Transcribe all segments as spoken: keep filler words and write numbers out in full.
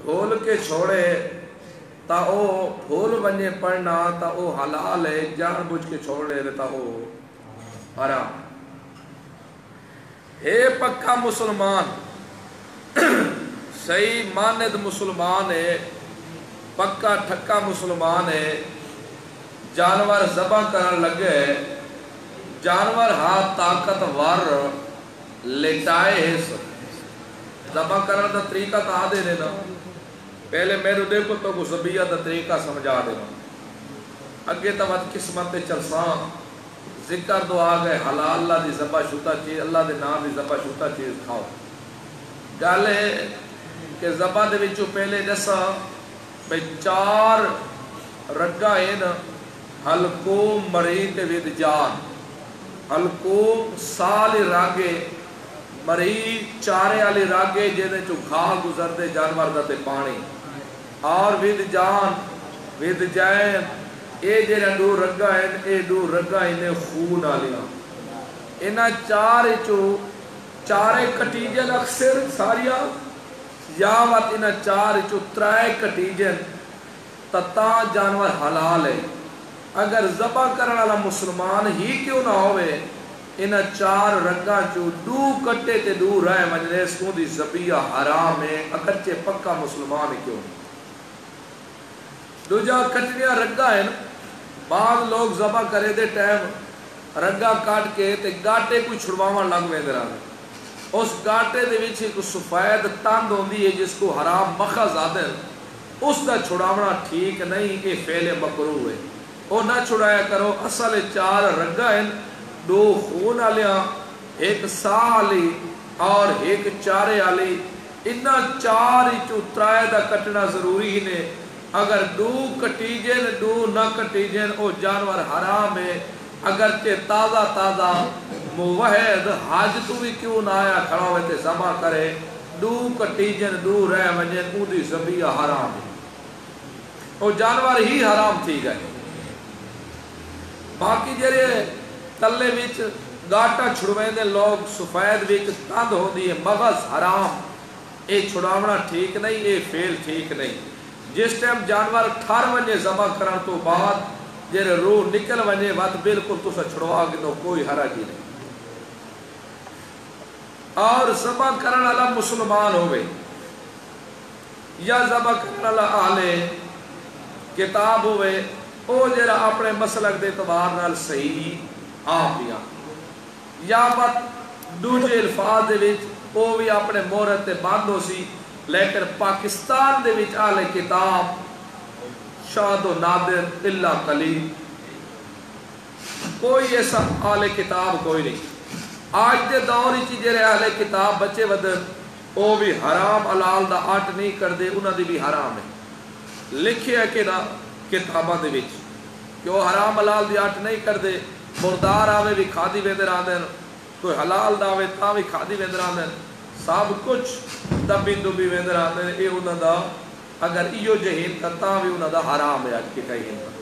بھول کے چھوڑے تا او بھول بنے پڑھنا تا او حلال ہے، جان بوجھ کے چھوڑے تا او حرام۔ اے پکا مسلمان صحیح ماند مسلمان ہے، پکا ٹھکا مسلمان ہے، جانور ذبح کرن لگے جانور ہاتھ طاقت ور لٹائے ہے ذبح کرن دا طریقہ تا آدھے دینا، پہلے میرے دیکھو تو کو ذبیہ دا طریقہ سمجھا دینا، اگے تا وقت قسمت چلسان ذکر دو آگئے حلال اللہ دی ذبح شدہ چیز، اللہ دے نام دی ذبح شدہ چیز کھاؤ۔ گالے کہ ذبح دے وچوں پہلے جیسا بھئی چار رگا ہے نا، حلقوم مرید ود جان، حلقوم سال راگے مرید چارے آلی راگے جنہیں چو کھا گزر دے جانور دتے پانی، اور ود جان ود جائن اے جنہیں دو رگا ہیں، اے دو رگا انہیں خون آلیا، انہاں چار چو چارے کٹیجن اکثر ساریا یا وقت انہاں چار چو ترائے کٹیجن تتا جانور حلال ہے۔ اگر ذبح کرنے والا مسلمان ہی کیوں نہ ہوئے انہاں چار رگا چو دو کٹے تے دو رائے مجلس کو دی ذبیہ حرام ہے، اگرچہ پکا مسلمان کیوں نہیں۔ دو جا کٹنیا رگا ہے نا، بعض لوگ ذبح کرے دے ٹائم رگا کاٹ کے تے گاٹے کوئی چھڑواما لگ میں در آنے، اس گاٹے دے وچ ایک سفید تاند ہوندی ہے جس کو حرام مخز آدھے، اس دا چھڑاونا ٹھیک نہیں کہ فعل مکروہ ہے، وہ نہ چھڑایا کرو۔ اصل چار رگا ہیں، دو خون آلیا، ایک سا آلی اور ایک چارے آلی، انہا چار چو ترائے دا کٹنا ضروری نے، اگر دو کٹیجن دو نہ کٹیجن او جانور حرام ہے، اگرچہ تازہ تازہ موحد حاج تو بھی کیوں نہ آیا کھڑا ہوئے تے ذبح کرے، دو کٹیجن دو رہ ونجن او دی ذبیہ حرام ہے، او جانور ہی حرام تھی گئے۔ باقی جرے تلے وچ گاٹا چھڑویں دے لوگ سفید وچ تند ہو دیئے مغز حرام، اے چھڑاونا ٹھیک نہیں، اے فیل ٹھیک نہیں۔ جس ٹائم جانور ٹھار ونجے ذبح کرن تو بعد جرے روح نکل ونجے وقت بالکل تو سا چھڑوا گے تو کوئی حرج ہی نہیں۔ اور ذبح کرن والا مسلمان ہوئے یا ذبح کرن والا اہل کتاب ہوئے، او جرا اپنے مسلک دے اعتبار نال صحیح آپ یا یا بات دوجے الفاظ دے وچ او بھی اپنے مورد تے بند ہو سی، لیکن پاکستان دے وچ اہل کتاب شاد و نادر الا قلیل، کوئی ایسا اہل کتاب کوئی نہیں۔ آج دے دور چی جرے اہل کتاب بچے ودن او بھی حرام حلال دا آٹ نہیں کر دے، انہاں دی بھی حرام ہے، لکھے ہے کہ نا کتاباں دے وچ کہ وہ حرام حلال دی آٹ نہیں کر دے، مردار آوے بھی کھادی ویندر آدھن، کوئی حلال داوے تاں بھی کھادی ویندر آدھن، سب کچھ دبی دبی ویندر آدھن، اے انہاں دا اگر ایو جہین کا تاں بھی انہاں دا حرام ہے آج کے کہیں پر۔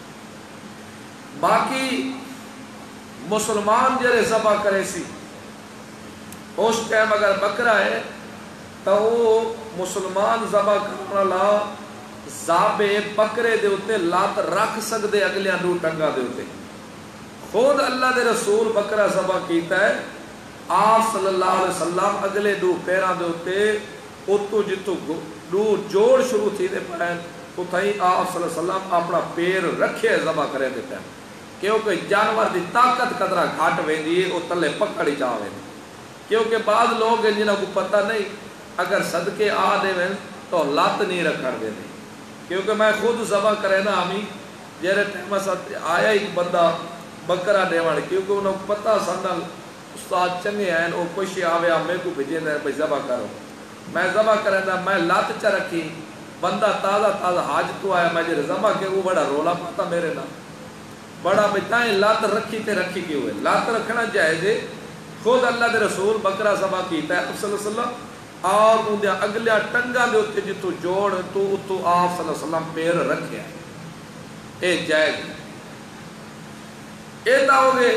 باقی مسلمان جرے ذبح کرے سی اس ٹائم اگر بکرا ہے تو وہ مسلمان ذبح کرنا لا زابے بکرے دے ہوتے لات رکھ سکتے اگلے دو ٹنگا دے ہوتے۔ خود اللہ دے رسول بکرا ذبح کیتا ہے، آپ صلی اللہ علیہ وسلم اگلے دو پیران دے ہوتے اتو جتو دو جوڑ شروع تھی دے پائیں اتھائی آپ صلی اللہ علیہ وسلم اپنا پیر رکھے ذبح کرے دیتے ہیں، کیونکہ جانور دی طاقت قدرہ گھاٹ ویندی ہے وہ تلے پکڑی جا ویندی، کیونکہ بعض لوگ ہیں جنہوں کو پتہ نہیں اگر صدقے آ دے وین تو لات نہیں رکھ کر دے دیں، کیونکہ میں خود ذبح کرے نا ہمیں جیرے ٹیمہ ساتھ آیا ایک بندہ بکرہ دیوان، کیونکہ انہوں کو پتہ سندل استاد چنگے ہیں وہ کوشی آوے آپ میں کو بھیجیں دے بھئی ذبح کرو، میں ذبح کریں دا میں لات چا رکھی، بندہ تازہ تازہ حاج تو آیا میں جیرے ذبح کے وہ بڑا رولا پاتا میرے نا بڑا بتائیں لات رکھی تے رکھی کیوں ہے، لات رکھنا جائز ہے، خود اللہ دے رسول بکرہ ذبح کیتا ہے صلی اللہ علیہ وسلم اور ان دے اگلے ٹنگا دے ہوتے جتو جوڑ تو اتو آپ صلی اللہ علیہ وسلم پیر رکھے اے جائز اے تاؤگے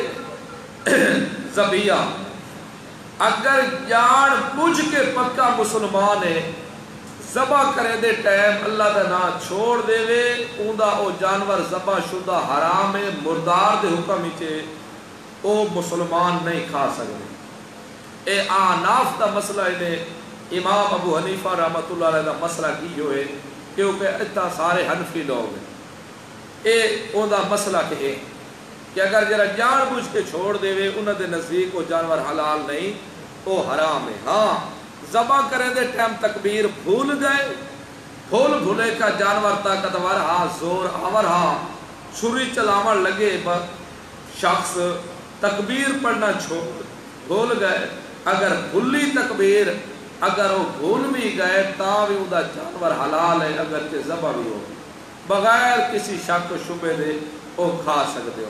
ذبیہ۔ اگر جان بجھ کے پکا مسلمان ہے ذبح کرے دے ٹائم اللہ دا نام چھوڑ دے وے اوندا او جانور ذبح شدہ حرام ہے مردار دے حکم ہی او مسلمان نہیں کھا سکتے۔ اے آناف دا مسئلہ ہے، امام ابو حنیفہ رحمۃ اللہ علیہ دا مسئلہ کی جو ہے کیونکہ اتنا سارے حنفی لوگ ہیں، اے اوندا مسئلہ کہ ہے کہ اگر جرا جان بوجھ کے چھوڑ دے وے انہاں دے نزدیک وہ جانور حلال نہیں، وہ حرام ہے۔ ہاں ذبح کرے دے ٹائم تکبیر بھول گئے، بھول بھولے کا جانور طاقتور ہا زور آور ہا چھری چلاون لگے شخص تکبیر پڑھنا چھوڑ بھول گئے، اگر بھلی تکبیر اگر وہ بھول بھی گئے تا بھی ادا جانور حلال ہے اگرچہ ذبح بھی ہو، بغیر کسی شک و شبے دے وہ کھا سکتے ہو۔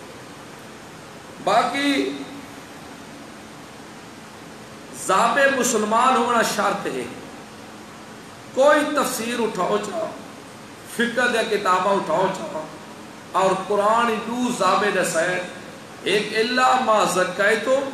باقی ذابح مسلمان ہونا شرط ہے۔ کوئی تفسیر اٹھاؤ چاہو، فقہ دیا کتابہ اٹھاؤ چاہو اور قرآن دو ذابح دسائے، ایک اللہ ما زکیتم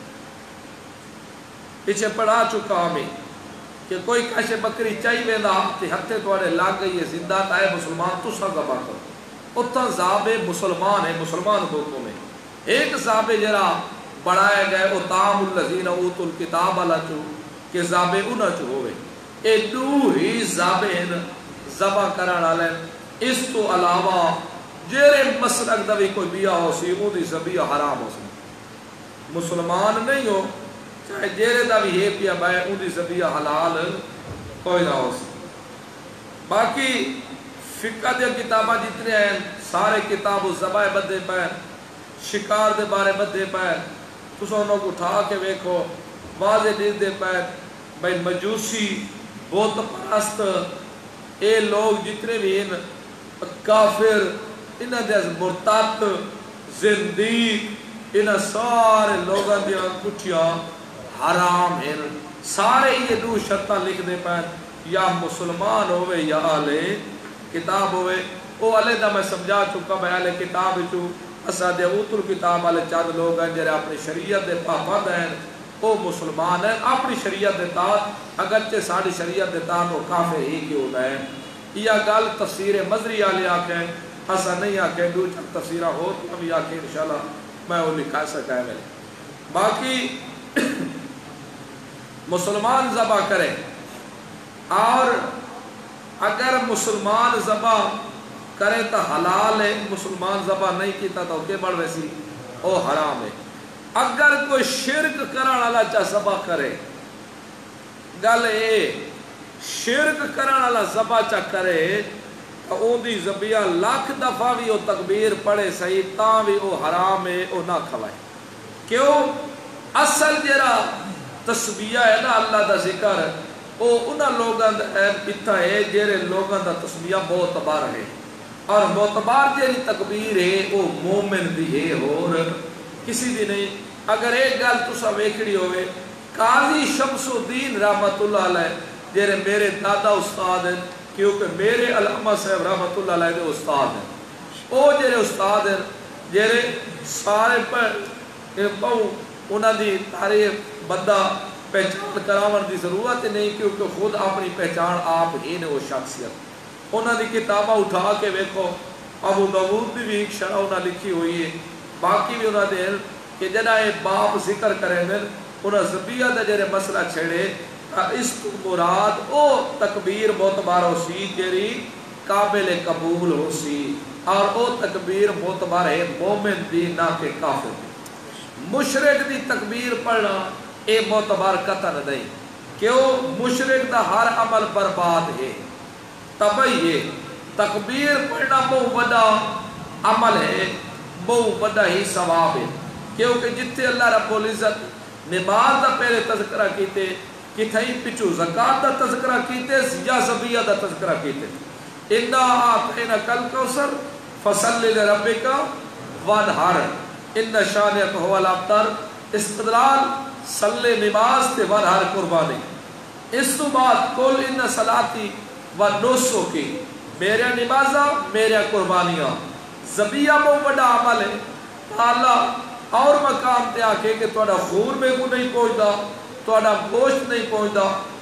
پیچھے پڑھا چکا ہمیں کہ کوئی کشے بکری چاہی ویندہ تے ہتھے توڑے لاگ گئی ہے زندہ تائے مسلمان تو سا ذبح کرو، اتنا ذابح مسلمان ہے، مسلمان حکم ہے۔ ایک ذابح جرا بڑھائے گئے او تام الذین اوتوا الکتاب علا چو کہ ذابح انہا چو ہوئے، اے دو ہی ذابح ذبح کران آلیں۔ اس تو علاوہ جیرے مسلک دوی کوئی بیا ہو سی او دی ذبیہ حرام ہو سی، مسلمان نہیں ہو چاہے جیرے دوی ہے پیا بائے او دی ذبیہ حلال کوئی نہ ہو سی۔ باقی فقہ دیا کتابہ جتنے ہیں سارے کتاب و ذبح بدے پائیں، شکار دے بارے بدے پائیں، تو انہوں کو اٹھا کے ویکھو واضح دے دے پائیں بھائی مجوسی بہت پرست اے لوگ جتنے بھی ہیں کافر انہاں دے مرتد زندیق انہاں سارے لوگاں دیا کٹھیاں حرام ہیں، سارے یہ دو شرطہ لکھ دے پائیں یا مسلمان ہوئے یا آلے کتاب ہوئے۔ او علیہ دا میں سمجھا چکا میں آلے کتاب چو اساد اوتل کتاب والے چند لوگ ہیں جنہیں اپنی شریعت دے پابند ہیں، وہ مسلمان ہیں اپنی شریعت دے تحت، اگرچہ ساری شریعت دے تحت وہ کافر ہی کیوں ہیں۔ یہ گل تفسیر مزری والے آکھیں، ایسا نہیں آکھیں دو چند تفسیرہ ہو تو ہم آکھیں انشاءاللہ میں وہ لکھا سکا ہے میرے۔ باقی مسلمان ذبح کرے اور اگر مسلمان ذبح کرے تو حلال ہے، مسلمان ذبح نہیں کیتا تو کے بڑھ ویسی او حرام ہے۔ اگر کوئی شرک کرن والا چا ذبح کرے، گل اے شرک کرن والا ذبح چا کرے تو اون دی ذبیہ لاکھ دفعہ بھی او تکبیر پڑھے صحیح تاں بھی او حرام ہے، او نہ کھوائے۔ کیوں؟ اصل جرا تسبیح ہے نا اللہ دا ذکر او انہاں لوگاں دا اتھا ہے جیرے لوگاں دا تسبیح بہت بار ہے، اور معتبار جیری تکبیر ہے وہ مومن دی ہے اور کسی دی نہیں۔ اگر ایک گل تسا ویکھڑی ہوئے قاضی شمس الدین رحمت اللہ علیہ جیرے میرے دادا استاد ہیں، کیونکہ میرے علامہ صاحب رحمت اللہ علیہ دے استاد ہیں، او جیرے استاد ہیں جیرے سارے پر پاؤں انہاں دی تاریخ بندہ پہچان کراون دی ضرورت نہیں، کیونکہ خود اپنی پہچان آپ ہی نے وہ شخصیت۔ انہاں دی کتابہ اٹھا کے ویکھو، ابو داؤد بھی ایک شرح انہاں لکھی ہوئی ہے، باقی بھی انہاں دے کہ جنہ باپ ذکر کریں گے انہاں ذبیہ دے جڑے مسئلہ چھڑے اس کو مراد او تکبیر معتبر ہو سی جیری قابل قبول ہو سی، اور او تکبیر معتبر ہے مومن دی نہ کہ کافر دی۔ مشرک دی تکبیر پڑھنا اے معتبر قطن نہیں، کیوں؟ مشرک دا ہر عمل برباد ہے، تبھی ہے تکبیر پڑھنا بہت بڑا عمل ہے، بہت بڑا ہی ثواب ہے، کیونکہ جتنے اللہ رب العزت نماز دا پہلے تذکرہ کیتے کتھائی پچھو زکاة دا تذکرہ کیتے یا ذبیہ دا تذکرہ کیتے۔ اِنَّا آتَيْنَاكَ الْكَوْثَرَ فَصَلِّ لِرَبِّكَ وَانْحَرْ اِنَّ شَانِئَكَ هُوَ الْأَبْتَرُ استدلال صلی نماز تے وانحر قربانی۔ اس تو بعد قُلْ اِنَّ صَلَاتِي وَنُسُكِي میرے نمازہ میرے قربانیاں ذبیہ بہت بڑا عمل ہے۔ اللہ اور مقام تے آکے کہ توڑا خون میں کو نہیں پہنچتا، توڑا گوشت نہیں پہنچتا،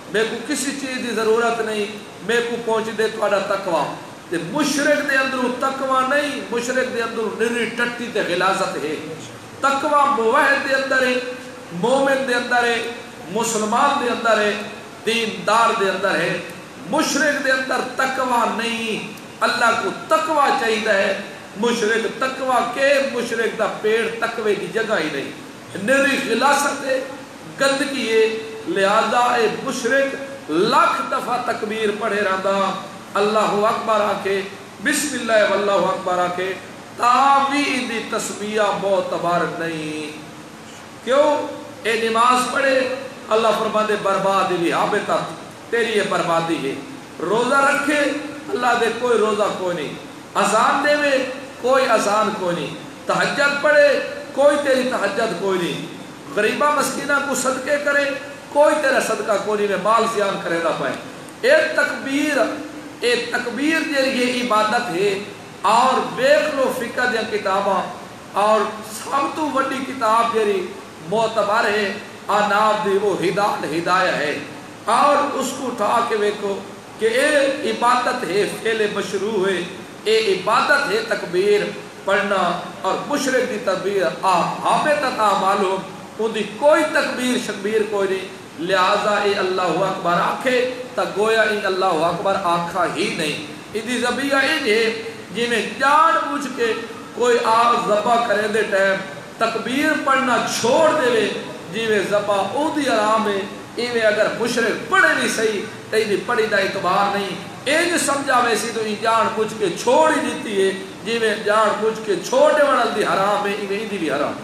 میں کو کسی چیز کی ضرورت نہیں، میں کو پہنچ دے تھوڑا تقوی تے مشرک دے اندر تقوی نہیں، مشرک دے اندر نری ٹٹی تے غلاظت ہے۔ تقوی موحد دے اندر ہے، مومن دے اندر ہے، مسلمان دے اندر ہے، دیندار دے اندر ہے۔ مشرک دے اندر تقوی نہیں، اللہ کو تقوی چاہیے ہے۔ مشرک تقوی کے مشرک دا پیڑ تقوی کی جگہ ہی نہیں، نری غلاظت ہے، گندگی ہے، لہذا اے مشرک لاکھ دفعہ تکبیر پڑھے رہندا، اللہ اکبر آکے بسم اللہ واللہ اکبر آکے تاوی دی تسبیح معتبر نہیں۔ کیوں؟ اے نماز پڑھے اللہ فرماندے بربادی بھی حابطت، تیری یہ بربادی ہے۔ روزہ رکھے اللہ دے کوئی روزہ کوئی نہیں، اذان دے میں کوئی اذان کوئی نہیں، تہجد پڑھے کوئی تیری تہجد کوئی نہیں، غریبہ مسکینہ کو صدقے کرے کوئی تیرا صدقہ کوئی نہیں، میں مال زیان کرے نہ پائے۔ ایک تکبیر ایک تکبیر یہ عبادت ہے۔ اور دیکھ لو فقہ دیا کتاباں اور سب تو وڈی کتاب جیری معتبر ہے آناب دی وہ ہدایت ہدایہ ہے، اور اس کو اٹھا کے دیکھو کہ اے عبادت ہے، فعل مشروع ہے، اے عبادت ہے تکبیر پڑھنا، اور مشرک دی تکبیر حابطت اعمالہم، ان دی کوئی تکبیر شکبیر کوئی نہیں، لہذا اے اللہ اکبر آکھے تا گویا اے اللہ اکبر آکھا ہی نہیں۔ ادھی ذبیحہ ان ہے جی میں جان بوجھ کے کوئی آگ ذبح کرے دے ٹائم تکبیر پڑھنا چھوڑ دے لے جی میں ذبح او دی آرام ہے، ایویں اگر مشرک پڑھے بھی صحیح تیری پڑھی دا اعتبار نہیں، ایج سمجھا ویسی تو جان بوجھ کے چھوڑ ہی دیتی ہے، جی میں جان بوجھ کے چھوڑے وڑل دی حرام ہے، ایویں دی بھی حرام ہے۔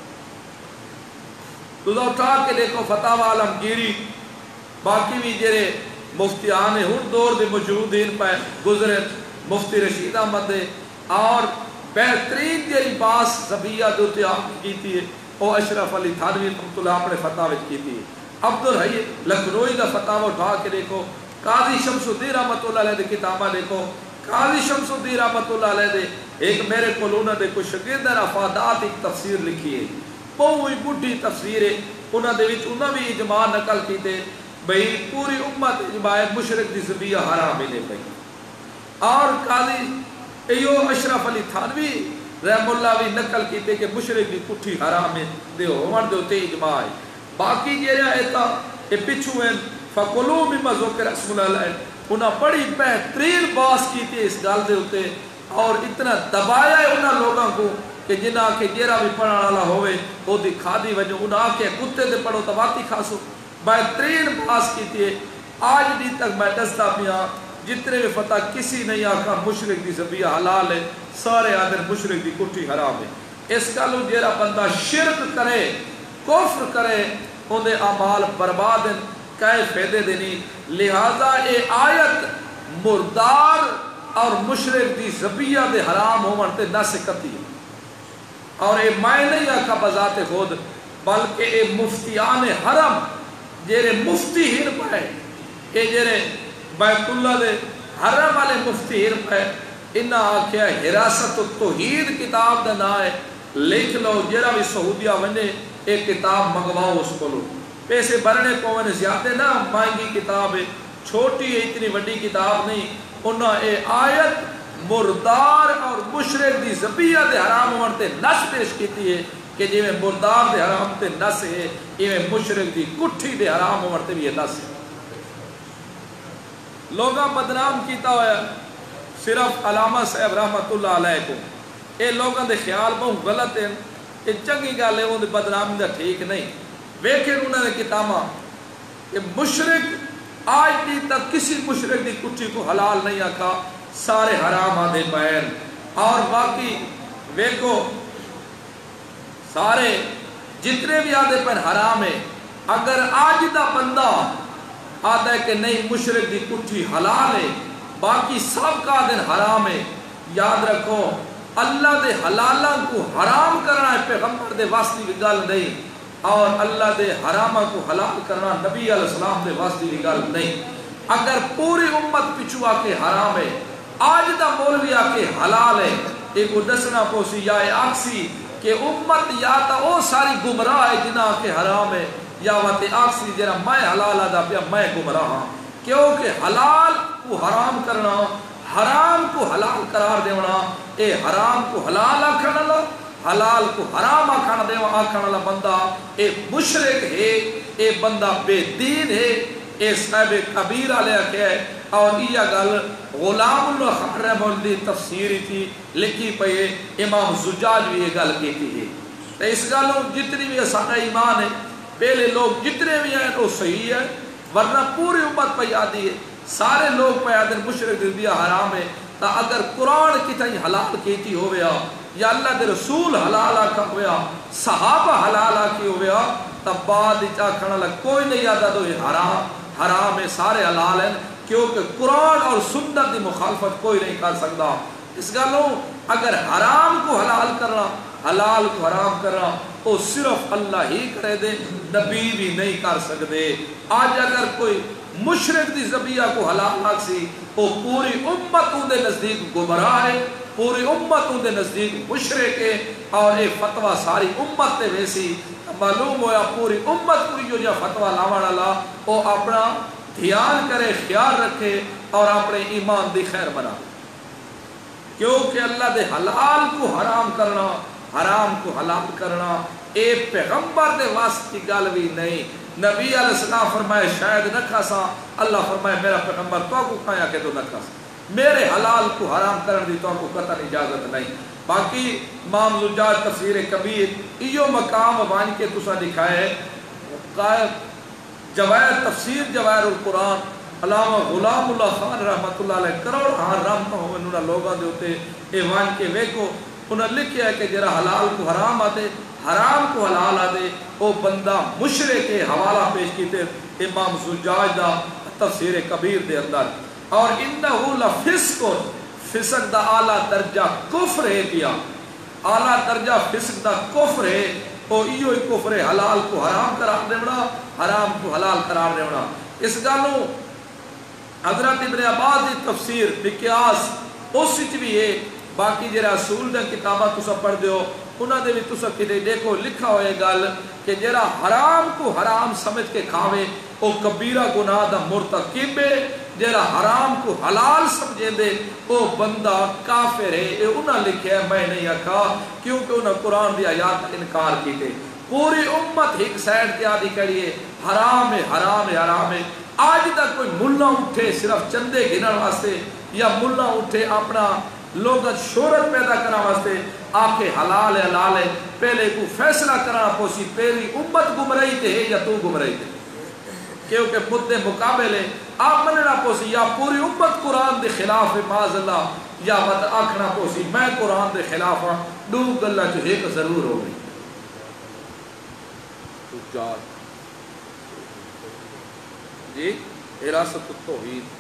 تو اٹھا کے دیکھو فتاوی عالمگیری باقی بھی جرے مفتیان ہن دور دے موجودین پہ گزرے، مفتی رشید احمد دے اور بہترین جری باس ذبیحہ دوتے آپ کیتی ہے وہ اشرف علی تھانوی رحمۃ اللہ اپنے فتاوی کیتی ہے۔ عبدالحی لکھنوئی دا فتاوی اٹھا کے دیکھو، قاضی شمس الدین رحمۃ اللہ علیہ دے کتابہ دیکھو، قاضی شمس الدین رحمۃ اللہ علیہ دے ایک میرے کو انہوں نے کوئی شاگرد افادات ایک تفسیر لکھی ہے، بہت بڑھی تفسیر ہے، انہوں نے انہوں بھی اجماع نقل کیتے بھئی پوری امت اجماع مشرک دی ذبیحہ حرام ہی نہیں پئی۔ اور قاضی ایو اشرف علی تھانوی رحم اللہ بھی نقل کیتے کہ مشرک دی کٹھی حرام ہے، دیو ہون دے ہوتے اجماع ہے۔ باقی جیرا ایتا کہ پچھو ہیں فَقُلُوا مِمَّا ذُكِرَ اسْمُ اللَّهِ عَلَيْهِ، انہاں بڑی بہترین باس کیتے اس گل دے ہوتے، اور اتنا دبایا ہے انہاں لوگاں کو کہ جنہاں کے جیرا بھی پڑھا والا ہوئے وہ دی کھادی وجہ انہاں کے کتے دے پڑھو تباتی کھاسو، بہترین باس کیتی ہے۔ آج بھی تک میں دستا پیاں جتنے بھی فتح کسی نہیں آکھا مشرک دی ذبیحہ حلال ہے، سارے آدھر مشرک دی کٹھی حرام ہے۔ اس کا لو جیرا بندہ شرک کرے کفر کرے ان دے اعمال برباد ہیں، کئے فیدے دینی، لہذا اے آیت مردار اور مشرک دی ذبیحہ دے حرام ہو منتے نہ سکتی ہے، اور اے مائے نہیں آکھا بذات خود، بلکہ اے مفتیان حرم جیرے مفتی ہن پائے، اے جیرے بیت اللہ دے حرم والے مفتی ہن پائے، انہاں آکھیا حراست التوحید کتاب دا نا ہے، لکھ لو جیرا بھی سعودیہ ونے ایک کتاب منگواؤ اس کو لو، پیسے بھرنے پونے زیادہ نہ مہنگی کتاب ہے، چھوٹی ہے اتنی بڑی کتاب نہیں، انہاں اے آیت مردار اور مشرک دی ذبیحہ دے حرام ہوتے نس پیش کیتی ہے کہ جی میں مردار دے حرام تے نس ہے، یہ مشرک دی کٹھی دے حرام ہوتے بھی یہ نس ہے۔ لوگاں بدنام کیتا ہویا صرف علامہ صاحب رحمت اللہ علیہ کو، اے لوگاں دے خیال بہت غلط ہیں، یہ چنگی گل ہے وہ بدنام دا ٹھیک نہیں، ویکھیں انہوں نے کتاباں کہ مشرک آج بھی تک کسی مشرک دی کٹھی کو حلال نہیں آکھا، سارے حرام آدھے پائر، اور باقی ویکھو سارے جتنے بھی آدھے پائر حرام ہے۔ اگر آج دا بندہ آدھے کہ نہیں مشرک دی کٹھی حلال ہے باقی سب کا دن حرام ہے، یاد رکھو اللہ دے حلالہ کو حرام کرنا ہے پیغمبر دے واسطی کی گل نہیں، اور اللہ دے حرامہ کو حلال کرنا نبی علیہ السلام دے واسطی کی گل نہیں۔ اگر پوری امت پچھو آکے حرام ہے، آج دا مولوی آکے حلال ہے، ایک دسنا پوسی یا آکسی کہ امت یا تا او ساری گمراہ ہے جنہ آکے حرام ہے، یا وتے آکسی جرا میں حلال ادا پیا میں گمراہ ہاں کیونکہ حلال کو حرام کرنا حرام کو حلال قرار دینا اے حرام کو حلال آکھن والا حلال کو حرام آکھن دیوا آکھن والا بندہ اے مشرک ہے اے بندہ بے دین ہے اے صاحب کبیرہ لے کے اور یہ گل غلام اللہ خان رحمہ اللہ دی تفسیری تھی لکھی پئے امام زجاج بھی یہ گل کیتی ہے تو اس گلوں جتنی بھی سارا ایمان ہے پہلے لوگ جتنے بھی ہیں وہ صحیح ہے ورنہ پوری امت پہ یادی ہے سارے لوگ پہ یاد مشرک دیا حرام ہے تا اگر قرآن کی تھی حلال کیتی ہویا یا اللہ دے رسول حلال آکھا ہویا صحابہ حلال آکی ہویا تب بعد اچھا کھڑا لگ کوئی نہیں یادہ دو یہ حرام حرام ہے سارے حلال ہیں کیونکہ قرآن اور سنت دی مخالفت کوئی نہیں کر سکتا اس گلوں اگر حرام کو حلال کرنا حلال کو حرام کرنا وہ صرف اللہ ہی کرے دے نبی بھی نہیں کر سکتے آج اگر کوئی مشرک دی ذبیحہ کو حلال آگ سی وہ پوری امت ان دے نزدیک گمراہ ہے پوری امت ان دے نزدیک مشرک ہے اور یہ فتوہ ساری امت تے ویسی معلوم ہویا پوری امت کوئی جو جا فتوہ لاوان اللہ وہ اپنا دھیان کرے خیال رکھے اور اپنے ایمان دی خیر بنا کیونکہ اللہ دے حلال کو حرام کرنا حرام کو حلال کرنا اے پیغمبر دے واسطے گل بھی نہیں نبی علیہ السلام فرمائے شاید نہ کھاسا اللہ فرمائے میرا پیغمبر تو کو کھایا کہ تو نہ کھاسا میرے حلال کو حرام کرن دی تو کو قطعا اجازت نہیں باقی امام زجاج تفسیر کبیر ایو مقام وان کے تسا دکھائے قائد جواہر تفسیر جواہر القرآن علامہ غلام اللہ خان رحمت اللہ علیہ کروڑ ہاں رحمتہ ہوئے انہوں لوگاں دے ہوتے ایوان کے ویکو انہوں لکھیا ہے کہ جرا حلال کو حرام آدے حرام کو حلال آدے او بندہ مشرک کے حوالہ پیش کیتے امام زجاج دا تفسیر کبیر دے اندر اور انہو لفسق فسق دا اعلیٰ درجہ کفر ہے پیا اعلیٰ درجہ فسق دا کفر ہے او ایو ہی کفر ہے حلال کو حرام قرار دیونا حرام کو حلال قرار دیونا اس گالوں حضرت ابن عباس دی تفسیر بقیاس اس سچ بھی ہے باقی جی رسول دے کتابہ تسا پڑھ دیو انہوں نے بھی تسا کدے دیکھو لکھا ہوئے گل کہ جرا حرام کو حرام سمجھ کے کھاوے او کبیرہ گناہ دا مرتکب ہے جرا حرام کو حلال سمجھے دے او بندہ کافر ہے اے انہوں لکھے ہے میں نہیں آکھا کیونکہ انہوں قرآن دی آیات کا انکار کی دے پوری امت ایک سائڈ کے آدھی کریے حرام ہے حرام ہے حرام ہے آج تک کوئی ملہ اٹھے صرف چندے گنن واسطے یا ملہ اٹھے اپنا لوگ شہرت پیدا کرنا واسطے آکے حلال ہے حلال ہے پہلے کو فیصلہ کرنا پوسی پہلی امت گمرائی تے ہے یا تو گمرائی تے کیونکہ مدے مقابلے آپ مننا پوسی یا پوری امت قرآن دے خلاف ہے معاذ اللہ یا مت آکھنا پوسی میں قرآن دے خلاف ہاں دو گلہ جو ایک ضرور ہو گئی جی حراست التوحید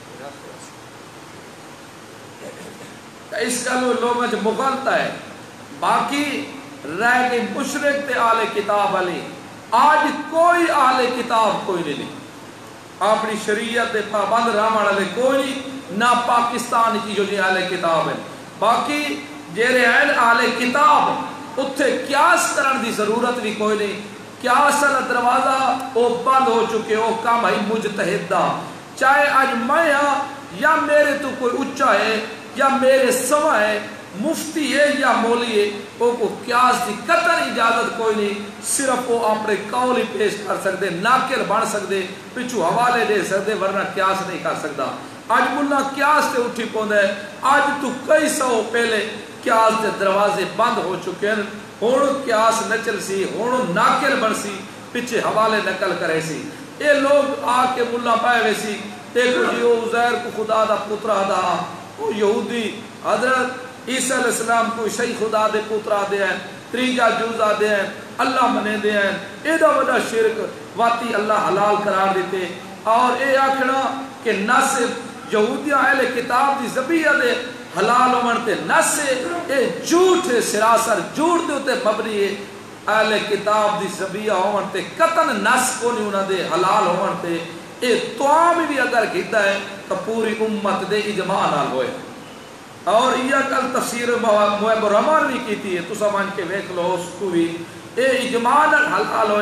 اس کا لوگوں جو مغلطہ ہے باقی رہ گئی مشرک تے آل کتاب علی آج کوئی آل کتاب کوئی نہیں اپنی شریعت دے پابند رامان علی کوئی نہیں نہ پاکستان کی جو آل کتاب ہے باقی جیرے ہیں آل کتاب اتھے قیاس کرن دی ضرورت بھی کوئی نہیں قیاس والا دروازہ وہ بند ہو چکے وہ کام ہے مجتہد دا چاہے آج میں ہاں یا میرے تو کوئی اچھا ہے یا میرے سوا ہے مفتی ہے یا مولی ہے وہ کو قیاس دی قطر اجازت کوئی نہیں صرف وہ اپنے قول ہی پیش کر سکتے ناکر بن سکتے پچھو حوالے دے سکتے ورنہ قیاس نہیں کر سکتا آج ملہ قیاس تے اٹھی پوندہ ہے آج تو کئی سو پہلے قیاس دے دروازے بند ہو چکے ہیں ہون قیاس نچل سی ہون ناکر بن سی پچھے حوالے نقل کرے سی اے لوگ آ کے ملہ پائے ویسی دیکھو جی وہ عزیر کو خدا دا پترہ دا وہ یہودی حضرت عیسیٰ علیہ السلام کو شئی خدا دے پترہ دے ہیں تریجہ جوزہ دے ہیں اللہ منے دے ہیں ایدہ وڈا شرک واتی اللہ حلال قرار دیتے اور اے آکھنا کہ نہ صرف یہودیاں اہل کتاب دی ذبیحہ دے حلال ہومنتے نہ سے اے جھوٹ سراسر جھوٹ دے ہوتے مبنی ہے اہل کتاب دی ذبیحہ ہومنتے قطن نس کو نہیں انہوں دے حلال ہومنتے اے توام بھی اگر گھتا ہے تو پوری امت دے اجماع نال ہوئے اور یہ کل تفسیر محب رحمان بھی کیتی ہے تو سامان کے ویک لو اس کو بھی اے اجماع نال حلال ہوئے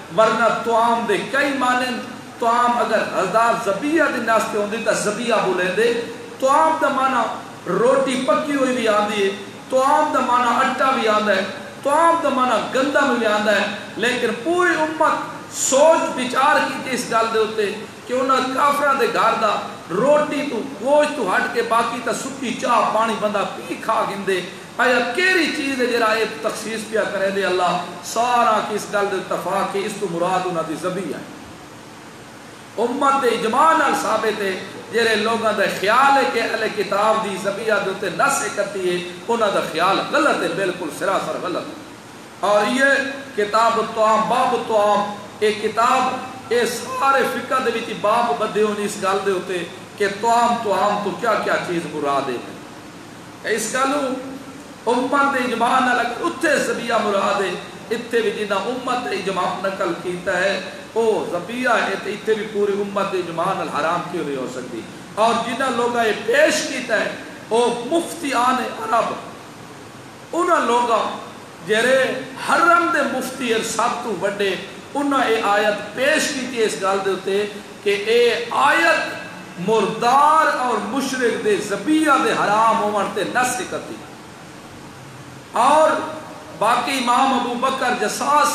ورنہ توام دے کئی معنی توام اگر ہزار زبیہ دے ناستے ہوندی تا زبیہ بولے دے توام دا معنی روٹی پکی ہوئی بھی آندی ہے توام دا معنی اٹا بھی آندہ ہے توام دا معنی گندہ بھی آندہ ہے لیکن پوری امت سوچ بچار کی تھی اس گل دے ہوتے کہ انہاں کافران دے گھر دا روٹی تو گوشت تو ہٹ کے باقی تا سکی چاہ پانی بندہ پی کھا گندے آیا کیری چیز ہے جرا ایک تخصیص پیا کرے دے اللہ سارا کی اس گل دے اتفاق ہے اس تو مراد انہاں دی زبیہ ہے امت دے اجماع نال ثابت ہے جرے لوگاں دا خیال ہے کہ اہل کتاب دی زبیہ دے تے نس کرتی ہے انہاں دا خیال غلط ہے بالکل سراسر غلط ہے اور یہ کتاب الطعام باب الطعام ایک کتاب اے سارے فقہ دے وچ باب بدے ہونی اس گل دے ہوتے کہ طعام طعام تو کیا کیا چیز مراد ہے اس گلوں امت دے اجماع نال اتھے زبیہ مراد ہے اتھے بھی جنہاں امت دے اجماع نقل کیتا ہے او زبیہ ہے تے اتھے بھی پوری امت دے اجماع نال حرام کیوں نہیں ہو سکتی اور جنہاں لوگاں یہ پیش کیتا ہے او مفتیان عرب انہاں لوگاں جرے حرم دے مفتی سب تو وڈے انہاں اے آیت پیش کیتی ہے اس گل دے ہوتے کہ اے آیت مردار اور مشرک دے زبیہ دے حرام ہون تے نس کرتی اور باقی امام ابو بکر جساس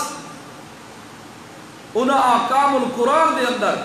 انہاں احکام القرآن دے اندر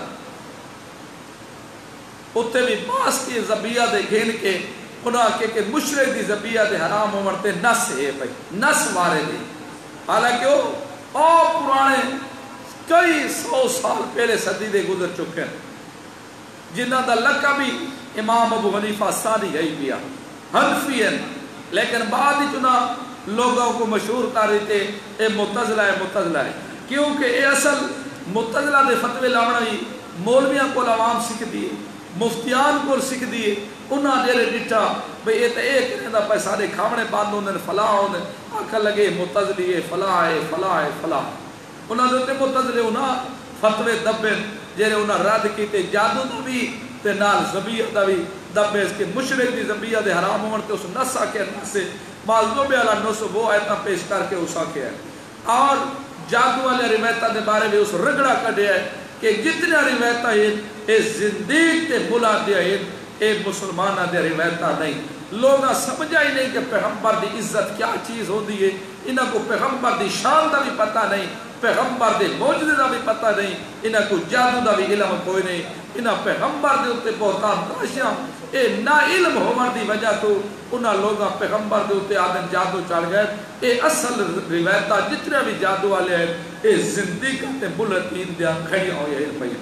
اتھے بھی باس کی زبیہ دے گھن کے انہاں کہ کہ مشرک دی زبیہ دے حرام ہومرتے نس ہے بھائی نس وارے دی حالانکہ وہ او پرانے کئی سو سال پہلے صدی دے گزر چکے ہیں جنہاں دا لقب بھی امام ابو حنیفہ ثانی ہے پیا حنفی ہیں لیکن بعد ہی چنا لوگوں کو مشہور کر رہے تھے اے متزلہ ہے متزلہ ہے کیونکہ اے اصل متزلہ دے فتوے لاؤنا ہی مولویاں کو عوام سکھ دیئے مفتیان کو سکھ دیئے انہاں دیرے ڈٹھا بھئی اے تے ایک کرنے دا پیسہ دے کھامنے باندھ ہوندے فلاح ہوندے آکھا لگے متزلی ہے فلاح ہے فلاح ہے فلاح انہاں دیتے متزلے انہاں فتوے دبے جیرے انہاں رد کیتے جادو دا بھی تے نال زبیہ دا بھی دبے اس کے مشرک دی زبیہ دے حرام ہوندے اس نسا کے نسے معذوب علی نسو وہ آیتاں پیش کر کے اسا کے ہے اور جادو والے روایتاں دے بارے میں اس رگڑا کڈے ہے کہ جتنے روایتاں ہیں اے زندگی تے بلا دیا ہے اے مسلمانہ دے روایتاں نہیں لوگاں سمجھا ہی نہیں کہ پیغمبر دی عزت کیا چیز ہوتی ہے انہاں کو پیغمبر دی شان دا بھی پتہ نہیں پیغمبر دے معجزے دا بھی پتہ نہیں انہاں کو جادو دا بھی علم کوئی نہیں انہاں پیغمبر دے اوتے بہتان تراشیاں اے نا علم ہون دی وجہ تو انہاں لوگاں پیغمبر دے اوتے آدم جادو چڑھ گئے اے اصل روایتاں جتنے بھی جادو والے ہیں اے زندگی تے بلتین دیا کھڑی ہوئی ہے پئی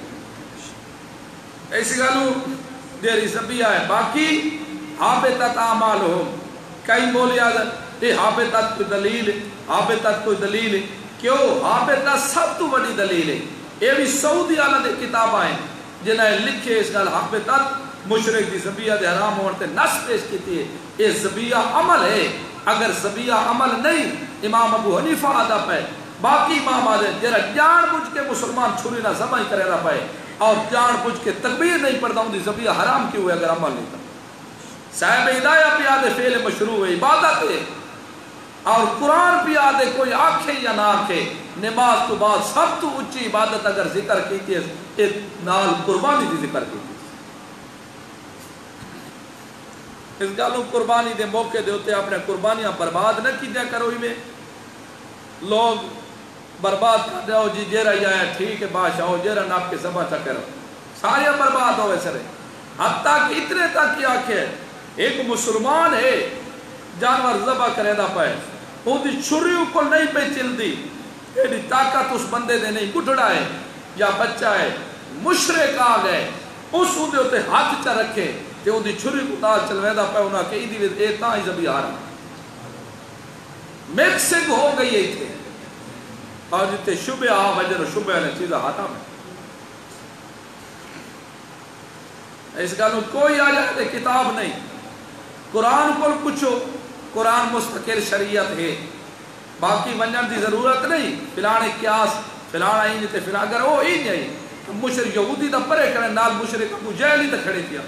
ایسی گالوں دیری زبیہ ہے باقی حابطت اعمالہم کئی بولی آدھر اے حابطت کوئی دلیل ہے حابطت کوئی دلیل ہے کیوں حابطت سب تو بڑی دلیل ہے یہ بھی سعودی آلہ دے کتاب آئیں جنہیں لکھے اس گال حابطت مشرک دی زبیہ دے حرام ہوتے نس پیش کیتی ہے یہ زبیہ عمل ہے اگر زبیہ عمل نہیں امام ابو حنیفہ آدھا پہ باقی امام آدھے جرہ جان بجھ کے مسلمان چھوڑی نہ زبائی کرے رہا پائے اور جان بجھ کے تکبیر نہیں پڑھتا ہوں دی زبیہ حرام کیوں ہے اگر عمل نہیں تھا صاحب ہدایہ پہ آدھے فعل مشروع ہے عبادت ہے اور قرآن پہ آدھے کوئی آنکھے یا نہ آنکھے نماز تو بعد سب تو اچھی عبادت اگر ذکر کیتی ہے ایک نال قربانی دی ذکر کیتی ہے اس گالوں قربانی دے موقع دے ہوتے اپنے قربانیاں برباد نہ کی جا کرو ہی میں لوگ برباد کر دے ہو جی جیرہ یا ہے ٹھیک ہے بادشاہ ہو جیرہ ناپ کے سبا چکے رہو سارے برباد ہوئے سرے حتیٰ کہ اتنے تک کیا کہ ایک مسلمان ہے جانور ذبح کرے دا پائے وہ دی چھریوں کو نہیں پہ چل دی ایڈی طاقت اس بندے دے نہیں گھٹڑا ہے یا بچہ ہے مشرک آ گئے اس ہوتے ہوتے ہاتھ چا رکھے کہ وہ دی چھری کو تاج چلوے دا پائے انہاں کئی دی اے تاں ہی زبی آ رہا میکسنگ ہو گئی ہے تھے اور جتے شبہ آ وجر شبہ نے چیزہ ہاتھا میں اس کا کوئی آ جاتے کتاب نہیں قرآن کو پوچھو قرآن مستقل شریعت ہے باقی منجن دی ضرورت نہیں فلانے قیاس فلانا ہی نہیں تے فلانا اگر وہ ہی نہیں تو مشرک یہودی دا پرے کرنے نال مشرک ابو جہل ہی تا کھڑے کیا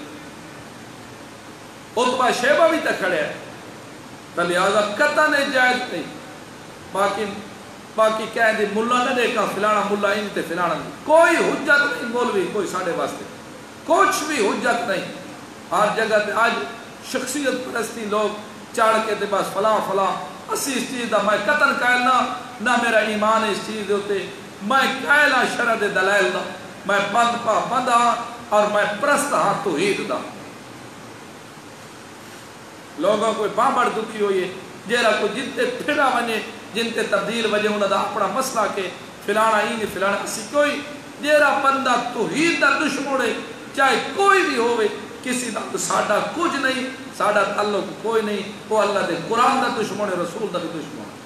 عتبہ شیبہ بھی تا کھڑے ہے تو لہذا قطع نہیں جائز نہیں باقی باقی کہیں دی ملا نہ دیکھا فلانا ملا ان تے فلانا نہیں، کوئی حجت نہیں مولوی کوئی ساڑھے واسطے کچھ بھی حجت نہیں. ہر جگہ تے آج شخصیت پرستی لوگ چڑھ کے تے بس فلاں فلاں اسی اس چیز دا میں قطن قائل نہ نہ میرا ایمان اس چیز دے ہوتے میں قائل ہاں شرع دے دلائل دا میں بند پا بند ہاں اور میں پرست ہاں توحید دا. لوگوں کوئی بامبڑ دکھی ہوئی ہے جیرا کو جنتے پھڑا بنے جنتے تبدیل وجہ انہوں دا اپنا مسئلہ کے فلانا ہی نہیں فلانا اسی کوئی جیرا بندہ توحید دا دشمن ہے چاہے کوئی بھی ہوئے کسی دا تو ساڑھا کچھ نہیں ساڑھا تعلق کوئی نہیں وہ اللہ دے قرآن دا دشمن ہے رسول دا بھی دشمن ہے.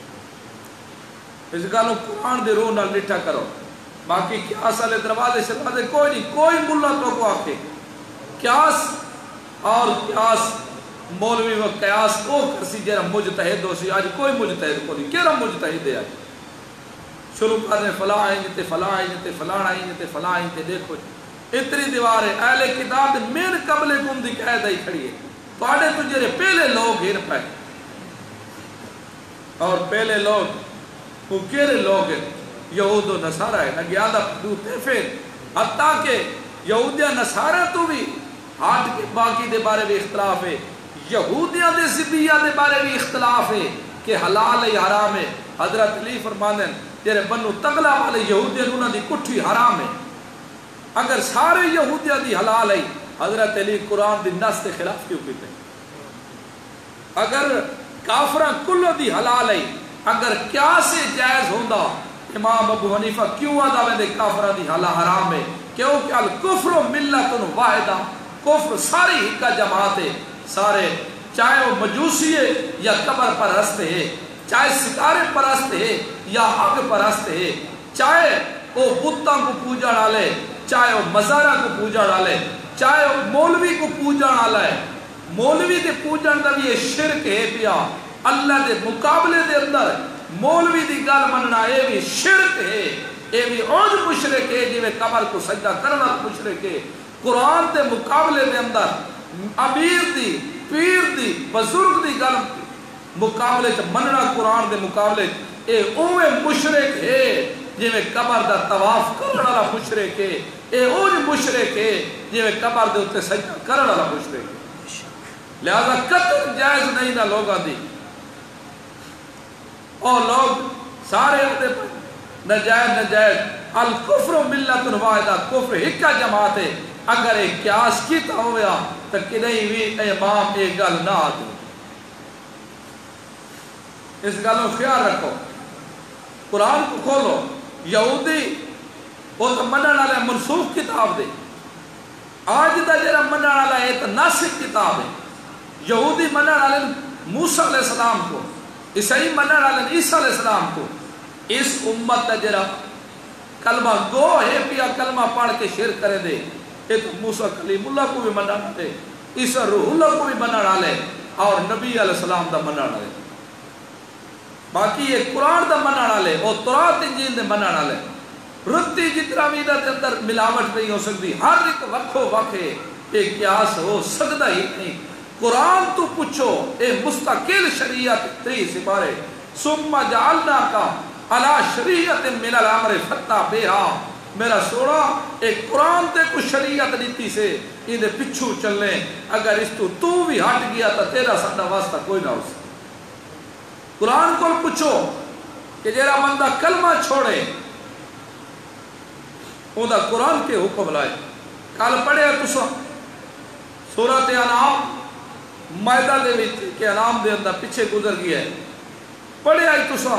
اس گالوں قرآن دے روح نہ لٹھا کرو باقی قیاس علیہ دروازے شروازے کوئی نہیں کوئی ملہ تو کو آکے قیاس اور قیاس مولوی و قیاس کو کرسی جیرا مجتہد ہو سی آج کوئی مجتہد کو نہیں کیرا مجتہد ہے آج شروع کرنے فلاں آئیں جتے فلاں آئیں جتے فلاں آئیں جتے فلاں آئیں جتے دیکھو اتنی دیوار ہے اہل کتاب مین قبل کم دی قید آئی کھڑی ہے پاڑے تو جیرے پہلے لوگ ہیر پائے اور پہلے لوگ وہ کیرے لوگ ہیں یہود و نصارہ ہے نگیادہ دو تیفیر حتیٰ کہ یہودیہ نصارہ تو بھی ہاتھ کے باقی دے بارے بھی اختلاف ہے یہودیاں دے زبیہ دے بارے بھی اختلاف ہے کہ حلال ہے حرام ہے. حضرت علی فرمانے تیرے بنو تغلا والے یہودیاں انہوں دی کٹھی حرام ہے اگر سارے یہودیاں دی حلال ہے حضرت علی قرآن دی نص کے خلاف کیوں کیتے اگر کافران کلو دی حلال ہے اگر کیا سے جائز ہوندہ امام ابو حنیفہ کیوں آدھا میں دے کافران دی حلال حرام ہے کیونکہ الکفر ملت واحدہ کفر ساری ہی کا جماعت ہے سارے چاہے وہ مجوسی ہے یا قبر پرست ہے چاہے ستارے پرست ہے یا آگ پرست ہے چاہے وہ بتاں کو پوجا ڈالے چاہے وہ مزارہ کو پوجا ڈالے چاہے وہ مولوی کو پوجا ڈالا ہے مولوی دے پوجا دا بھی یہ شرک ہے پیا اللہ دے مقابلے دے اندر مولوی دی گل مننا یہ بھی شرک ہے یہ بھی عوج مشرک ہے جی میں قبر کو سجدہ کرنا مشرک ہے. قرآن دے مقابلے دے اندر امیر دی پیر دی بزرگ دی گل مقابلے چ مننا قرآن دے مقابلے اے اوے مشرک ہے جی میں قبر دا طواف کرنا والا مشرک ہے اے اوج مشرک ہے جی میں قبر دے اوتے سجدہ کرنا والا مشرک ہے. لہذا قتل جائز نہیں نہ لوگاں دی اور لوگ سارے ہوتے پر نجائز نجائز الکفر ملت واحدہ کفر ہکا جماعت ہے اگر ایک قیاس کیتا ہویا تو کدھیں بھی امام ایک گل نہ آتی. اس گلوں خیال رکھو قرآن کو کھولو یہودی وہ تو منن والے منسوخ کتاب دے آج دا جرا منن والا ہے تو ناسخ کتاب ہے. یہودی منن والے موسیٰ علیہ السلام کو عیسائی منن والے عیسیٰ علیہ السلام کو اس امت دا جرا کلمہ گو ہے پیا کلمہ پڑھ کے شرک کرے دے ایک موسیٰ کلیم اللہ کو بھی منع دے عیسیٰ روح اللہ کو بھی منع ڈالے اور نبی علیہ السلام دا منع ڈالے باقی یہ قرآن دا منع ڈالے اور تورات انجیل دے منع ڈالے رتی جتنا بھی دے اندر ملاوٹ نہیں ہو سکتی ہر ایک وقو وقے ایک قیاس ہو سکتا ہی نہیں. قرآن تو پوچھو اے مستقل شریعت تری سپارے ثم جعلنا کا علا شریعت من الامر فتح بیہا میرا سوڑا ایک قرآن تے کو شریعت دیتی سے انہیں پچھو چلنے اگر اس تو تو بھی ہٹ گیا تا تیرا ساتھ واسطہ کوئی نہ ہو سکتا. قرآن کو پوچھو کہ جیرا بندہ کلمہ چھوڑے وہ دا قرآن کے حکم لائے کال پڑھے تسا سورۃ انعام مائدہ دے وچ کہ انعام دے اندر پیچھے گزر گیا ہے پڑھے آئی تسا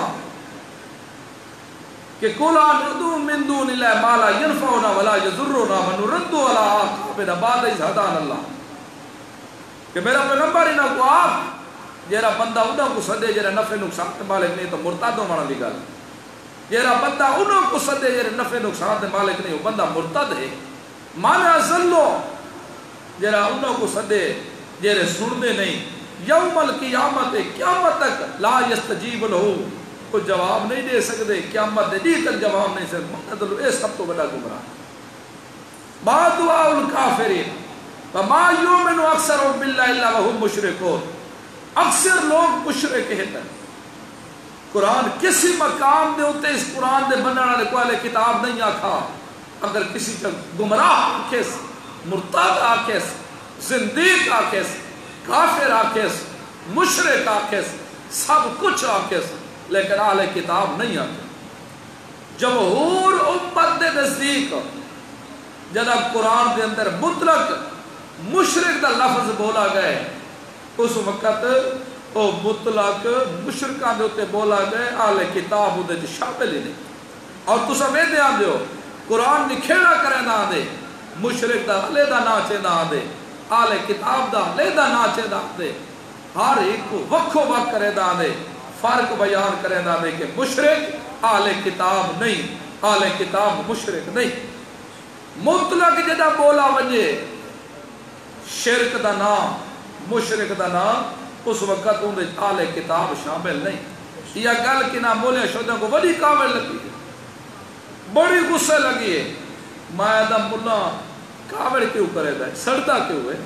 کہ قُلْ نَدْعُو مِن دُونِ اللَّهِ مَا لَا يَنْفَعُنَا وَلَا يَضُرُّنَا وَنُرَدُّ عَلَىٰ أَعْقَابِنَا بَعْدَ إِذْ هَدَانَا اللَّهُ کہ میرا پیغمبر انہاں کو آپ جیرا بندہ انہاں کو سدے جیرا نفع نقصان کے مالک نہیں تو مرتد ہونا دی گل جیرا بندہ انہاں کو سدے جیرا نفع نقصان کے مالک نہیں وہ بندہ مرتد ہے. مانا ذلو جیرا انہاں کو سدے جیرے سننے نہیں یوم القیامت قیامت تک لا یستجیب لہو کوئی جواب نہیں دے سکتے قیامت دے تک جواب نہیں سکتے مطلب اے سب تو بڑا گمراہ. ما دعاء الکافرین وما یؤمن اکثرهم باللہ الا وهم مشرکون اکثر لوگ مشرک ہیں قرآن کسی مقام دے ہوتے اس قرآن دے بننے والے کو اہل کتاب نہیں آکھا. اگر کسی کا گمراہ آکھس، مرتد آکھس، زندیق آکھس، کافر آکھس، مشرک آکھس، سب کچھ آکھس، لیکن اہل کتاب نہیں آکھس. جمہور امت دے نزدیک جناب قرآن دے اندر مطلق مشرک دا لفظ بولا گئے، اس وقت وہ مطلق مشرکان دے ہوتے بولا گئے، اہل کتاب دے شامل ہی نہیں. اور تو سب دے آن دیو قرآن نکھیڑا کرے نہ دے، مشرک دا علیحدہ ناچے نہ دے، اہل کتاب دا علیحدہ ناچے نہ دے، ہر ایک کو وقو وقت کرے نہ دے، فرق بیان کرے نہ دے کہ مشرک اہل کتاب نہیں، اہل کتاب مشرک نہیں. مطلق جدا بولا ونجے شرک دا نام، مشرک دا نام، اس وقت ان اہل کتاب شامل نہیں. یہ گل کی نہ مولے شدوں کو بڑی کامل لگی ہے، بڑی غصے لگی ہے. میں دا ملا کامل کیوں کرے گا، سڑتا کیوں ہے؟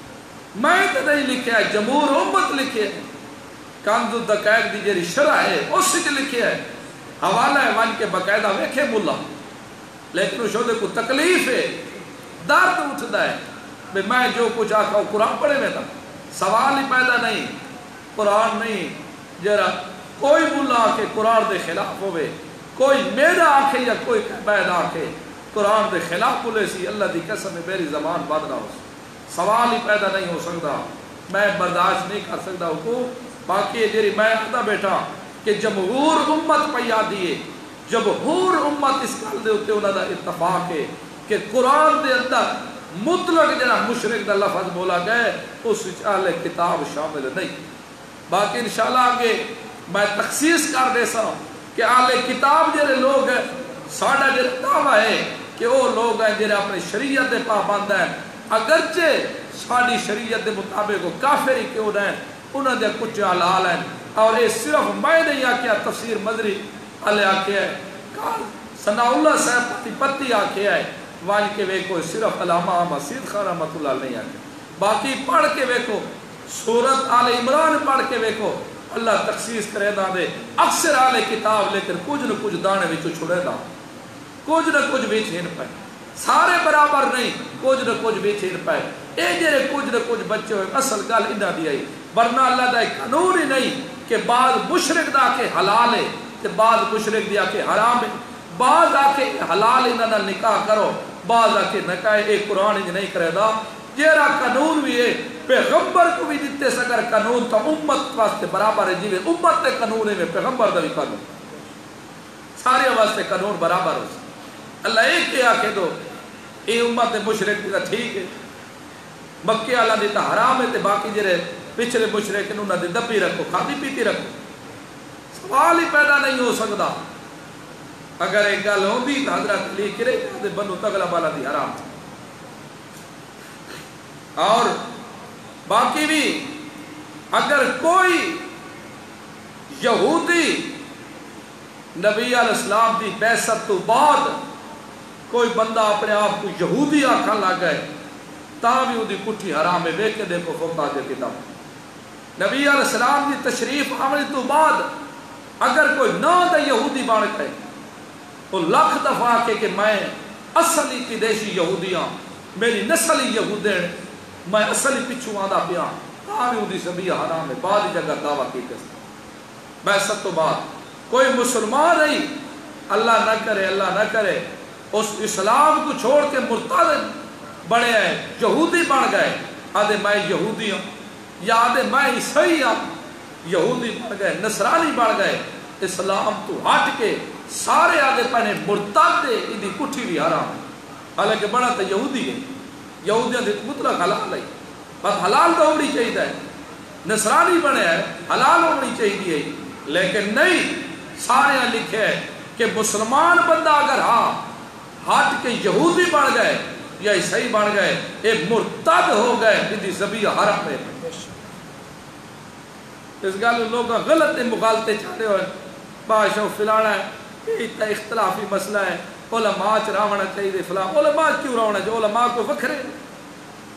میں تو نہیں لکھے ہے، جمہور امت لکھے ہے، کنز الدقائق دی جری شرح ہے اس سے لکھے ہے، حوالہ ہے ون کے باقاعدہ ویکھے ملا. لیکن اس شدے کو تکلیف ہے، درد اٹھتا ہے کہ میں جو کچھ آکھا قرآن پڑھے میں تھا. سوال ہی پیدا نہیں، قرآن نہیں. جرا کوئی ملا آکے قرآن دے خلاف ہوئے، کوئی میرا آکھے یا کوئی بیدہ آکھے قرآن دے خلاف بولے سی، اللہ دی قسم میں میری زبان بند نہ ہو. سوال ہی پیدا نہیں ہو سکتا، میں برداشت نہیں کر سکتا کو. باقی جری میں آتا بیٹھا کہ جمہور امت پیا دیے، جمہور امت اس کال دے ہوتے انہوں دا اتفاق ہے کہ قرآن دے اندر مطلق جنا مشرک دا لفظ بولا گئے، اس اہل کتاب شامل نہیں. باقی انشاءاللہ آگے میں تخصیص کر دے سا کہ اہل کتاب جڑے لوگ ہیں، ساڑھا جڑے دعویٰ ہے کہ وہ لوگ ہیں جڑے اپنی شریعت دے پابند ہیں، اگرچہ ساڑھی شریعت دے مطابق وہ کافر ہی کیوں رہیں، انہوں نے کچھ حلال ہیں. اور یہ صرف میں نہیں آکیا، تفسیر مدری علیہ آکیا ہے، ثناء اللہ صاحب پتی پتی آکیا ہے، وان کے ویکو صرف علامہ مسید خان رحمت اللہ نہیں آکیا. باقی پڑھ کے ویکو سورت آل عمران پڑھ کے ویکو، اللہ تخصیص کرے نہ دے. اکثر آل کتاب لیکن کچھ نہ کچھ دانے وچوں چھڑے دا، کچھ نہ کچھ بھی چھین پائے، سارے برابر نہیں، کچھ نہ کچھ بھی چھین پائے. اے جرے کچھ نہ کچھ بچے ہوئے اصل گل انہاں دی آئی، ورنہ اللہ دا ایک قانون ہی نہیں کہ بعض مشرک دا کے حلال ہے تے بعض مشرک دیا کے حرام ہے. بعض آ کے حلال انہاں نکاح کرو، بعض آ کے نکاح ایک قرآن ہی نہیں کرے دا. جیرا قانون بھی ہے پیغمبر کو بھی دیتے سگر قانون تا امت واسطے برابر ہے، جی امت تے قانون ہے میں پیغمبر دا بھی قانون، سارے واسطے قانون برابر ہو. اللہ ایک کے آکے دو اے امت مشرک دیتا ٹھیک ہے، مکہ اللہ دیتا حرام ہے، تے باقی جرے پچھلے مشرک انہوں نے دبی رکھو، کھادی پیتی رکھو. سوال ہی پیدا نہیں ہو سکتا. اگر ایک گل ہوندی تو حضرت علی کرے تے بنو تغلا بالا دی حرام. اور باقی بھی اگر کوئی یہودی نبی علیہ السلام دی بعثت تو بعد کوئی بندہ اپنے آپ کو یہودی آکھن لگ گئے تاں بھی وہ کٹھی حرام ہے. دیکھ کے دیکھو فقہ دے کتاب، نبی علیہ السلام دی تشریف آمد تو بعد اگر کوئی نہ دا یہودی بن گئے وہ لکھ دفعہ کہ کہ میں اصلی پیدائشی یہودیاں، میری نسلی یہودیں، میں اصلی پچھو آدھا پیا، تاں بھی وہ سبھی حرام ہے. بعد جگہ دعویٰ کی کرتا بعثت تو بعد کوئی مسلمان نہیں، اللہ نہ کرے اللہ نہ کرے اس اسلام کو چھوڑ کے مرتد بڑے ہیں، یہودی بن گئے، آدھے میں یہودی ہوں یا آدھے میں عیسائی ہوں، یہودی بن گئے، نصرانی بن گئے، اسلام تو ہٹ کے سارے آدھے پہنے مرتد دے ادھی کٹھی بھی حرام ہے. حالانکہ بڑا تو یہودی ہے، یہودیاں دے مطلق حلال ہے، بس حلال تو ہونی چاہیے ہے. نصرانی بنے ہے حلال ہونی چاہیے، لیکن نہیں سارے لکھے ہے کہ مسلمان بندہ اگر ہاں ہٹ کے یہودی بن گئے یا عیسائی بن گئے، ایک مرتد ہو گئے، ادھی ذبیح حرام ہے. اس گل لوگ غلط مغالطے چاہتے ہوئے بادشاہ فلانا ہے، اتنا اختلافی مسئلہ ہے، علماء چراونا چاہیے فلاں. علماء کیوں راونا چاہیے؟ علماء کو وکھرے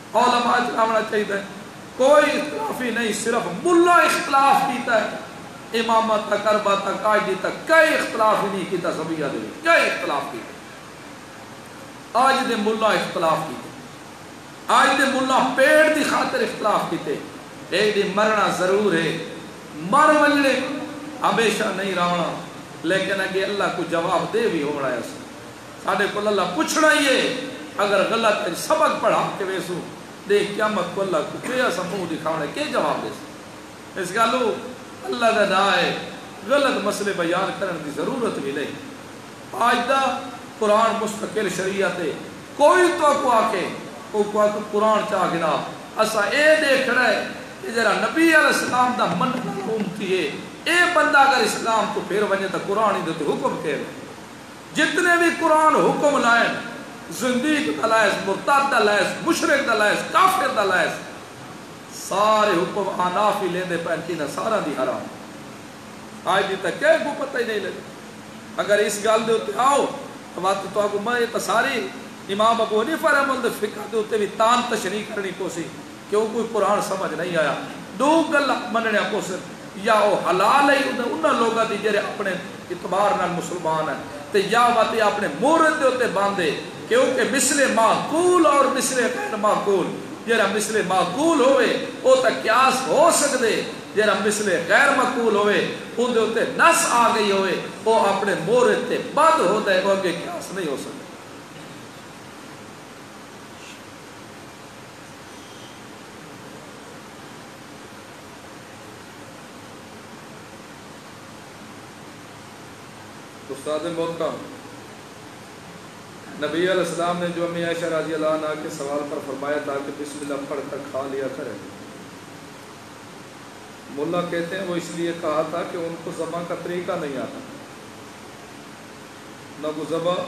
علماء چراونا چاہیے، کوئی اختلافی نہیں، صرف ملا اختلاف کیتا ہے. امامت تک اربا تک قائدی تک کئی اختلاف ہی نہیں کیتا زبیہ دے کئی اختلاف کیتے آج دے ملا اختلاف کیتے آج دے ملا پیڑ دی خاطر اختلاف کیتے اے دی مرنا ضرور ہے مر ونجنے ہمیشہ نہیں رہنا لیکن اگے اللہ کو جواب دے بھی ہونا ہے ساڑھے کو اللہ پوچھنا ہی ہے اگر غلط سبق پڑھا کے ویسو دیکھ قیامت کو اللہ کو کیا سمو دکھاونے کے جواب دے سکتے اس گالو اللہ دا دائے غلط مسئلے بیان کرنے کی ضرورت بھی نہیں آج دا قرآن مستقل شریعت ہے کوئی تو کو آکے کوئی کو آکے قرآن چاہ گنا اسا اے دیکھ رہے کہ جرا نبی علیہ السلام دا من امتی ہے اے بندہ اگر اسلام تو پھر ونجے تا قرآن ہی دیتے حکم کے رہے جتنے بھی قرآن حکم لائیں زندیق دلائز مرتد دلائز مشرک دلائز کافر دلائز سارے حکم آنافی لیندے پہنکی نصارہ دی حرام آج دی تک کیا کو پتہ ہی نہیں لگے اگر اس گال دے ہوتے آؤ تو بات تو آگو میں یہ ساری امام ابو حنیفہ رحمہ اللہ فقہ دے ہوتے بھی تان تشریح کرنی پوسی کیوں کوئی قرآن سمجھ نہیں آیا دو گل مننے پوسی یا وہ حلال ہے انہاں لوگاں دی جرے اپنے اعتبار نال مسلمان ہیں تے یا واتے اپنے مورد دے ہوتے باندھے کیونکہ مثل معقول اور مثل غیر معقول جرا مثل معقول ہوئے وہ تا قیاس ہو سکتے جرا مثل غیر معقول ہوئے ان دے ہوتے نس آ گئی ہوئے وہ اپنے مورد تے بد ہوتا ہے وہ اگے قیاس نہیں ہو سکتے استاد محترم نبی علیہ السلام نے جو امی عائشہ رضی اللہ عنہ کے سوال پر فرمایا تھا کہ بسم اللہ پڑھ کر کھا لیا کریں ملا کہتے ہیں وہ اس لیے کہا تھا کہ ان کو ذبح کا طریقہ نہیں آتا نہ وہ ذبح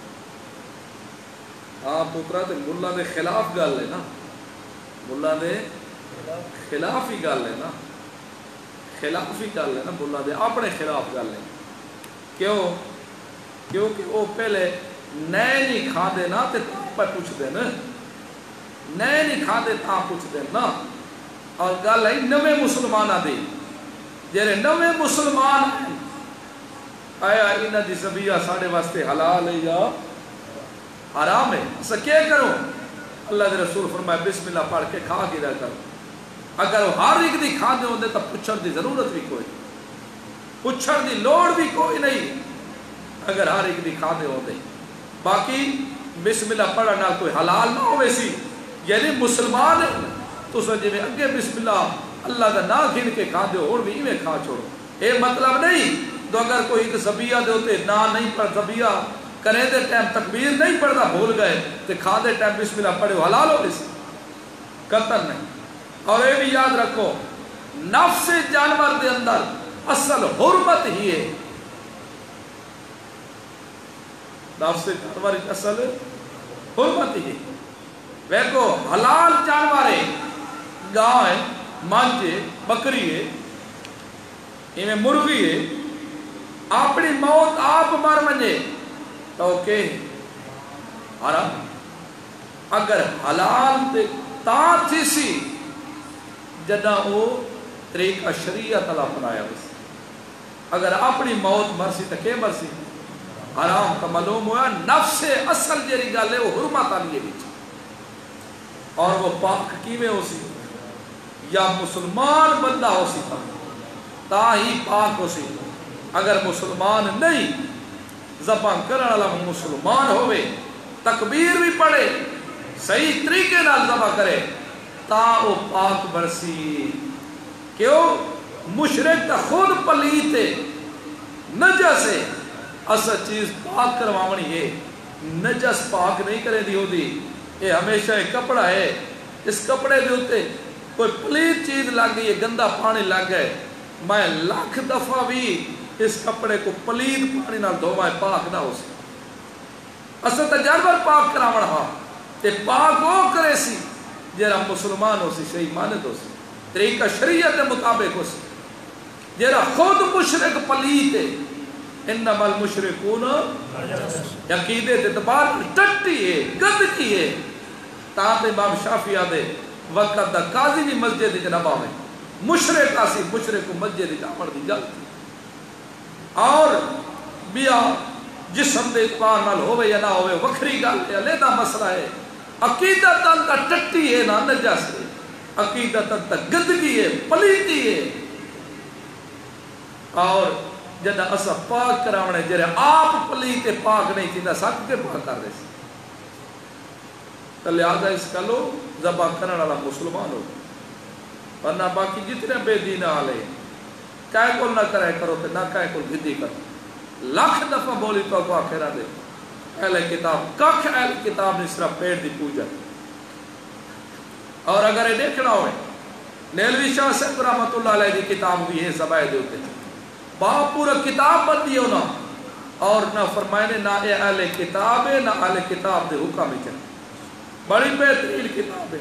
ہاں پترا تے ملا دے خلاف گل ہے نا ملا دے خلاف ہی گل ہے نا خلاف ہی گل ہے نا ملا دے اپنے خلاف گل ہے کیوں کیونکہ وہ پہلے نئے نہیں کھا دے نا تے تاں پہ پوچھ دے نا نئے نہیں کھا دے تاں پوچھ دے نا اور گل ہے نوے مسلمانہ دے جیرے نوے مسلمان ہیں آیا انہ دی زبیہ ساڑھے واسطے حلال ہے یا حرام ہے اسا کیا کرو اللہ دے رسول فرمائے بسم اللہ پڑھ کے کھا کے رہ کرو اگر وہ ہر ایک دی کھا دے ہوندے تو پچھر دی ضرورت بھی کوئی پچھر دی لوڑ بھی کوئی نہیں اگر ہر ایک دی کھا دے ہوندے باقی بسم اللہ پڑھا نہ کوئی حلال نہ ہو ویسی یعنی مسلمان ہے تو سجے میں اگے بسم اللہ اللہ دا نا گھن کے کھا دے اور بھی میں کھا چھوڑو اے مطلب نہیں تو اگر کوئی ایک ذبیہ دے ہوتے نا نہیں پڑھ ذبیہ کرے دے ٹائم تکبیر نہیں پڑھتا بھول گئے تو کھا دے ٹائم بسم اللہ پڑھے حلال ہو اس قتل نہیں اور یہ بھی یاد رکھو نفس جانور دے اندر اصل حرمت ہی ہے نفس جانور اصل حرمت ہی ویکو حلال جانور ہے گاہ ہے مانج ہے بکری ہے ایمیں مرغی ہے اپنی موت آپ مر منجے تو کہ حرام اگر حلال تے تا تھی سی جدہ وہ طریقہ شریعت اللہ بنایا بس اگر اپنی موت مرسی تو کہ مرسی حرام کا معلوم ہوا نفس اصل جیری گل ہے وہ حرمت آلیے بیچ اور وہ پاک کیویں ہو سی یا مسلمان بندہ ہو سی تھا تا ہی پاک ہو سی اگر مسلمان نہیں زبان کرنے والا مسلمان ہوئے تکبیر بھی پڑھے صحیح طریقے نال ذبح کرے تا وہ پاک برسی کیوں مشرک تا خود پلیت ہے نجس ہے اصل چیز پاک کرواونی ہے نجس پاک نہیں کرے دی ہو دی یہ ہمیشہ ایک کپڑا ہے اس کپڑے دے ہوتے کوئی پلیت چیز لگ گئی ہے گندہ پانی لگ گئے میں لاکھ دفعہ بھی اس کپڑے کو پلیت پانی نہ دھوائے پاک نہ ہو سی اصل تجربہ پاک کراونا ہاں تے پاک ہو کرے سی جیرا مسلمان ہو سی صحیح مانت ہو سی طریقہ شریعت مطابق ہو سی جیرا خود مشرک پلیت ہے انما المشرکون یقیدے تے تبار ٹٹی ہے گندگی ہے تاں تے امام شافعی آدھے وقت دا قاضی بھی مسجد جناب آوے مشرک آسی مشرک کو مسجد جامن دی جلتی اور بیا جسم دے اعتبار نال ہوئے یا نہ ہوئے وکھری گل ہے علیحدہ مسئلہ ہے عقیدتاً تا ٹٹی ہے نہ نجس ہے عقیدتاً تا گندگی ہے پلیتی ہے اور جدہ اسا پاک کراونے جرے آپ پلیتے پاک نہیں تھی نہ ساتھ کے پاک کر رہے سے تو لہذا اس کا لو ذبح کرنے والا مسلمان ہو ورنہ باقی جتنے بے دین آلے کائے کول نہ کرے کرو تے نہ کائے کول گھدی کرو لاکھ دفعہ بولی تو کو آخرہ دے اہل کتاب ککھ اہل کتاب نے صرف پیڑ دی پوجا اور اگر یہ دیکھنا ہوئے نیلوی شاہ صاحب رحمت اللہ علیہ دی کتاب بھی ہے زبائے دے ہوتے باپ پورا کتاب بندی ہونا اور نہ فرمائنے نہ اہل کتاب ہے نہ اہل کتاب دے حکم ہی چاہے بڑی بہترین کتاب ہے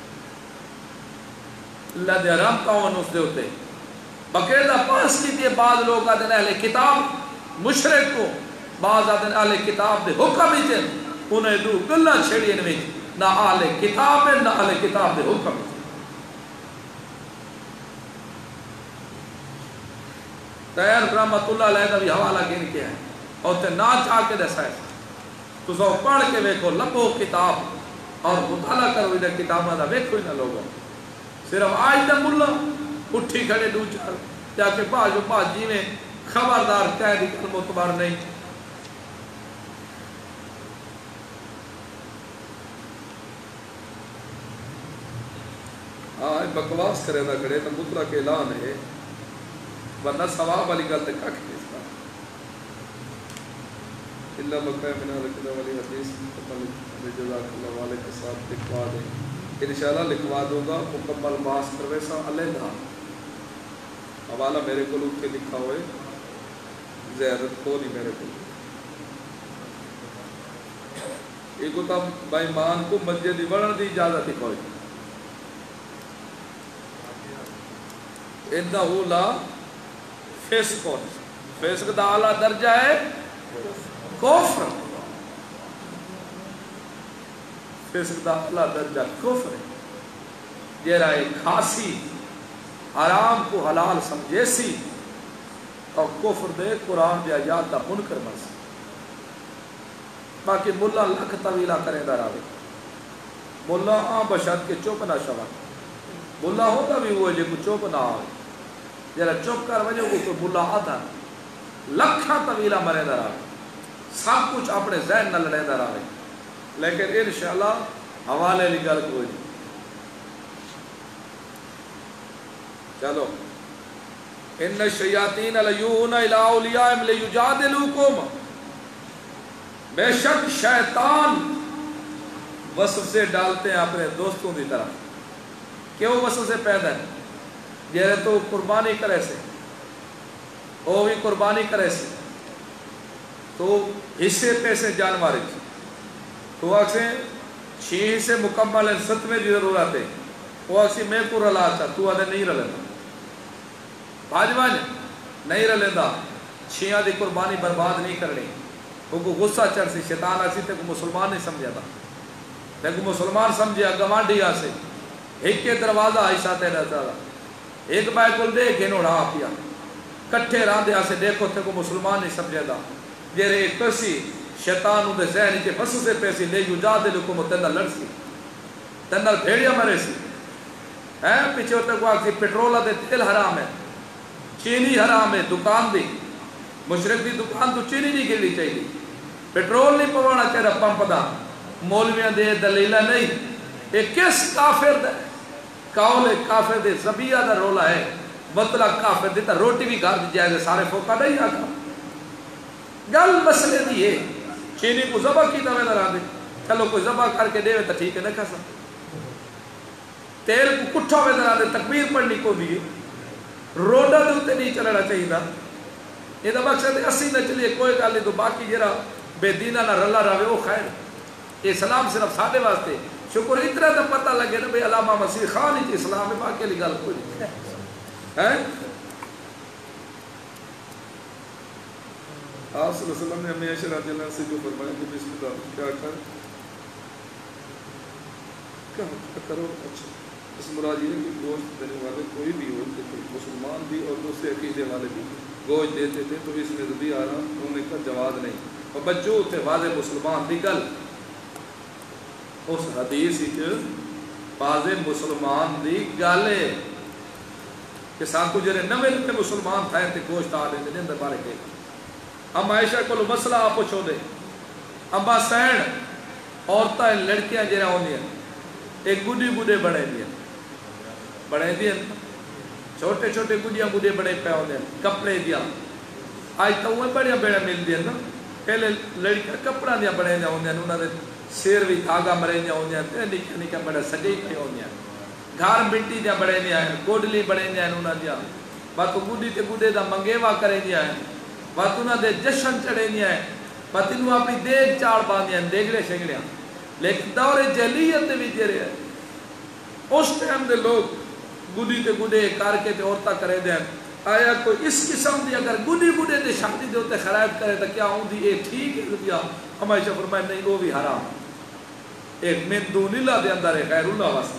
اللہ دے حرام کون اس دے ہوتے بقیدہ پاس لیتے بعض لوگ آدھے اہل کتاب مشرک کو بعض آدھے اہل کتاب دے حکم ہی چاہے انہیں دو گلہ چھڑی انویں نہ اہل کتاب ہے نہ اہل کتاب دے حکم ہی تیار رحمت اللہ علیہ کا بھی حوالہ گن کے ہے اور تے نہ چاہ کے دسائے تو سو پڑھ کے ویکھو لبو کتاب اور مطالعہ کرو ادھر کتاباں دا ویکھو ہی نہ لوگوں صرف آج دا ملا اٹھی کھڑے دو چار جا کے باجو باج جی میں خبردار کہہ دی کل متبار نہیں آج بکواس کرے دا کھڑے تو مطلع کے اعلان ہے ورنہ ثواب والی گل تے ککھ نہیں اس کا اللہ بقائے منہ لکھنے والی حدیث مکمل جزاک اللہ والے کے ساتھ لکھوا دیں انشاءاللہ لکھوا دوں گا مکمل باس کروے سا علیحدہ حوالہ میرے کو لوگ کے لکھا ہوئے زیادت کو نہیں میرے کو ایک ہوتا بائی مان کو مسجد بڑھن دی اجازت ہی کوئی ادھا اولا فسق فسق دا اعلیٰ درجہ ہے کفر فسق دا اعلیٰ درجہ کفر ہے جیرا ایک خاصی حرام کو حلال سمجھے سی اور کفر دے قرآن دے آیات دا منکر مرسی باقی ملا لکھ طویلہ کریں دا راوے ملا آن بشد کے چوپ نہ شوا ملا ہوتا بھی ہوئے جے کو چوپ نہ آئے جرا چوپ کر وجہ کو تو ملا آدھا لکھا طویلہ مرے دا راوے سب کچھ اپنے ذہن نہ لڑے دا راوے لیکن انشاءاللہ حوالے لگل کوئی نہیں چلو ان الشیاطین لیوحون الی اولیاءہم لیجادلوکم بے شک شیطان وسوسے ڈالتے ہیں اپنے دوستوں کی طرف کیوں وسوسے پیدا ہے جیرے تو قربانی کرے سے وہ بھی قربانی کرے سے تو حصے پیسے جانواری تو اکسے چھ حصے مکمل ہیں ستویں دی ضرورت ہے وہ اکسی میں کو رلا تھا تو آدھے نہیں رلے بھاجوان نہیں رلیندہ چھیاں دی قربانی برباد نہیں کرنی وہ کو غصہ چڑھ سی شیطان آسی تے کو مسلمان نہیں سمجھا تھا تے کو مسلمان سمجھا گوانڈی آسے ایک کے دروازہ آئیسا تے رہتا تھا ایک بائی کل دے گھنوڑا آپیا کٹھے راندے آسے دیکھو تے کو مسلمان نہیں سمجھا تھا جیرے ایک کسی شیطان دے ذہنی کے فسوسے پیسی لے جو جا دے لکو مو تندر لڑسی تندر بھیڑیا مرے سی پیچھے ہوتے کو آکسی پیٹرولہ دے تیل حرام ہے چینی حرام ہے دکان دی مشرق دی دکان تو چینی نہیں گرنی چاہیے پیٹرول نہیں پوانا چاہیے پمپ دا مولویاں دے دلیلہ نہیں ایک کس کافر دے کاؤلے کافر دے زبیہ دا رولا ہے مطلق کافر دیتا روٹی بھی گھر دی جائے دے سارے فوقہ نہیں آکا گل مسئلے دی ہے چینی کو زبا کی دوے نہ رہا دے چلو کوئی زبا کر کے دے تا ٹھیک ہے نہ کھا سکتے تیل کو کٹھا ہوئے نہ رہا دے تکبیر پڑھنی کو دیئے روڈا دے ہوتے نہیں چلنا چاہیے نا یہ دا مقصد ہے اسی نہ چلیے کوئی گل نہیں تو باقی جرا بے دینہ نہ رلا رہے وہ خیر اسلام صرف سادے واسطے شکر اتنا تو پتہ لگے نا بھئی علامہ مسیح خان ہی اسلام ہے باقی لی گل کوئی نہیں ہے آپ صلی اللہ علیہ وسلم نے ہمیں عائشہ رضی اللہ سے جو فرمایا کہ بسم اللہ کیا کر کیا کرو اچھا اس مراد یہ ہے کہ گوشت دینے والے کوئی بھی ہو کہ مسلمان بھی اور دوسرے عقیدے والے بھی گوشت دیتے تھے، تو اس میں رضی آ رہا ہونے کا جواز نہیں. اور بچوں تھے واضح مسلمان دی گل اس حدیث واضح مسلمان دی گل ہے کہ سانکو جڑے نویں نویں مسلمان تھے تے گوشت آ دے اندر بارے کے. ہم عائشہ کو مسئلہ آپ پوچھو دے ابا سین عورتیں لڑکیاں جڑا ہوندیاں ایک گڈی گڈے بڑے دیا بڑے دیا چھوٹے چھوٹے گڈیاں گڈے بڑے پہ ہوندے کپڑے دیا. آج تو وہ بڑیاں بڑے ملدی نا پہلے لڑکیاں کپڑا دیا بڑے دیا ہوندے انہاں دے سیر بھی دھاگا مرے دیا ہوندے تے نکا نکا بڑا سجے پہ ہوندے گھر مٹی دیا بڑے دیا کوڈلی بڑے دیا انہاں دیا بات گڈی تے گڈے دا منگیوا کرے دیا بات انہاں دے جشن چڑھے دیا بات انہاں اپنی دیکھ چاڑ باندھیا دیگڑے شگڑیاں. لیکن دور جہلیت بھی جڑے ہے اس ٹائم دے لوگ گڈی تے گڈے کر کے تے عورتاں کرے دیں. آیا کوئی اس قسم دی اگر گڈی گڈے تے شادی دے اوتے خراب کرے تو کیا ہوندی اے ٹھیک ہے یا ہمیشہ فرمائے نہیں وہ بھی حرام. ایک من دون اللہ دے اندر ہے غیر اللہ واسطے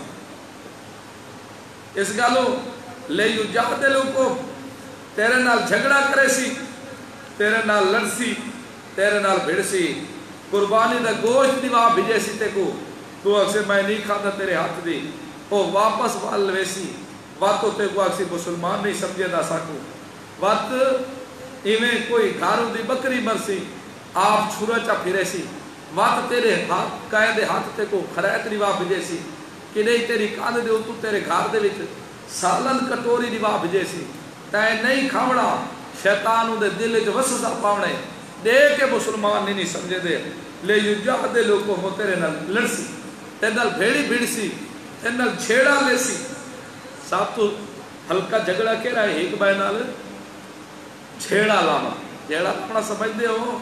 اس گالو لے یو جادلو کو تیرے نال جھگڑا کرے سی تیرے نال لڑسی تیرے نال بھڑسی قربانی دا گوشت دیوا بھیجے سی تے کو تو اکسے میں نہیں کھاتا تیرے ہاتھ دی او واپس وال ویسی واتو تے کو اکسی مسلمان نہیں سمجھے دا ساکو وات ایویں کوئی گھاروں دی بکری مرسی آپ چھوڑا چا پھرے سی وات تیرے ہاتھ قائد ہاتھ تے کو خرائط دیوا بھیجے سی کہ نہیں تیری کان دے تو تیرے گھر دے وچ سالن کٹوری دیوا بھیجے سی تے نہیں کھاوڑا شیطان دے دل وچ وسوسہ پاونے دے کے مسلمان نہیں سمجھے دے لے یو جہد لوگوں ہو تیرے نال لڑسی تے نال بھیڑی بھیڑسی تے نال چھیڑا لیسی صاحب تو ہلکا جھگڑا کہہ رہا ہے ایک بائے نال چھیڑا لاما جھیڑا اپنا سمجھ دے ہو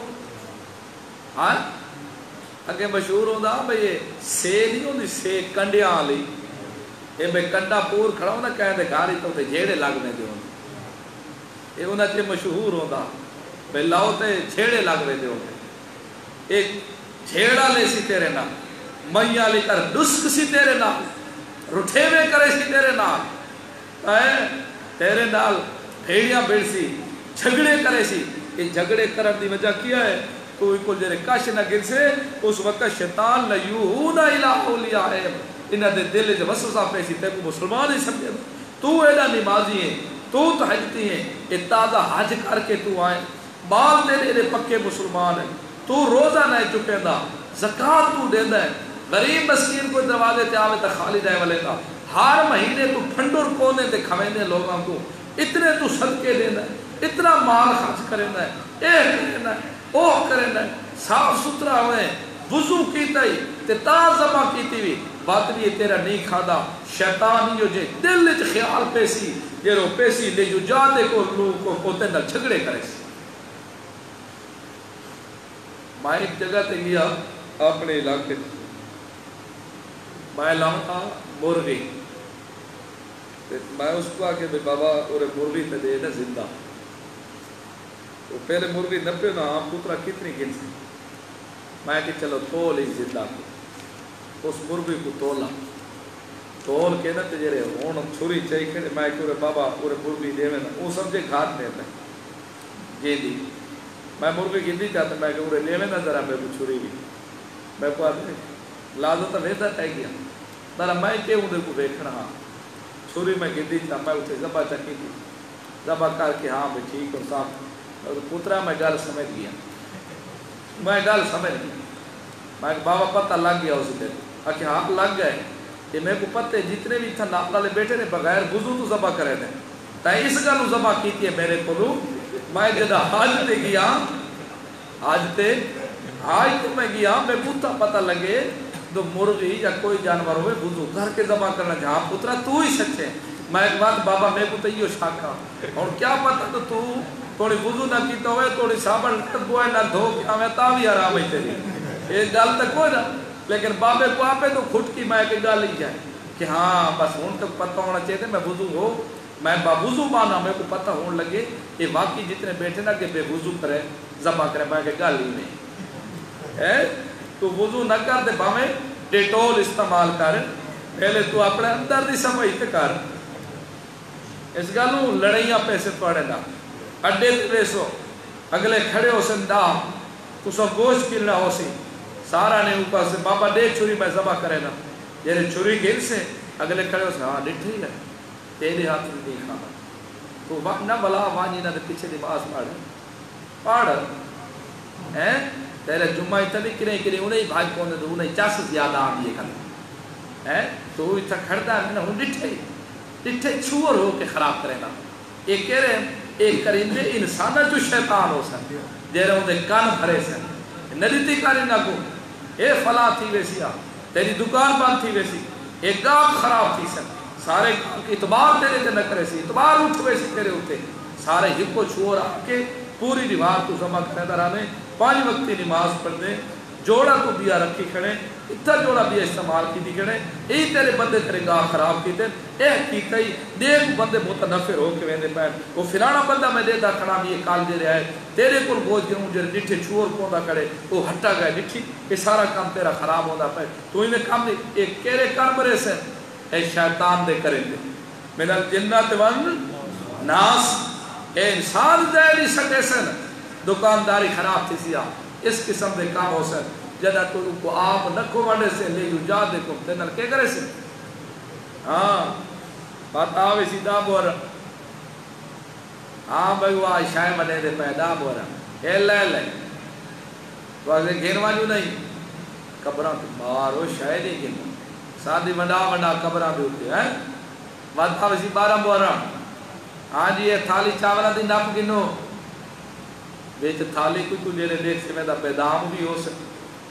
ہاں اگے مشہور ہوندہ بھئی سے نہیں ہوندی سے کنڈیاں آلی اے بھئی کنڈا پور کھڑا ہوندہ کہیں دے گھاری تو تے جھیڑے لگ میں دے ہوندہ اے ہوندہ چے مشہور ہوندہ بھئی لاؤ تے جھیڑے لگ میں دے ہوندہ ایک جھیڑا لے سی تیرے نام میاں لے کر ڈسک سی تیرے نام رٹھے میں کرے سی تیرے نام تیرے نال بھیڑیاں بھیڑ سی جھگڑے کرے سی یہ جھگڑے کرن دی وجہ کیا ہے کوئی کو جرے کش نہ گر سے اس وقت شیطان لیوہون الہ اولیاء ہے انہاں دے دل جو وسوسہ پیسی تے کو مسلمان ہی سمجھے تو ایڈا نمازی ہے تو تحجتی ہے یہ تازہ حج کر کے تو آئے بال دے دے پکے مسلمان ہے تو روزہ نہ چکے دا زکاة تو دے دا ہے غریب مسکین کو دروازے تے آوے تا خالد ہے والے کا ہر مہینے تو پھنڈور کونے تے کھویندے لوگاں کو اتنے تو صدقے دینا ہے اتنا مال خرچ کرنا ہے اے کرنا ہے او کرنا ہے صاف ستھرا ہوئے وضو کیتا ہی تے تا زمہ کیتی بھی بات بھی تیرا نہیں کھادا شیطان جو جے دل وچ خیال پیسی یہ رو پیسی لے جو جاتے کو لوگ کو ہوتے نہ جھگڑے کرے سی. میں ایک جگہ تے گیا اپنے علاقے میں لاؤں مرغی میں اس کو آکے بابا اور مرغی تے دے نا زندہ تو پہلے مرغی نپے نا پترا کتنی گن سی میں کہ چلو تول ہی زندہ کو اس مرغی کو تولا تول کے نا تجرے ہون چھری چاہی کھڑے میں کہ بابا اور مرغی دے میں وہ سمجھے گھات میں میں گیندی میں مرغی گندی چاہتا میں کہ وہ لے میں نہ ذرا میں کو چھری بھی میں کو آدھے لازو تا ویدہ ٹھائی گیا نارا میں کہ انہیں کو بیکھنا ہاں چھوری میں گندی تھا میں اسے زبا چکی تھی زبا کر کے ہاں بھی ٹھیک اور صاحب اور پترا میں گل سمجھ گیا میں گل سمجھ گیا میں بابا پتہ لگ گیا اسے دن آکے ہاں لگ گئے کہ میں کو پتے جتنے بھی تھا ناپلہ لے بیٹھے نے بغیر وضو تو زبا کرے دیں تا اس گلو زبا کیتی ہے میرے کو میں جدہ حاج تے گیا حاج تے حاج تے میں گیا میں پتہ پتہ لگے تو مرغی یا کوئی جانور ہوئے وضو گھر کے ذبح کرنا جہاں پترا تو ہی سچے میں ایک بات بابا میں کو تیو شاکا اور کیا پتا تو تو تھوڑی وضو نہ کیتا ہوئے تھوڑی صابن بوئے نہ دھو کیا میں تا بھی آرام ہی تیری ایک گل تک کوئی نہ لیکن بابے کو آپے تو کھٹ کی میں ایک گل ہی جائے کہ ہاں بس ہون تک پتہ ہونا چاہتے میں وضو ہو میں با وضو بانا میں کو پتہ ہون لگے کہ واقعی جتنے بیٹھے نا کہ بے وضو کرے ذبح کرے میں کہ گل ہی نہیں تو وضو نہ کر دے باویں ڈیٹول استعمال کر پہلے تو اپنے اندر دی سمجھ تے کر اس گلوں لڑائیاں پیسے پڑے نا اڈے تے ویسو اگلے کھڑے ہو سن دا تو سو گوشت کلنا ہو سی سارا نے اوپر سے بابا دے چھری میں ذبح کرے نا جیرے چھری گر سے اگلے کھڑے ہو سے ہاں ڈٹھی ہے تیرے ہاتھ میں نہیں کھانا تو نہ بلا وانی نہ پیچھے نماز پڑھ پڑھ ہیں تیرے جمعہ اتنی کریں کریں انہیں بھائی کونے دو انہیں چاس زیادہ آن دیئے کھنے ہیں تو وہ اتنا کھڑتا ہے ہوں ڈٹھے ڈٹھے چھوڑ ہو کے خراب کرے نا ایک کہہ رہے ہیں ایک کرندے انسانہ جو شیطان ہو سکتے جیرے انہیں کان بھرے سے ندیتی کاری نہ کو اے فلا تھی ویسی آ تیری دکان بند تھی ویسی ایک گاہ خراب تھی سن سارے اتبار تیرے تے نہ کرے سی اتبار اٹھ ویسی تیرے ہوتے سارے ہکو چھوڑ آ کے پوری دیوار تو جمع کرے درانے پانچ وقتی نماز پڑھ دے جوڑا تو بیا رکھی کھڑے اتنا جوڑا بیا استعمال کی دی کھڑے ای تیرے بندے تیرے گاہ خراب کی دے اے حقیقت ہی دیکھ بندے متنفر ہو کے ویندے پائے وہ فلانا بندہ میں دے دا کھڑا بھی ایک کال دے رہا ہے تیرے کل گوج گئے مجھے ڈٹھے چھوڑ پوندا کھڑے وہ ہٹا گئے ڈٹھی یہ سارا کام تیرا خراب ہوتا پائے تو ہی میں کام دے ایک کیرے کام برے سے اے شیطان دے کریں دے من الجنات ون ناس اے انسان دے نہیں سکے سن دکانداری خراب تھی سیا اس قسم دے کام ہو سن جدہ تو ان کو آپ نکھو وڈے سے لے جو جا دے کو تینل کے کرے سے ہاں بات آوے سی دا بورا ہاں بھائی وہ آئیشائے منے دے پیدا بورا اے لے لے تو آگے گھنوانیو نہیں قبران تو مارو شاید ہی گھنو سادی منڈا منڈا قبران بھی ہوتے ہیں بات آوے سی بارہ بورا ہاں جی یہ تھالی چاولا دی ناپ گنو ویچ تھالی کوئی کوئی لینے دیکھ سے میں دا پیدام بھی ہو سکتے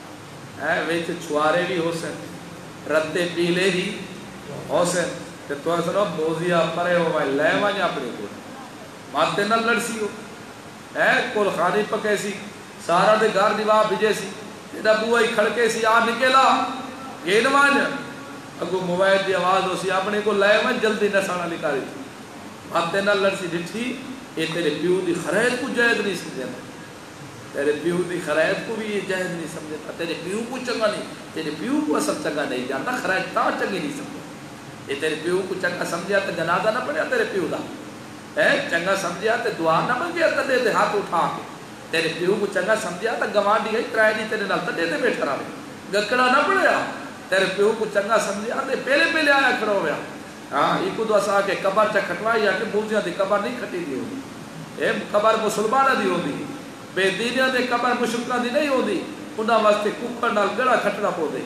ویچ چھوارے بھی ہو سن رتے پیلے ہی ہو سن کہ تو ایسا رو بوزیا پرے ہو بھائی لے وانیا اپنے کو ماتے نہ لڑسی ہو اے کول خانی پکے سی سارا دے گار دیوا بھجے سی تیدا بوئی کھڑکے سی آ نکلا گین وانیا اگو موبائل دی آواز ہو سی اپنے کو لے وان جلدی نسانا لکاری تھی ماتے نہ لڑسی ڈٹھی اے تیرے پیو دی خرید کو جائد نہیں سمجھے تیرے پیو دی خرید کو بھی یہ جائز نہیں سمجھتا تیرے پیو کو چنگا نہیں تیرے پیو کو اصل چنگا نہیں جانتا خرید تا چنگی نہیں سمجھتا یہ تیرے پیو کو چنگا سمجھیا تو جنازہ نہ پڑیا تیرے پیو دا اے چنگا سمجھیا تو دعا نہ منگیا تو دے دے ہاتھ اٹھا کے تیرے پیو کو چنگا سمجھیا تو گوان دی گئی کرائے دی تیرے نال تو دے دے بیٹھ رہا گکڑا نہ پڑیا تیرے پیو کو چنگا سمجھیا تو پہلے پہلے آیا کھڑا ہویا ہاں یہ کو دعا سا کے قبر چا کھٹوائی یا کہ بوزیاں دی قبر نہیں کھٹی دی ہوگی اے قبر مسلمانہ دی ہوگی بے دینیاں دے قبر مشرکاں دی نہیں ہوندی انہاں واسطے کوکڑ نال گڑا کھٹنا پو دے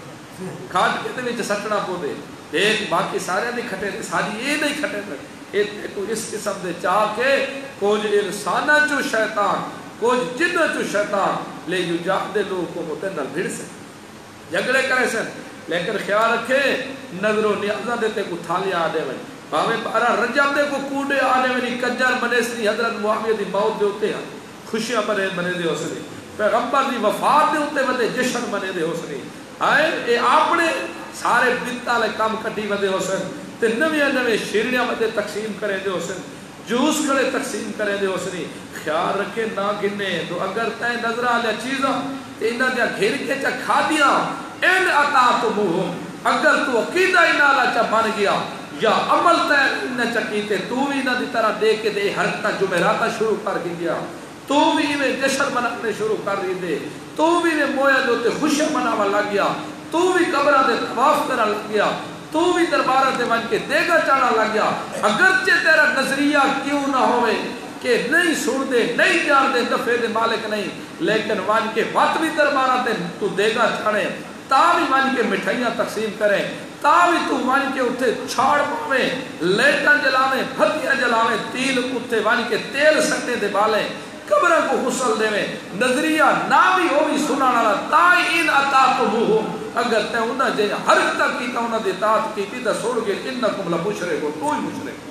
کھاٹ کے دے وچ سٹنا پو دے ایک باقی سارے دی کھٹے ساری یہ نہیں کھٹے تے تو اس قسم دے چاہ کے کچھ انساناں چو شیطان کچھ جناں چو شیطان لے جو جا دے لوگ کو متنل بھیڑ سے جھگڑے کرے سن لیکن خیال رکھے نظر و نیازاں دیتے کو تھالیا آدے وے باوے بارہ رجب دے کو کوڑے آنے ونی کنجر منیسری حضرت معاویہ دی موت دے ہوتے ہیں خوشیاں بنے بنے دے ہو سکے پیغمبر دی وفات دے ہوتے بنے جشن بنے دے ہو سکے آئے اے اپنے سارے بنتا لے کام کٹی بنے ہو سکے تے نویاں نوے شیرنیاں بنے تقسیم کرے دے ہو سکے جوس کھڑے تقسیم کرے دے ہو سکے خیال رکھے نہ گنے تو اگر تائیں نظر آلیا چیزاں تے انہاں دیا گھر کے چا کھا دیا ان عطا تو موہم اگر تو عقیدہ انہاں چا بن گیا یا عمل تے انہاں چا کیتے تو بھی انہاں دی طرح دے کے دے ہرتا جمعراتا شروع کر گیا تو بھی میں جشن منانے شروع کر رہی دے تو بھی میں مویا دوتے خوشیاں مناوا لگ گیا تو بھی قبرہ دے طواف کرا لگ گیا تو بھی دربارہ دے ون کے دیگا چاڑا لگ گیا اگرچہ تیرا نظریہ کیوں نہ ہوئے کہ نہیں سن دے نہیں جان دے دفعے دے مالک نہیں لیکن ون کے وقت بھی دربارہ دے تو دیگا چاڑے تا بھی ون کے مٹھائیاں تقسیم کریں تا بھی تو ون کے اتھے چھاڑ پاویں لیٹاں جلاویں بھتیاں جلاویں تیل اتھے ون کے تیل سکتے دے بالیں قبرہ کو غسل دے میں نظریہ نہ بھی ہو بھی سنانا والا تائی ان اطاعتموہم اگر تے انہاں جے ہر تک کیتا انہاں دی اطاعت کیتی تے سوڑ کے انکم لمشرکون تو ہی مشرک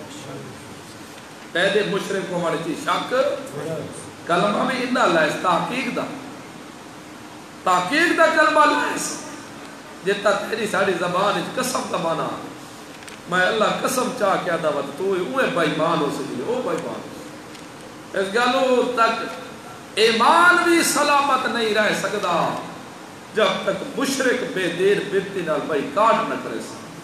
پہلے مشرک کو ہماری چیز شک کلمہ میں انہا لائس تحقیق دا تحقیق دا کلمہ لائس جتا تیری ساڑی زبان اچ قسم کا مانا میں اللہ قسم چاہ کیا دعوت تو اوہ بائیمان ہو سکے او بائیمان اس گلو تک ایمان بھی سلامت نہیں رہ سکتا جب تک مشرک بے دیر بنتی نال بھائی کاٹ نہ کرے سکتا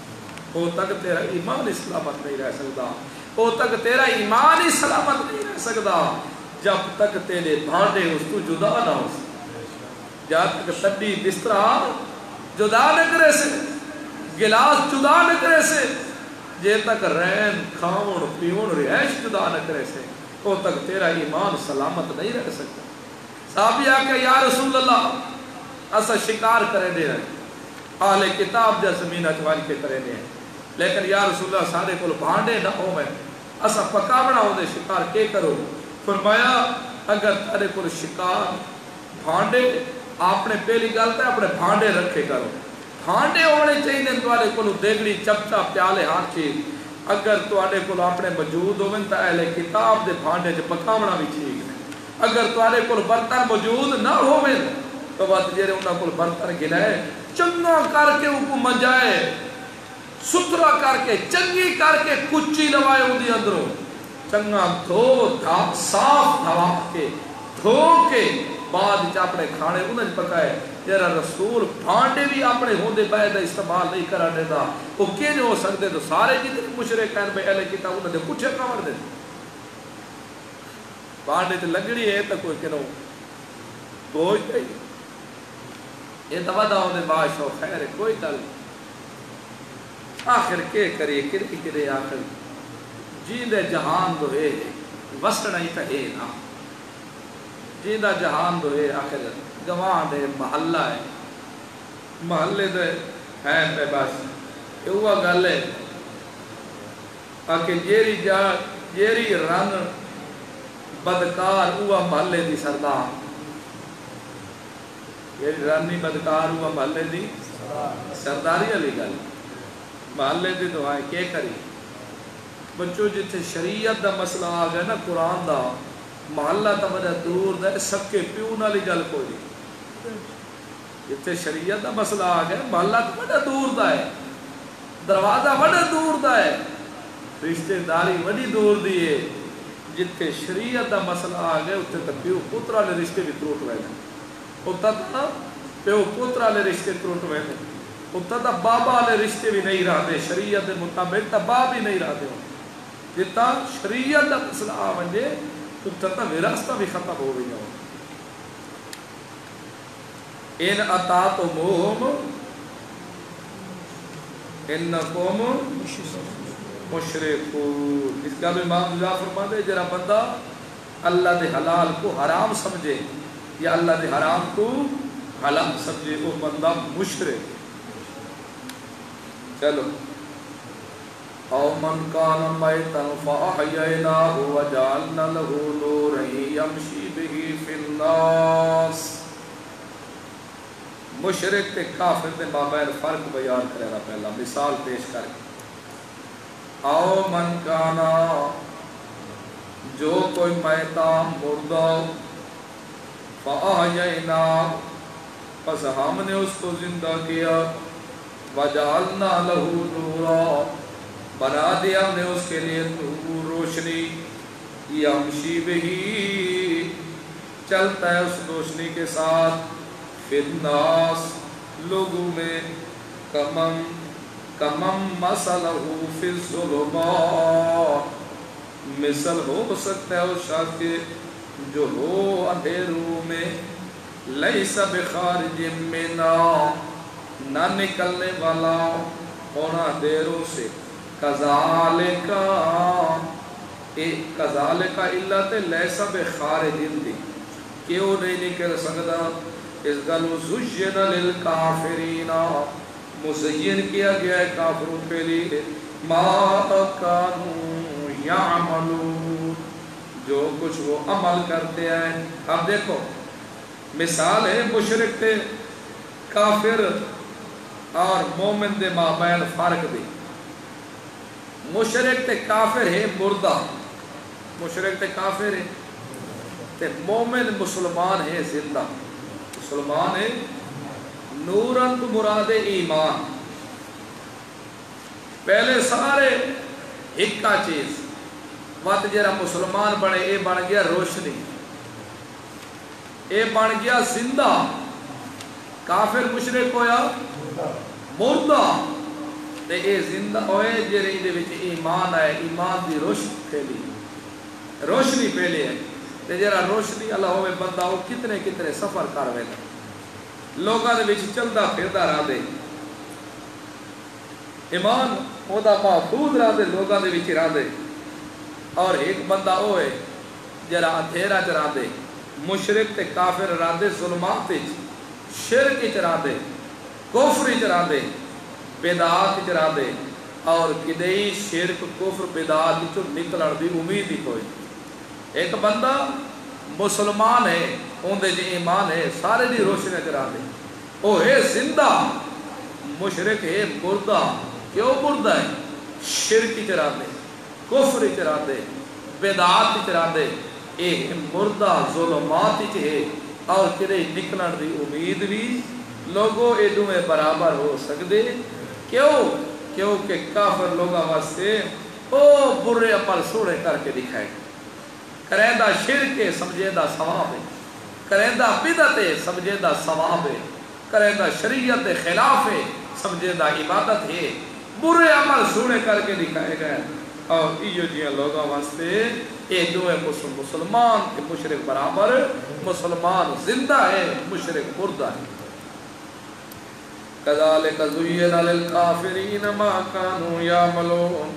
وہ تک تیرا ایمان ہی سلامت نہیں رہ سکتا، وہ تک تیرا ایمان ہی سلامت نہیں رہ سکتا جب تک تیرے بھانڈے اس کو جدا نہ ہو سکتے، جب تک تڈی بسترا جدا نہ کرے سے، گلاس جدا نہ کرے سے، جے تک رین کھاؤن پیون رہائش جدا نہ کرے سے، وہ تک تیرا ایمان سلامت نہیں رہ سکتا۔ صحابی آکے یا رسول اللہ اسا شکار کرے دے رہے اہل کتاب جا زمین اچوال کے کرے دے ہیں، لیکن یا رسول اللہ سارے کو بھانڈے نہ ہو میں اسا پکاونا ہو دے شکار کے کرو؟ فرمایا اگر تارے کو شکار بھانڈے آپ نے پہلی گلتا ہے اپنے بھانڈے رکھے کرو، بھانڈے ہونے چاہیے تارے کو دیگڑی چپچا پیالے ہر چیز، اگر تارے کو اپنے موجود ہوئے تو اہل کتاب دے بھانڈے چ پکاونا بھی ٹھیک ہے، اگر تارے کو برتن موجود نہ ہوئے تو بات جیرے انہاں کو برتن گلائے چنگا کر کے ان کو منجائے، سترا کر کے چنگی کر کے کچی لوائے ان دی اندروں، چنگا دھو دھا صاف دھوا کے دھو کے بعد اپنے کھانے انہیں پکائے۔ جیرا رسول بھانڈے بھی اپنے ہوندے باید استعمال نہیں کرا دیتا، وہ کیے جو ہو سکتے تو سارے جتنے مشرک کہنے میں اہل کتاب انہوں نے کچھ کمر دے بھانڈے تے لگڑی ہے تو کوئی کنو کوئی نہیں، یہ تو ودا ہونے باش ہو خیر کوئی گل آخر کے کرے کرے کرے آخر جیندے جہان دو ہے وسطنا ہی تو ہے نا، جیندہ جہان دو ہے آخر گواہ دے محلہ ہے، محلے دے ہے پہ بس یہ ہوا گل ہے آکے جیری جا جیری رن بدکار ہوا محلے دی سردار، یہ رانی بدکار ہوا محلے دی سرداری علی گل، محلے دی دعائیں کیا کری بچوں جتھے شریعت دا مسئلہ آ گیا نا قرآن دا محلہ تا بڑا دور دا سکے پیون علی گل کوئی جتھے شریعت دا مسئلہ آ گیا محلہ تا بڑا دور دا ہے، دروازہ بڑا دور دا ہے، رشتہ داری بڑی دور دی ہے، جتھے شریعت دا مسئلہ آ گیا اتھے تا پیو پترہ لے رشتے بھی تروٹ ہوئے ہیں، اتھا تا پیو پترہ لے رشتے تروٹ ہوئے ہیں، اتھا تا بابا لے رشتے بھی نہیں رہا دے، شریعت دے مطابق تا باب ہی نہیں رہا دے، جتا شریعت دا مسئلہ آ ونجے اتھا تا وراثتہ بھی ختم ہو گئی ہو۔ ان اطاعتموہم انکم مشرکون، اس کا بھی امام جزا فرما دے جرا بندہ اللہ دے حلال کو حرام سمجھے یا اللہ دے حرام کو حلال سمجھے وہ بندہ مشرک۔ چلو او من کان میتا فاحییناہ وجعلنا لہ نورا یمشی بہ فی الناس، مشرک تے کافر دے مابین فرق بیان کرے رہا پہلا مثال پیش کر کے، او من کانا جو کوئی میتا مردہ فاحییناہ پس ہم نے اس کو زندہ کیا، وجعلنا لہ نورا بنا دیا ہم نے اس کے لیے نور روشنی، یمشی بہی چلتا ہے اس روشنی کے ساتھ، فی الناس لوگوں میں، کمم کمم مثلہ فی الظلمات مثل ہو سکتا ہے اس شخص کے جو ہو اندھیروں میں، لیس بخارج منہا نہ نکلنے والا ہونا اندھیروں سے، کذالکا کذالکا علت لیس بخارج دی کیوں نہیں نکل سکتا، اس گلو زجن للکافرین مزین کیا گیا ہے کافروں کے لیے، ما کانوا یعملون جو کچھ وہ عمل کرتے ہیں۔ اب دیکھو مثال ہے مشرک تے کافر اور مومن دے مابین فرق دی، مشرک تے کافر ہے مردہ، مشرک تے کافر ہے تے مومن مسلمان ہے زندہ، مسلمان ہے نورن تو مراد ایمان، پہلے سارے ہکا چیز وقت جرا مسلمان بنے اے بن گیا روشنی، اے بن گیا زندہ، کافر مشرک ہویا مردہ، تے اے زندہ ہوئے جڑے دے وچ ایمان آئے ایمان دی روشنی پھیلی روشنی پھیلی ہے تے جڑا روشنی اللہ ہوئے بندہ وہ کتنے کتنے سفر کر ویلا لوگاں دے وچ چلدا پھردا رہ دے ایمان او دا محفوظ رہ دے لوگاں دے وچ رہ دے اور ایک بندہ ہوئے جڑا اندھیرا چ رہ دے مشرک تے کافر رہ دے ظلمات وچ شرک وچ رہ دے کفر وچ رہ دے بدعات وچ رہ دے اور کدی شرک کفر بدعات وچوں نکلن دی امید ہی کوئی ایک بندہ مسلمان ہے اون دے ایمان ہے سارے دی روشنی وچ رہ دے او ہے زندہ مشرک ہے مردہ کیوں مردہ ہے شرک وچ رہ دے کفر وچ رہ دے بدعات وچ رہ دے اے مردہ ظلمات وچ ہے اور کدی نکلن دی امید بھی لوگوں اے دوویں برابر ہو سکدے کیوں کیونکہ کافر لوگاں واسطے او برے عمل سوڑے کر کے دکھائے کریندا شرک سمجھیندہ ثواب ہے کریندا بدعت سمجھیندہ ثواب ہے کریندا شریعت خلاف ہے سمجھیندہ عبادت ہے برے عمل سوڑے کر کے دکھائے گئے اور ایو جیاں لوگاں واسطے اے دوے مسلمان کے مشرک برابر مسلمان زندہ ہے مشرک مردہ ہے كذلك زين للكافرين ما كانوا يعملون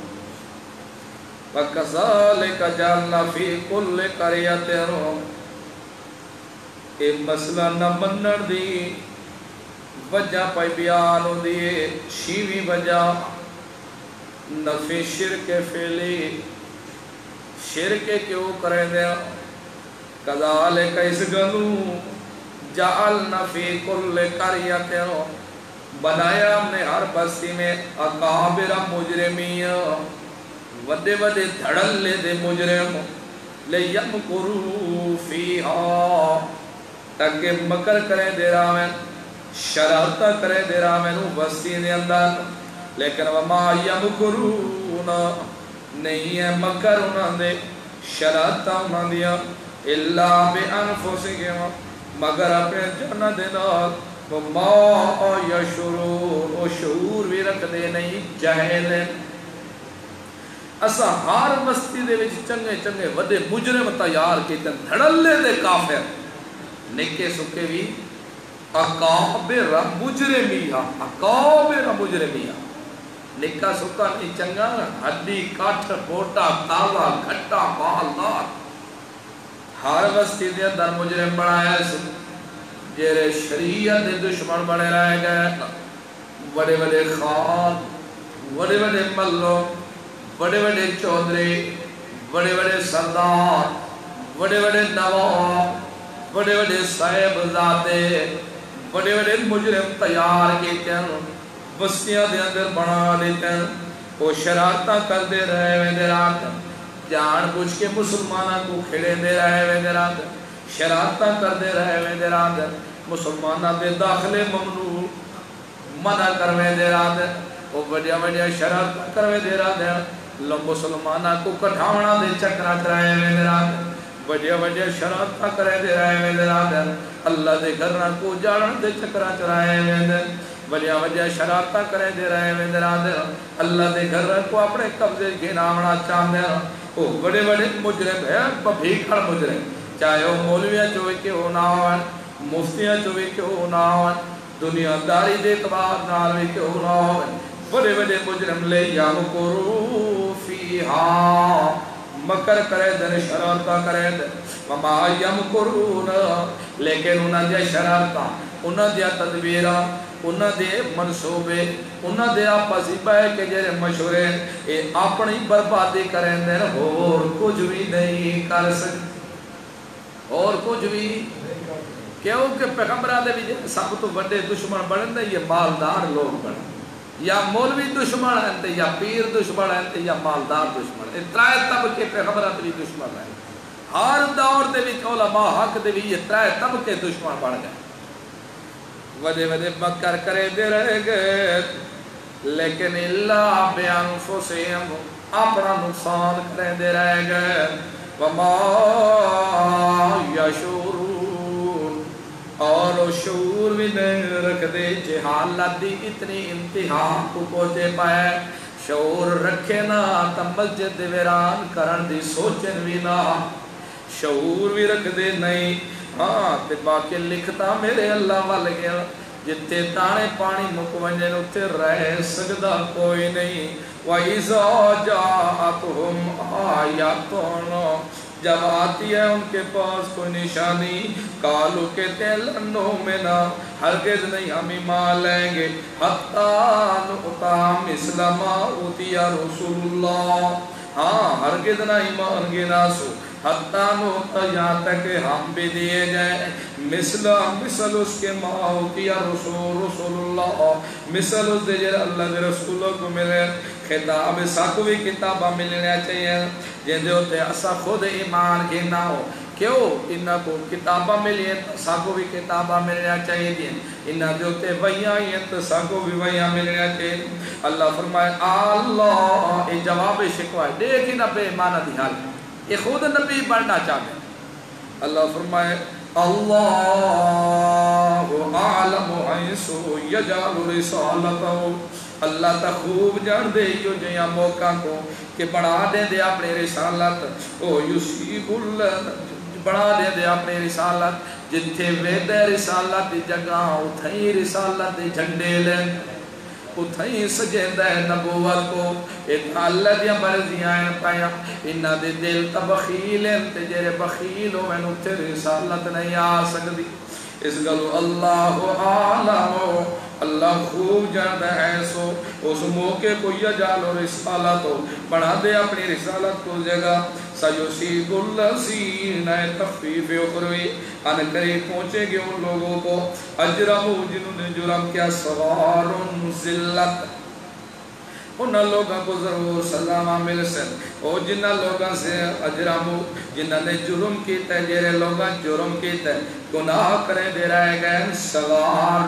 وكذلك جعلنا في كل قرية اے مسئلہ نہ منن دی وجہ پہ بیان ہو دیئے شیوی وجہ نفی شرک فیلی شرک کیوں کریں دیا كذلك اس گلوں جعلنا في كل قرية بنایا ہم نے ہر بستی میں اکابر مجرمیہ وڈے وڈے دھڑل لے دے مجرم لیمکرو فیہا تاکہ مکر کرے دے رہا میں شرارتہ کرے دے رہا میں نو بستی دے اندر لیکن وما یمکرون نہیں ہے مکر انہاں دے شرارتہ انہاں دیا اللہ بے انفسکم مگر اپنے جنہ دے نال وما یشعرون او شعور بھی رکھ دے نہیں جاہل اسا ہر مستی دے وچ چنگے چنگے وڈے مجرم تیار کیتے دھڑلے دے کافر نکے سکے بھی اکابر مجرمیہ اکابر مجرمیہ نکا سکا نہیں چنگا ہڈی کاٹھ بوٹا تالا گھٹا مالدار ہر مستی دے اندر مجرم بنایا سکے جیرے شریعت دشمن بڑے رہ گئے بڑے بڑے خان بڑے بڑے ملو بڑے بڑے چودھری بڑے بڑے سردار بڑے بڑے نواب بڑے بڑے صاحبزادے بڑے بڑے مجرم تیار کیتے ہیں بستیاں دے اندر بنا لیتے ہیں وہ شرارتہ کر دے رہے ہوئے دے رات جان بوجھ کے مسلمانوں کو کھڑے دے رہے ہوئے دے رات شرارتہ کر دے رہے ہوئے دے رات مسلمانہ دے داخلے ممنوع منع کروے دے رات وہ بڑیا بڑیا شرارتہ کروے دے رات لو مسلمانہ کو کٹھاونا دے چکرہ چرائے ہوئے دے رات بڑیا بڑیا شرارتہ کرے دے رہے ہوئے دے رات اللہ دے گھرنا کو جاڑن دے چکرہ چرائے ہوئے دے بڑیا بڑیا شرارتہ کرے دے رہے ہوئے دے رات اللہ دے گھر کو اپنے قبضے گھناونا چاہتے ہیں وہ بڑے بڑے مجرم ہیں بھیکھڑ مجرم چاہے وہ مولویاں چوئے کے ہو نہ ہوئے مفتیاں چوئے کے ہو نہ ہوئے دنیا داری دے اعتبار ناروے کے ہو نہ ہوئے بڑے بڑے مجرم لے یمکرو فیہا مکر کرے دن شرارتہ کرے دن وما یمکرون لیکن انہاں دیا شرارتہ انہاں دیا تدبیرہ انہاں دے منصوبے انہاں دے آپسی بائے کے جرے مشورے اے اپنی بربادی کریں دن اور کچھ بھی نہیں کر سکتے اور کچھ بھی کیونکہ پیغمبرہ دے بھی سب تو بڑے دشمن بڑھن دے یہ مالدار لوگ بڑھن یا مولوی دشمن ہیں یا پیر دشمن ہیں یا مالدار دشمن ہیں ترائے طبقے پیغمبرہ دے بھی دشمن ہیں ہر دور دے بھی علماء حق دے بھی یہ ترائے طبقے دشمن بڑھ گئے وڈے وڈے مکر کرے دے رہے گئے لیکن اللہ بِأَنفُسِهِمْ اپنا نقصان کرے دے رہے گئے وما یشعرون اور شعور بھی نہیں رکھ دے جے حالت دی اتنی انتہا کو پہنچے پائے شعور رکھے نا تا مسجد ویران کرن دی سوچن بھی نا شعور بھی رکھ دے نہیں ہاں تے باقی لکھتا میرے اللہ والے گیا جتے تانے پانی مکونجن اتے رہ سکتا کوئی نہیں وَإِذَا جَاءَتْهُمْ آیَاتٌ جب آتی ہے ان کے پاس کوئی نشانی کالو کہتے ہیں لنو منا ہرگز نہیں ہم ایمان لیں گے حَتَّى نُؤْتَى مِثْلَ مَا أُوتِيَ رُسُولُ اللَّهِ ہاں ہرگز نہ ایمان گے ناسو حتیٰ نوتا یہاں تک ہم بھی دیے جائیں مثل مثل اس کے ماں ہوتی ہے رسول رسول اللہ مثل اس دے جر اللہ دے رسولوں کو ملے خطاب ساکو بھی کتابہ ملنے چاہیے جن دے ہوتے اسا خود ایمان گھنا ہو کیوں انہا کو کتابہ ملیے ساکو بھی کتابہ ملنے چاہیے دیں انہا دے ہوتے ویاں ہیں تو ساکو بھی ویاں ملنے چاہیے اللہ فرمائے اللہ یہ جواب شکوہ ہے دیکھی نہ بے ایمانہ دی حال یہ خود نبی بڑھنا چاہتے ہیں اللہ فرمائے اللہ اعلم حیثو یجعل رسالتو اللہ تا خوب جان دے یو جیاں موقع کو کہ بڑھا دے دے اپنے رسالت او یسیب اللہ بڑھا دے دے اپنے رسالت جتھے ویدے رسالت دی جگہ اتھائی رسالت دی جھنڈے لیں اتھائی سجیندہ نبوت کو ایک اللہ دیا مرضیاں پایا انہا دے دل تا بخیل ہیں تجھے بخیل ہو میں نکتے رسالت نہیں آ سکتی اس گلو اللہ عالم اللہ خوب جاندہ ہے سو اس موقع کو یہ جالو رسالت ہو بڑھا دے اپنی رسالت کو جگہ سیوسیب اللذین تخفیف اخروی ان قریب پہنچے گے ان لوگوں کو اجرمو جنہوں نے جرم کیا سوار ذلت انہا لوگوں کو ضرور سزا مل سن او جنہا لوگوں سے اجرمو جنہا نے جرم کی تے جیرے لوگوں جرم کی تے گناہ کریں دے رہے گئے سوار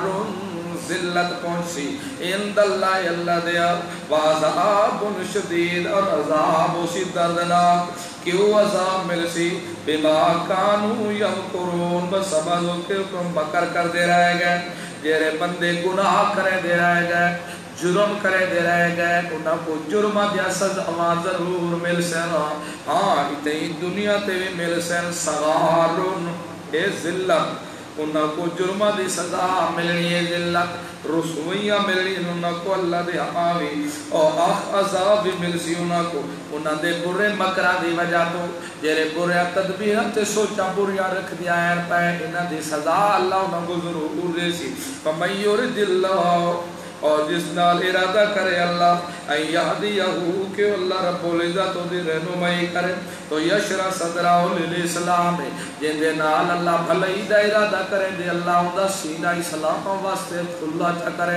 ذلت پہنچی اند اللہ اللہ دیا وعذاب شدید اور عذاب اسی دردناک کیوں عذاب ملسی بما کانو یمکرون بس سبزوں کے حکم بکر کر دے رہے گئے جیرے بندے گناہ کرے دے رہے گئے جرم کرے دے رہے گئے انہاں کو جرمہ دیا سزا ضرور مل سینا ہاں اتنی دنیا تے بھی مل سین صغارون اے ذلت انہاں کو جرمہ دی سزا ملنی ہے ذلت رسویاں ملنی انہاں کو اللہ دے حقاوی اور آخ عذاب بھی ملسی انہاں کو انہاں دے برے مکرہ دی وجہ تو جیرے برے تدبیرہ تے سوچا بریاں رکھ دیا ہے پہ انہاں دی سزا اللہ انہاں کو ضرور دے سی فَمَنْ يُرِدِ اللَّهُ اور جس نال ارادہ کرے اللہ اَنْ يَهْدِيَهُ کہ اللہ رب العزت دی رہنمائی کرے تو یشرح صدرہ للاسلام جن دے نال اللہ بھلائی دا ارادہ کرے دے اللہ دا سینہ اسلام واسطے کھلا چا کرے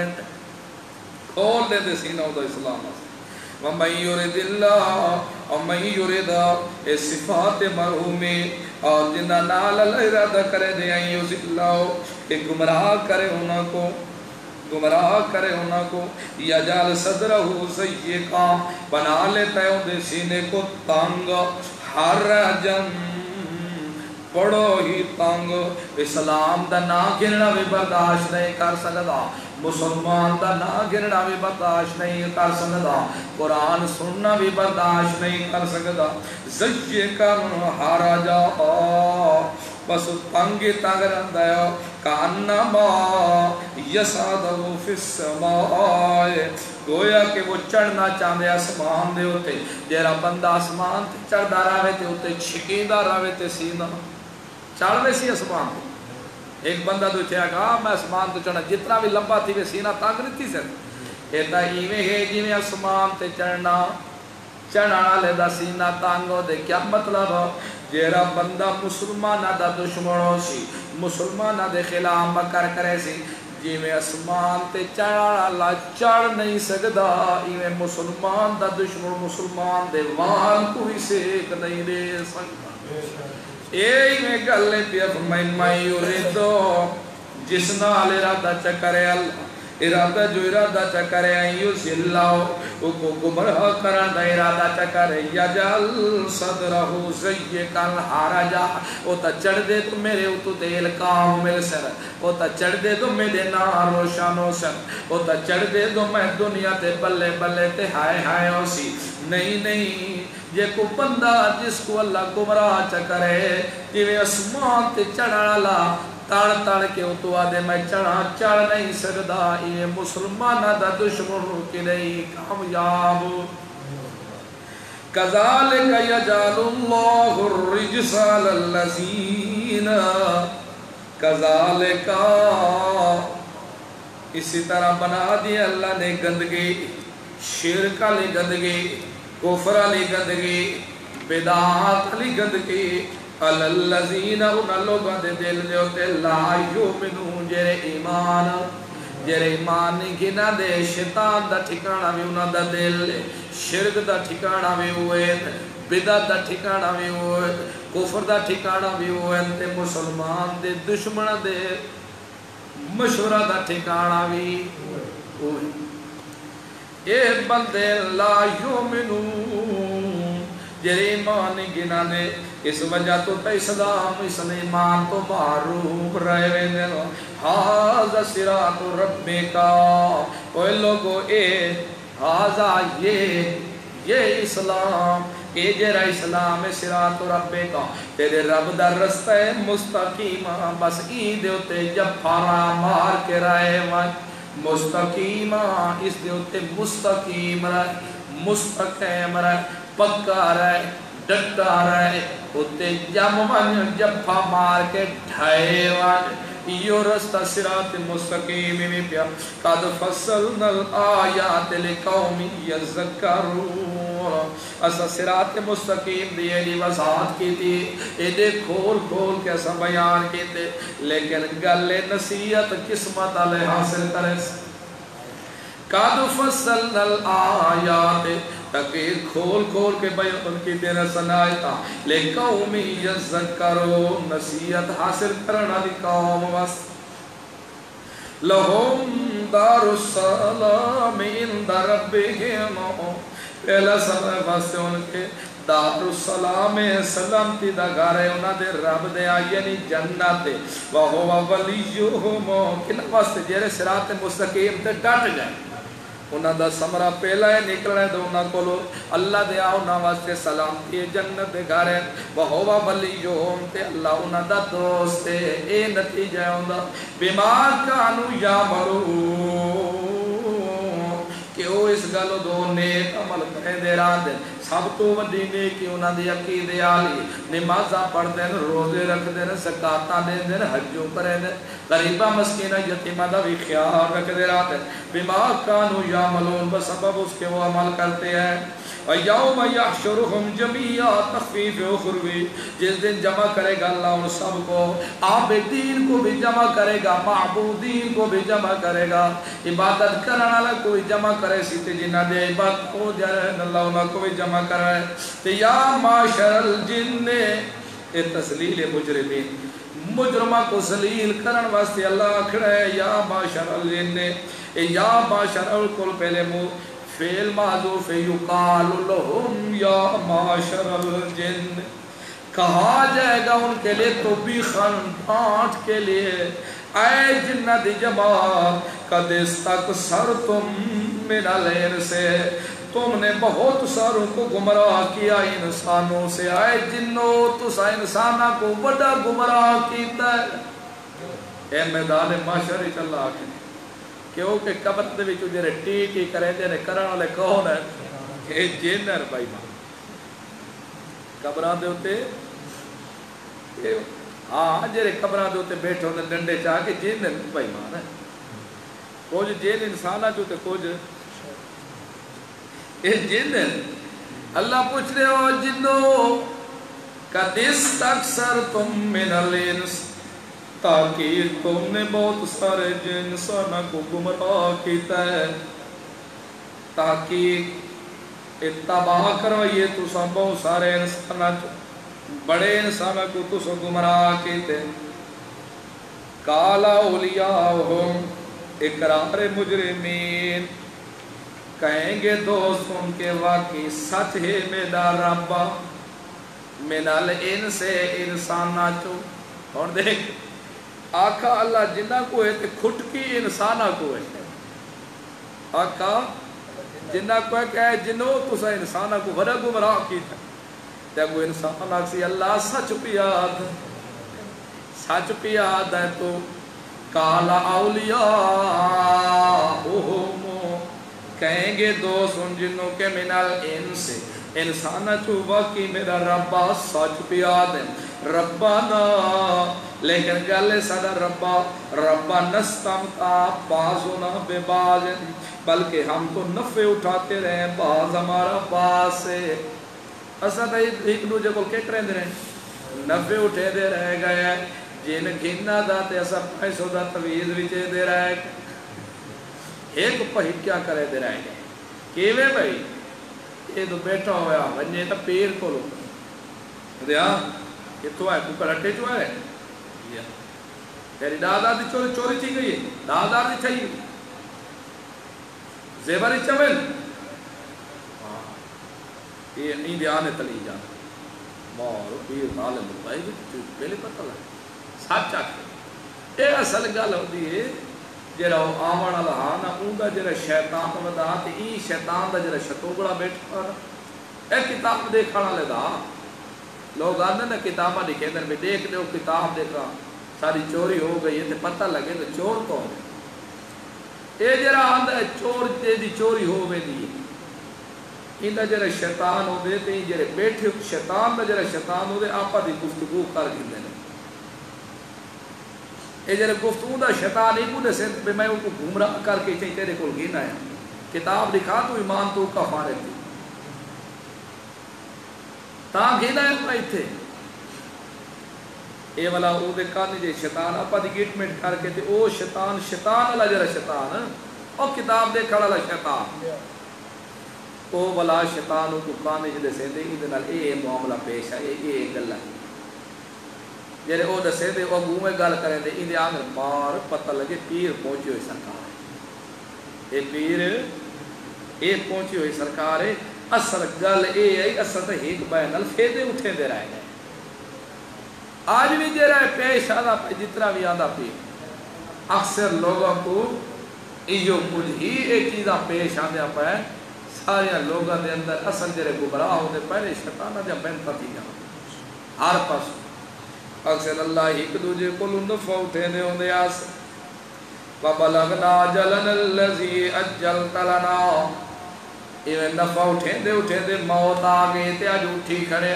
کھول دے دے سینہ دا اسلام واسطے وَمَنْ يُرِدِ اللَّهُ وَمَنْ يُرِدَ اے صفات مرحومی اور جنہ نال اللہ ارادہ کرے دے اَنْ يُزِلَّهُ کہ گمراہ کرے انہاں کو گمراہ کرے انہاں کو یا جال صدرہ سیقا بنا لیتا ہے دے سینے کو تانگ ہر جن پڑو ہی تانگ اسلام دا نا گرنا بھی برداشت نہیں کر سکتا مسلمان دا نا گرنا بھی برداشت نہیں کر سکتا قرآن سننا بھی برداشت نہیں کر سکتا سیقا ہارا جا بس تنگی تنگ رہتا ہے کانما یسعدو فی السماء گویا کہ وہ چڑھنا چاہتے آسمان دے ہوتے جیرا بندہ آسمان تے چڑھدا رہے تے ہوتے چھکیندہ رہے تے سینہ چڑھ میں سی آسمان تے ایک بندہ تو چھیا کہا میں آسمان تے چڑھنا جتنا بھی لمبا تھی وہ سینہ تانگ نہیں تھی سر کہتا ایویں ہے جی میں آسمان تے چڑھنا چڑھانا لے دا سینہ تانگو دے کیا مطلب جیرا بندہ مسلمانہ دا دشمنوں سی مسلمانہ دے خلاف مکر کرے سی جی میں اسمان تے چڑھانا اللہ چڑھ نہیں سکتا ایویں مسلمان دا دشمن مسلمان دے وان کوئی سیک نہیں دے سکتا ایویں گلے پیا فرمائن میں یوریدو جس نال ارادہ چکرے اللہ ارادہ جو ارادہ چکرے آئیو سلاو او کو گمراہ کرن دا ارادہ چکرے یجل صدرہو زیکن حرجا او تا چڑھ دے تو میرے او تو دل کامل سر او تا چڑھ دے تو میرے نار روشانو سر او تا چڑھ دے تو میں دنیا تے بلے بلے تے ہائے ہائے ہو سی نہیں نہیں یہ کو بندہ جس کو اللہ گمراہ چکرے جویں اسمان تے چڑھا لا تڑ تڑ کے اتو آدھے میں چڑھا چڑھ نہیں سکدا یہ مسلمانہ دا دشمن کی نہیں کامیاب کذالک یجعل اللہ الرجس علی الذین کذالک اسی طرح بنا دی اللہ نے گندگی شرک علی گندگی کفر علی گندگی بدعات علی گندگی الذین ان لوگوں دے دل دے ہوتے لا یؤمنون جرے ایمان جرے ایمان نہیں گنا دے شیطان دا ٹھکانہ بھی انہاں دا دل شرک دا ٹھکانہ بھی ہوئے بدعت دا ٹھکانہ بھی ہوئے کفر دا ٹھکانہ بھی ہوئے تے مسلمان دے دشمن دے مشورہ دا ٹھکانہ بھی ہوئے اے بندے لا یؤمنون جرے ایمان نہیں گنا دے اس وجہ تو تے اسلام اس ایمان تو معروف رہے ویندے ھذا صراط ربکا اوے لوگو اے ھذا یہ یہ اسلام اے جرا اسلام صراط ربکا تیرے رب دا رستہ ہے مستقیم بس ای دے تے جب پھارا مار کے رہے ون مستقیم اس دے تے مستقیم رہے مستقیم رہے پکا رہے ڈٹا رہے ہوتے جب من جب پھا مار کے ڈھائے وان یہ رستہ صراط مستقیم میں پیا قد فصلنا الآیات لقوم یذکرون اسا صراط مستقیم دیئے لی وضاحت کی تھی ایدے کھول کھول کے اسا بیان کی تھی لیکن گلے نصیحت قسمت علیہ حاصل کرے قد فصلنا الآیات تاکہ کھول کھول کے بیان کی تیرا سنائیتا لے قومی یذکرون نصیحت حاصل کرنا دی قوم وست لہم دار السلام اند ربہم پہلا سلام واسطے ان کے دار السلام سلامتی دا گارے انہا دے رب دے آئینی جنت وہو ولیہم کنا واسطے جیرے صراط مستقیم تے ڈٹ جائے انہاں دا سمرہ پہلا ہے نکلنے دو انہاں کولو اللہ دے آؤ انہاں واسطے سلامتی جنت دے گھارے وہوا ولیہم تے اللہ انہاں دا دوست ہے اے نتیجہ ہے انہاں بیمار کانو یا مرو کہ او اس گلو دو نیک عمل کریں دے رہا دے سب تو وڈی نیکی انہاں دی عقیدے آلی نمازہ پڑھ دیں روزے رکھ دیں زکاتاں دے دیں حجوں کریں دیں غریبہ مسکینہ یتیمہ دا بھی خیال رکھ دے رہا دیں بما کانو یعملون بسبب اس کے وہ عمل کرتے ہیں وَيَوْمَ يَحْشُرُهُمْ جَمِيعًا تخفیف اخروی جس دن جمع کرے گا اللہ ان سب کو عابدین کو بھی جمع کرے گا معبودین کو بھی جمع کرے گا عبادت کرنا اللہ کو بھی جمع کرے سیتے جنہ دے عبادت کو جائے اللہ انہ کو بھی جمع کرے تو یا معاشر الجن اے تسلیل مجرمین مجرمہ کو سلیل کرن واسطے اللہ کھڑے یا معاشر الجن اے یا معاشر الکل پہلے مو فیل محضوف یقال لہم یا معاشر الجن کہا جائے گا ان کے لئے تو بھی خن ڈانٹ کے لئے اے جنہ جماعت قد استکثرتم من الانس سے تم نے بہت ساروں کو گمراہ کیا انسانوں سے اے جنوں تو سا انسانہ کو بڑا گمراہ کیتا ہے اے میدان معاشر چلا آگے کیونکہ قبر دے وچوں جڑے ٹی ٹی کرے دے نے کرن والے کون ہے اے جنر بھائی مان قبراں دے اوتے ہاں جڑے قبراں دے اوتے بیٹھے ہوندے ڈنڈے چا کے جن بھائی مان ہے کچھ جن انساناں چوں تے کچھ اے جن اللہ پوچھ رہے ہو جنوں قد استکثرتم من الانس تاکہ تم نے بہت سارے انسانوں کو گمراہ کیتا ہے تاکہ اتباع کروئیے تو سب بہت سارے انسانوں بڑے انسانوں کو تو سب گمراہ کیتے کالا اولیاءہم اقرار مجرمین کہیں گے دوست ان کے واقعی سچ ہے میرا رب منال ان سے انسان نہ چو اور دیکھ آقا اللہ جنہ کو ہے تے کھٹکی انسانہ کو ہے آقا جنہ کو ہے کہ جنوں تسا انسانہ کو بڑا گمراہ کی تھا تے وہ انسان آکسی اللہ سچ پیاد سچ پیاد ہے تو کالا اولیاء اوہمو کہیں گے دوست ان جنوں کے منال ان سے انسانہ چوبا کی میرا ربا سچ پیاد ہے ربنا لیکن گلے صدا ربا ربا نستمتا بازونا بے باز بلکہ ہم تو نفع اٹھاتے رہے باز ہمارا باز سے اسد ایک دوجہ کو کیا کریں دے رہے نفع اٹھے دے رہے گئے جن گھننا داتے ایسا پیسو دا تویز وچے دے رہے ایک پہی کیا کرے دے رہے گئے کیوے بھائی یہ تو بیٹھا ہویا بنجے تا پیر کو لو دیا یہ تو ہے کوکر ہٹے جو ہے تیری دادا دی چوری چوری تھی گئی ہے دادا دی چاہیے زیباری چویل یہ نہیں دیانے تلی جا مارو پیر ظالم بھائی پہلے پتہ لگا ساتھ چاکے اے اصل گل ہوتی ہے جرا آمن اللہ نا اوندا جرا شیطان ودا تے ای شیطان دا جرا شتوگڑا بیٹھا اے کتاب دیکھنا لے دا لوگ آندے نا کتاباں لکھے دن میں دیکھ دے کتاب دیکھا ساری چوری ہو گئی ہے پتہ لگے تو چور کون ہے اے جرا آندہ چور دے دی چوری ہو گئی دی اندہ جرا شیطان ہو دے تے جرا بیٹھے شیطان دا جرا شیطان ہو دے آپا دی گفتگو کر گندے نے اے جرا گفتگو دا شیطان ایک دے سے پہ میں ان کو گھومرا کر کے چاہیے تیرے کول گینا ہے کتاب لکھا تو ایمان تو کا فارغ دی تاں گینا ہے اپنا اتھے اے والا او دے کانی جے شیطان اپا دی گیٹمنٹ کر کے تے او شیطان شیطان اللہ جرا شیطان او کتاب دے کھڑا اللہ شیطان او والا شیطان او کو کانی جے سے دے اندے نال اے معاملہ پیش ہے اے گل ہے جیرے او دسے دے او گومے گل کریں دے اندے آنگر مار پتہ لگے پیر پہنچی ہوئی سرکار اے پیر اے پہنچی ہوئی سرکار ہے اثر گل اے ہے اثر تے ایک بین الفیدے اٹھے دے رہے ہیں آج بھی جے رہے پیش آدھا پہ جتنا بھی آدھا پہ اکثر لوگوں کو ایو کچھ ہی ایک چیزاں پیش آدھا پہ سارے لوگوں دے اندر اصل جرے گبراہ ہوتے پہلے شیطانہ جب بینتا تھی جانا ہر پاس اکثر اللہ ایک دوجے کو لنفع اٹھے دے ہوں دے آس وَبَلَغْنَا جَلَنَ الَّذِي أَجَّلْتَ لَنَا یہ نفع اٹھے دے اٹھے دے موت آگئے تے آج اٹھی کھڑے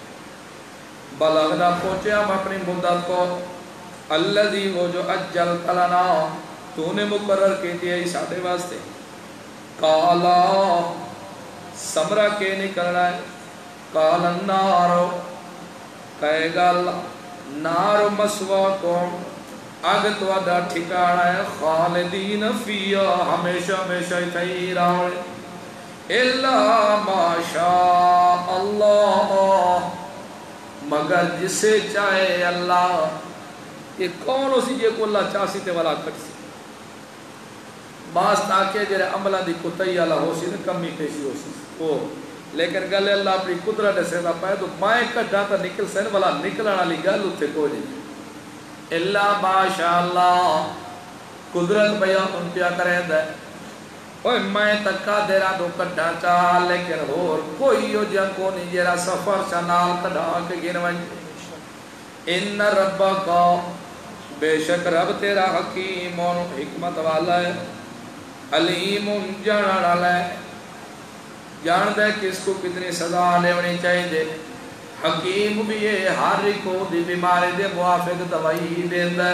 بلغنا پہنچے ہم اپنی مدت کو الذی وہ جو اجلت لنا تو نے مقرر کی دیا اس آٹھے واسطے کالا سمرہ کے نکلنا ہے کالا نارو کہے گا اللہ نارو مسواکم اگ تو ادا ٹھکانا ہے خالدین فیہ ہمیشہ ہمیشہ ہی راوڑے اللہ ما شاء اللہ مگر جسے چاہے اللہ یہ کون ہو سی جے کو اللہ چاہسی تے والا کٹ سی باس تاکہ جرے عملہ دی کتائی اللہ ہو سی تے کمی پیشی ہو سی وہ لیکن گلے اللہ اپنی قدرت سے نہ پائے تو مائیں کٹ جاتا نکل سین والا نکلنا لی گل اتھے کو نہیں اللہ ماشاء اللہ قدرت بیان ان پیا کریں دے اوہ میں تکا دیرا دو کٹھا چاہ لیکن اور کوئی ہو جا کو نہیں جیرا سفر چنال کٹھا کے گنوائیں ان ربا کا بے شک رب تیرا حکیم اور حکمت والا ہے علیم جانا ڈالا ہے جان دے کس کو کتنی سزا لے ہونی چاہیے دے حکیم بھی ہے ہر کو دی بیماری دے موافق دوائی دے دے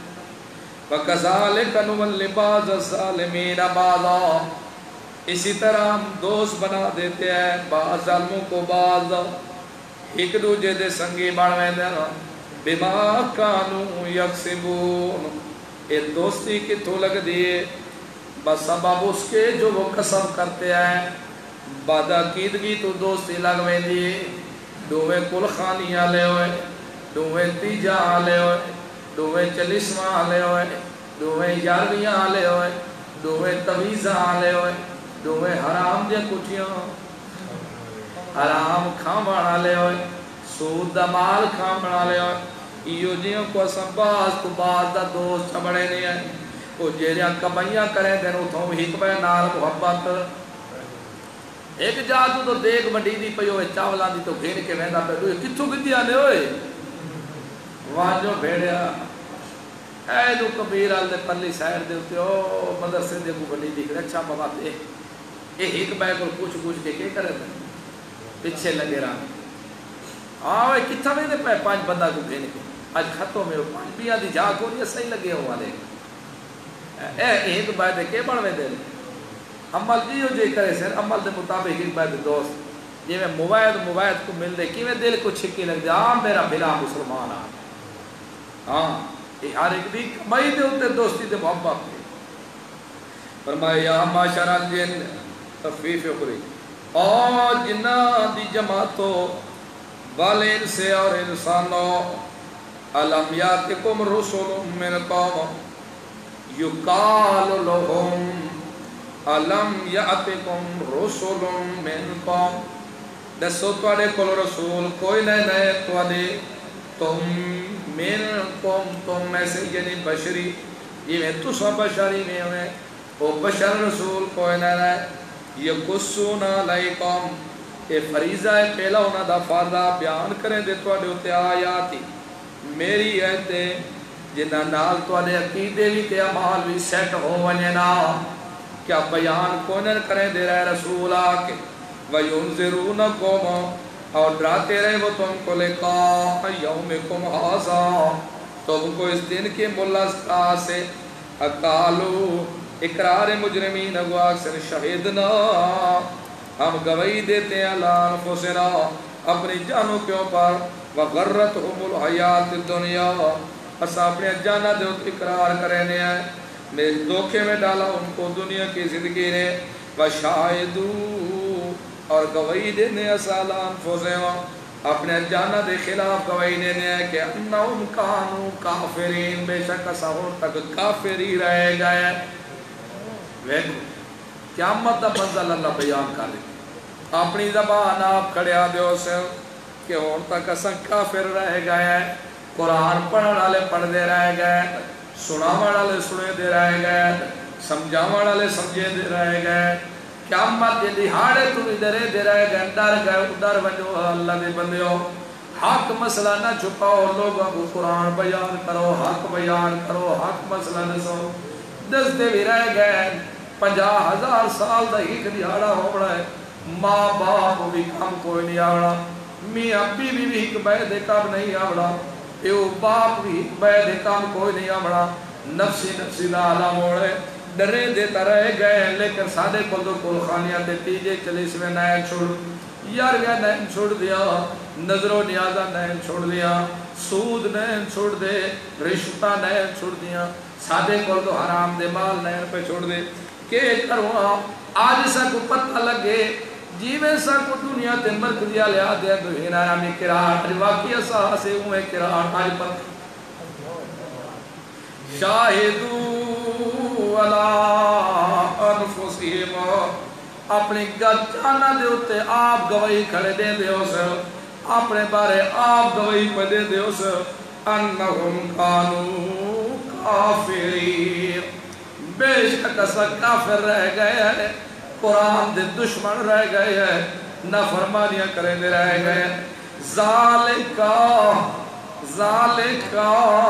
وَكَذَلِكَ نُوَلِّبَازَ الظَّالِمِينَ بَعْضًا اسی طرح ہم دوست بنا دیتے ہیں بعض ظالموں کو بعض ایک دوجہ دے سنگی بڑھویں دینا بِمَا كَانُوا يَقْسِبُونَ ایک دوستی کی تو لگ دیئے بس سبب اس کے جو وہ قسم کرتے ہیں بعد عقیدگی تو دوستی لگویں دیئے دوویں کل خانیاں لے ہوئے دوویں تیجہ لے ہوئے دوویں چلیسواں لے ہوئے دوویں یارویاں آلے ہوئے دوویں تویزہ آلے ہوئے دوویں حرام دیا کچھیاں حرام کھامن آلے ہوئے سود دا مال کھامن آلے ہوئے ایو جیوں کو اسم باز تو باز دا دوست چمڑے نہیں ہے وہ جیریاں کمائیاں کریں دیں اتھوں حکمہ نال محبت ایک جادو تو دیکھ مڈی دی پئی ہوئے چاولان دی تو گھین کے ویندہ پہ دوئے کتھوں کتی آنے ہوئے واجو بھیڑیا اے دو کبیر آل دے پرلی سائر دے ہوتے او مدرسے دے کو بڑی دیکھ رہے اچھا بابا دے اے ایک بے کو پوچھ پوچھ کے کیا کرے دے پچھے لگے رہا آوے کتھا میں دے پہ پانچ بندہ کو گھین کے آج خطوں میں پانچ بیاں دی جا کو یہ صحیح لگے ہوا دے اے ایک بے دے کے بڑھوے دے عمل جیو جے کرے سر عمل دے مطابق ایک بے دے دوست یہ میں موائد موائد کو مل دے کی میں دل کو چھکی لگ دے آم میرا بلا مسلمان آ ہاں یہ ہر ایک بھی کمائی دے ہوتے دوستی دے محبت دے فرمائے یا معاشر الجن تخفیف اخری اور جنہ دی جماعتوں والے ان سے اور انسانوں علم یاتکم رسول من قوم یقال لهم علم یاتکم رسول من قوم دسو توڑے کل رسول کوئی نئے نئے توڑے تم من قوم تم میں سے یعنی بشری یہ میں تو سو بشری میں ہوئے وہ بشر رسول کوئی نئے نئے یہ قصونا لائکم یہ فریضہ ہے پہلا ہونا دا فاردہ بیان کریں دے توڑے ہوتے آیاتی میری ایتے جنہ نال توڑے عقیدے بھی تے عمال بھی سیٹ ہو ونینا کیا بیان کونن کریں دے رہے رسول آکے وَيُنزِرُونَكُمْ اور ڈراتے رہے وہ تم کو لقاء یومکم ھذا تم کو اس دن کے ملزقہ سے اقالو اقرار مجرمین و اکثر شہدنا ہم گواہی دیتے ہیں اللہ انفسنا اپنی جانوں کے اوپر وغرتہم الحیات الدنیا بس اپنے جانا دے اقرار کرنے ہیں میں دھوکے میں ڈالا ان کو دنیا کی زندگی نے وشاہدو اور گواہی دینے اسالا انفسنا اپنے جانا دے خلاف گواہی دینے ہیں کہ انہم کانو کافرین بے شک سہور تک کافری رہ گئے ویکھو قیامت دا منزل اللہ بیان کر لیں اپنی زبان آپ کھڑیا دیو سے کہ ہون تک اساں کافر رہ گئے قرآن پڑھن والے پڑھ دے رہ گئے سناون والے سنے دے رہ گئے سمجھاون والے سمجھے دے رہ گئے قیامت دے دہاڑے تو ادھر دے رہ گئے ڈر گئے ادھر ونجو اللہ دے بندیو حق مسئلہ نہ چھپاؤ لوگوں کو قرآن بیان کرو حق بیان کرو حق مسئلہ نہ سو دس دے بھی رہ گئے پنجا ہزار سال دا ایک دہاڑا ہو رہا ہے ماں باپ بھی کم کوئی نہیں آوڑا میاں بیوی بھی ایک بے دے کام نہیں آوڑا ایو باپ بھی ایک بے دے کام کوئی نہیں آوڑا نفسی نفسی دا عالم ہوڑے ڈرے دیتا رہ گئے لیکن سادے کل دو کل خانیاں تے تیجے چلیس میں نائن چھوڑ یار گیا نائن چھوڑ دیا نظر و نیازہ نائن چھوڑ دیا سود نائن چھوڑ دے رشتہ نائن چھوڑ دیا سادے کل دو حرام دے مال نائن پہ چھوڑ دے کہ کروا آج سا کو پتہ لگے جیوے سا کو دنیا تے مرکزیہ لیا دیا تو ہی نایا میں کراٹ واقعی سا سے ہوئے کراٹ آج پر شاہدو علا انفسیم اپنی گچانا دے ہوتے آپ گواہی کھڑے دے دے ہو سر اپنے بارے آپ گواہی پہ دے دے ہو سر انہم کانو کافرین بے شک اسا کافر رہ گئے ہیں قرآن دے دشمن رہ گئے ہیں نافرمانیاں کریں دے رہ گئے ہیں ذالکا ذالکا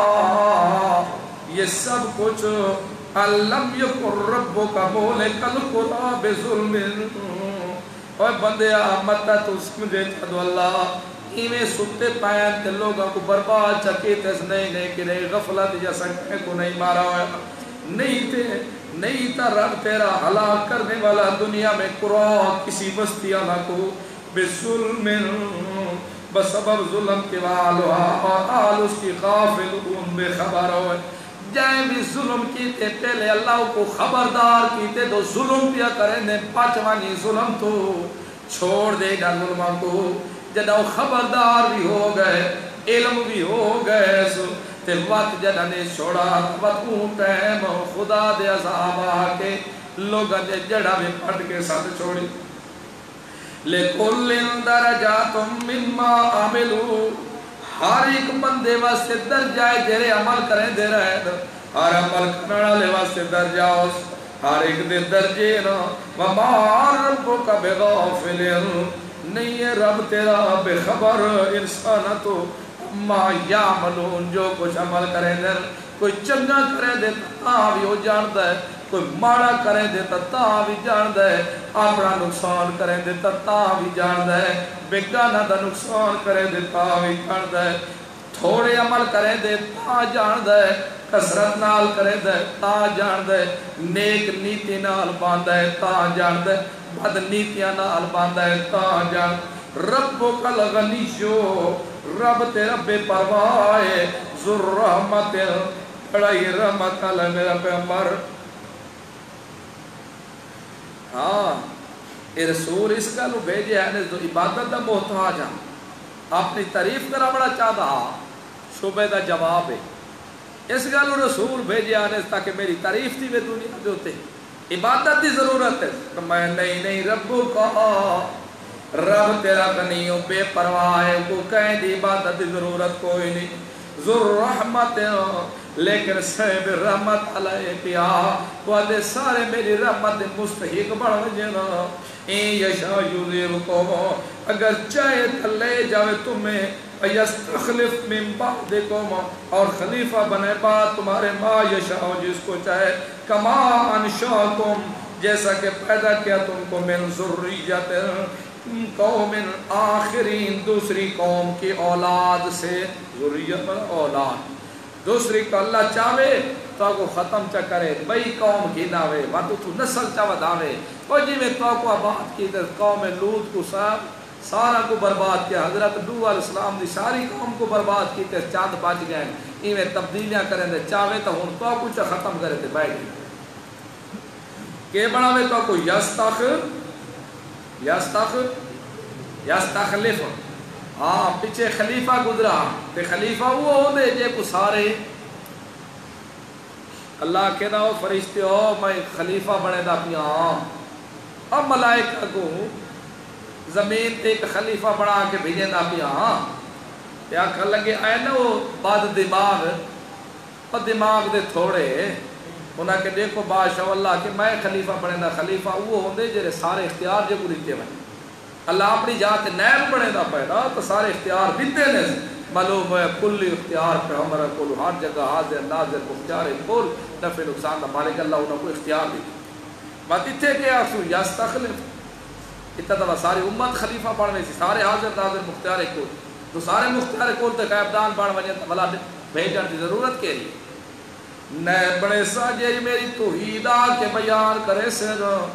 یہ سب کچھ علم یکر ربک مولک القرآ بظلم اور بندے آمدہ تو سمجھے چاہدو اللہ ایمیں سکتے پائیں تے لوگوں کو برباد چکیتے اس نہیں نہیں کہ نہیں غفلت یا سکتے کو نہیں مارا ہوئے نہیں تھے نہیں تھا رب تیرا ہلاک کرنے والا دنیا میں قرآن کسی بستیاں نہ کو بظلم بسبب ظلم کے والوہا اور آل اس کی غافل ان بے خبر ہوئے جائیں بھی ظلم کیتے پہلے اللہ کو خبردار کیتے تو ظلم پیا کریں دیں پانچوانی ظلم تو چھوڑ دے گا ظلمہ کو جدہ خبردار بھی ہو گئے علم بھی ہو گئے تے وقت جنہاں نے چھوڑا وقت اون ٹائم خدا دے عذاب آکے لوگاں دے جڑا بھی پھٹ کے ساتھ چھوڑی لِكُلٍّ دَرَجَاتٌ مِّمَّا عَمِلُوا ہر ایک بندے واسطے درجہ ہے جڑے عمل کریں دے رہے ہر عمل کرنے والے واسطے درجہ اس ہر ایک دے درجے نا وَمَا رَبُّكَ بِغَافِلٍ نہیں ہے رب تیرا بے خبر انسان تو ما یعملون جو کچھ عمل کریں دے کوئی چنگا کریں دے تا بھی وہ جانتا ہے کوئی ماڑا کریں دے تا بھی جانتا ہے اپنا نقصان کریں دے تا بھی جانتا ہے بیگانہ دا نقصان کریں دے تا بھی جانتا ہے تھوڑے عمل کریں دے تا جانتا ہے کسرت نال کریں دے تا جانتا ہے نیک نیتی نال باندھا ہے تا جانتا ہے بد نیتیاں نال باندھا ہے تا جانتا ربک الغنیشو رب تیرا بے پرواہ ہے ذو رحمت بڑائی رحمت اللہ میرا پیغمبر ہاں اے رسول اس کا لو بھیجے ہے جو عبادت دا محتاج ہاں اپنی تعریف کرا بڑا چاہتا شبہ دا جواب ہے اس کا لو رسول بھیجے آنے تاکہ میری تعریف تھی وہ دنیا دے ہوتے عبادت دی ضرورت ہے تو میں نہیں نہیں ربو کا رب تیرا کنیوں بے پرواہ ہے کو کہیں دی عبادت دی ضرورت کوئی نہیں ذر رحمت لیکن صاحب رحمت علیہ پیا وعدے سارے میری رحمت مستحق بڑھ جنا این یشا یذیبکم اگر چاہے لے جاوے تمہیں یستخلف من بعدکم اور خلیفہ بنے بعد تمہارے ما یشا جس کو چاہے کما انشاکم جیسا کہ پیدا کیا تم کو من ذریت قوم آخرین دوسری قوم کی اولاد سے ذریت من اولاد دوسری کو اللہ چاہے تو کو ختم چا کرے بئی قوم کی ناوے واتو تو نسل چاہ داوے اور جی میں تو کو آباد کی در قوم لوط کو صاحب سارا کو برباد کیا حضرت نوح علیہ السلام دی ساری قوم کو برباد کی تے چاند بچ گئے ایویں تبدیلیاں کریں دے چاہے تو ہن تو کو چا ختم کرے تے بیٹھ کے بناوے تو کو یستخ یستخ یستخلف ہاں پیچھے خلیفہ گزرا تے خلیفہ وہ ہو دے جے کو سارے اللہ کہنا ہو فرشتے ہو میں خلیفہ بنے دا پیا اب ملائکہ کو زمین تے ایک خلیفہ بنا کے بھیجے دا پیا یا کر لگے آئے نا وہ بعد دماغ اور دماغ دے تھوڑے انہاں کے دیکھو بادشاہ اللہ کہ میں خلیفہ بنے دا خلیفہ وہ ہوں دے جے سارے اختیار جو کو دیتے بنے اللہ اپنی جات نیب بنے دا پیدا تو سارے اختیار دیتے نے معلوم ہے کلی اختیار پہ ہمارا کل ہر جگہ حاضر ناظر مختار کل نفع نقصان دا مالک اللہ انہوں کو اختیار دی بات اتھے کہ آسو یستخلف اتنا دفعہ ساری امت خلیفہ پڑھنے سی سارے حاضر ناظر مختار کل تو سارے مختار کل تے قیبدان پڑھ وجہ بلا بھیجن کی ضرورت کے لیے نیب بڑے ساجے میری توحیدہ کے بیان کرے سے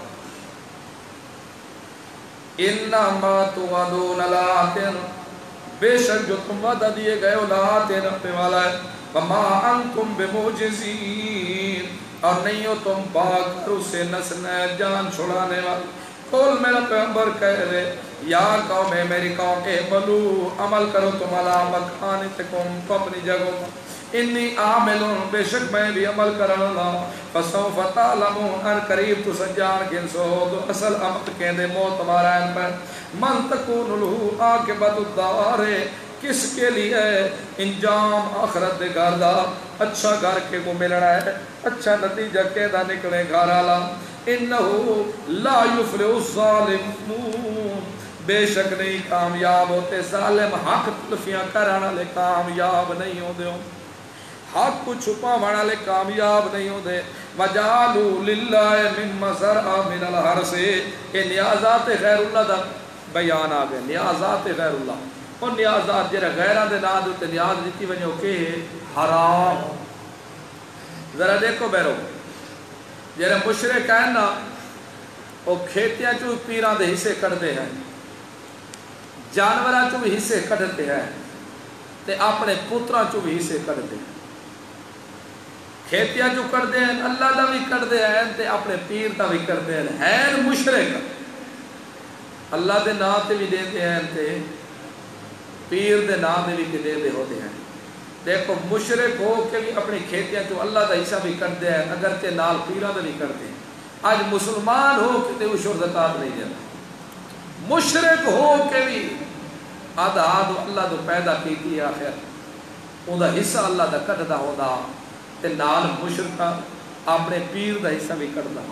انما توعدون لآتٍ بے شک جو تم وعدہ دیے گئے ہو لآتٍ رکھنے والا ہے وما انتم بمعجزین اور نہیں ہو تم پاک کر اسے نسل جان چھڑانے والا قول میرا پیغمبر کہہ رہے یا قوم ہے میری قوم اعملوا عمل کرو تم علی مکانتکم تو اپنی جگہوں انی عاملون بے شک میں بھی عمل کرنا فسوف تعلمون ان قریب تو سجان کن سو دو اصل عمل کے دے موت تمہارا ان پر من تکون لہو عاقبت الدار کس کے لیے انجام آخرت دے گھر دا اچھا گھر کے کو ملنا ہے اچھا نتیجہ کے دا نکلے گھر آلا انہو لا یفلح الظالمون بے شک نہیں کامیاب ہوتے ظالم حق تلفیاں کرانا لے کامیاب نہیں ہو دے حق کو چھپا مانا لے کامیاب نہیں ہو دے وجالو للہ من مزرع من الحرس یہ نیازات غیر اللہ دا بیان آگئے نیازات غیر اللہ اور نیازات جرہ غیران دے نا دوتے نیاز دیتی ونیو کہ حرام ذرا دیکھو بیرو جرہ مشرک کہنا وہ کھیتیاں چو پیران دے حصے کرتے ہیں جانوران چو بھی حصے کرتے ہیں تے اپنے پتران چو بھی حصے کرتے ہیں کھیتیاں جو کرتے ہیں اللہ دا بھی کرتے ہیں تے اپنے پیر دا بھی کرتے ہیں ہیں مشرک اللہ دے نام تے بھی دیتے ہیں تے پیر دے نام دے بھی دے دے ہوتے ہیں دیکھو مشرک ہو کے بھی اپنی کھیتیاں تو اللہ دا حصہ بھی کرتے ہیں اگرچہ نال پیرا دا بھی کرتے ہیں. آج مسلمان ہو کے تے عشر زکات نہیں دینا. مشرک ہو کے بھی آدھا آدھو اللہ تو پیدا کی ہے آخر اون دا حصہ اللہ دا کٹدا ہوندا تے نال مشرکا اپنے پیر دا حصہ بھی کٹدا.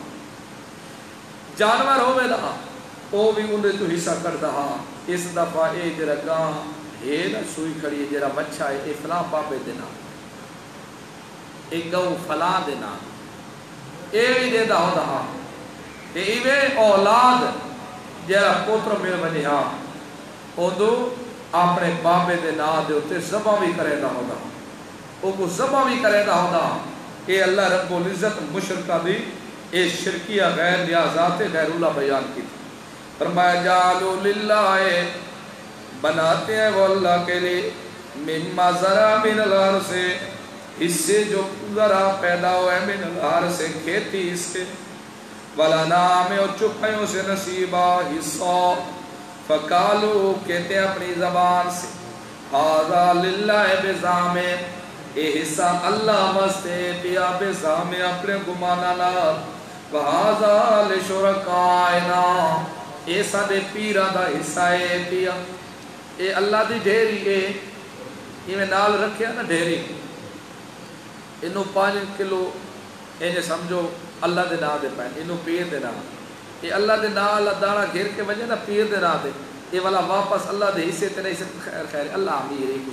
جانور ہوے دا او بھی اون تو حصہ کٹدا. اس دفعہ اے جڑا گاں ہے نا سوئی کھڑی ہے جڑا بچہ ہے اے فلاں بابے دے نام اے گاؤں فلاں دے نام اے بھی دے دا ہوندا تے ایویں اولاد جڑا پوتر مل ونجے ہاں اودو اپنے بابے دے نام دے اوتے ذبح بھی کرے دا ہوندا او کو ذبح بھی کرے دا ہوندا. اے اللہ رب العزت مشرکہ دی اے شرکیہ غیر نیازات غیر اللہ بیان کی. فرمایا جعلوا للہ بناتے ہیں وہ اللہ کے لیے مما ذرا من الارض سے حصے جو ذرا پیدا ہوئے من الارض سے کھیتی اس کے والانعام اور چپیوں سے نصیبہ حصہ فقالو کہتے ہیں اپنی زبان سے ھذا للہ بزعمہ اے حصہ اللہ واسطے پیا بزعمہ اپنے گمانا نا وھذا لشرکائنا اے سادے پیرا دا حصہ ہے پیا اے اللہ دی ڈھیری ہے یہ میں نال رکھیا نا ڈھیری انہوں پانچ کلو انہیں سمجھو اللہ دے نا دے پائیں انہوں پیر دے نا یہ اللہ دے نا اللہ دانا گھر کے وجہ نا پیر دے نا دے یہ والا واپس اللہ دے حصے تے نہیں سے خیر خیر اللہ امیر ہی کو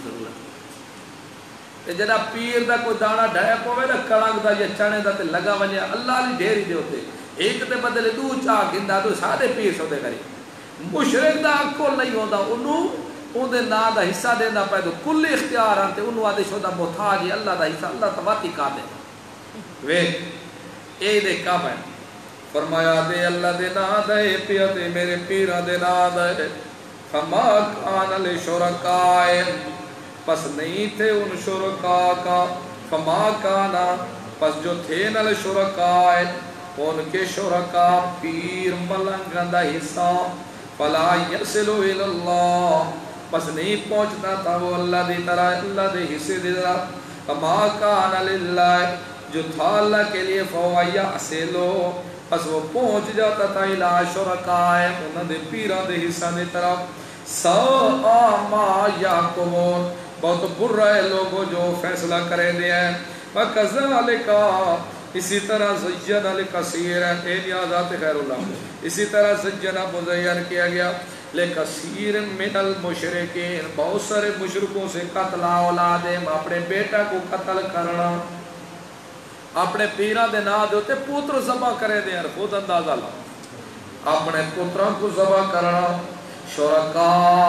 ضرورت ہے جنا پیر دا کوئی دانا ڈھایا پوے نا کڑنگ دا یا چانے دا تے لگا وجہ اللہ لی ڈھیری دے ہوتے ایک تے بدلے دو چاہ گندہ دو سادے پیر سو دے کری مشرک دا اکول نہیں ہوتا انہوں ان دے نا دا حصہ دینا پہ تو کل اختیار آنتے انہوں آدھے شدہ محتاج اللہ دا حصہ اللہ تواتی کا دے وے اے دے کب ہے فرمایا دے اللہ دے نا دے پیا دے میرے پیرہ دے نا دے فما کان لے شرکائے پس نہیں تھے ان شرکا کا فما کانا پس جو تھے نل شرکائے ان کے شرکا پیر ملنگن دا حصہ فلا یسلو الاللہ پس نہیں پہنچتا تھا وہ اللہ دی طرح اللہ دے حصے دی طرح فما کان للہ جو تھا اللہ کے لیے فوا یسلو پس وہ پہنچ جاتا تھا الہ شرکائے انہوں دے پیران دے حصہ دی طرف ساء ما یحکمون بہت برا ہے لوگوں جو فیصلہ کرے دیا ہے وَكَذَلِكَ اسی طرح زجنہ لکثیر ہے اے نیازات خیر اللہ اسی طرح زجنہ مزین کیا گیا لکثیر من المشرکین بہت سارے مشرکوں سے قتل اولادیں اپنے بیٹا کو قتل کرنا اپنے پیران دے نا دے ہوتے پوتر ذبح کرے دے یار خود اندازہ لا اپنے پوتروں کو ذبح کرنا شرکاء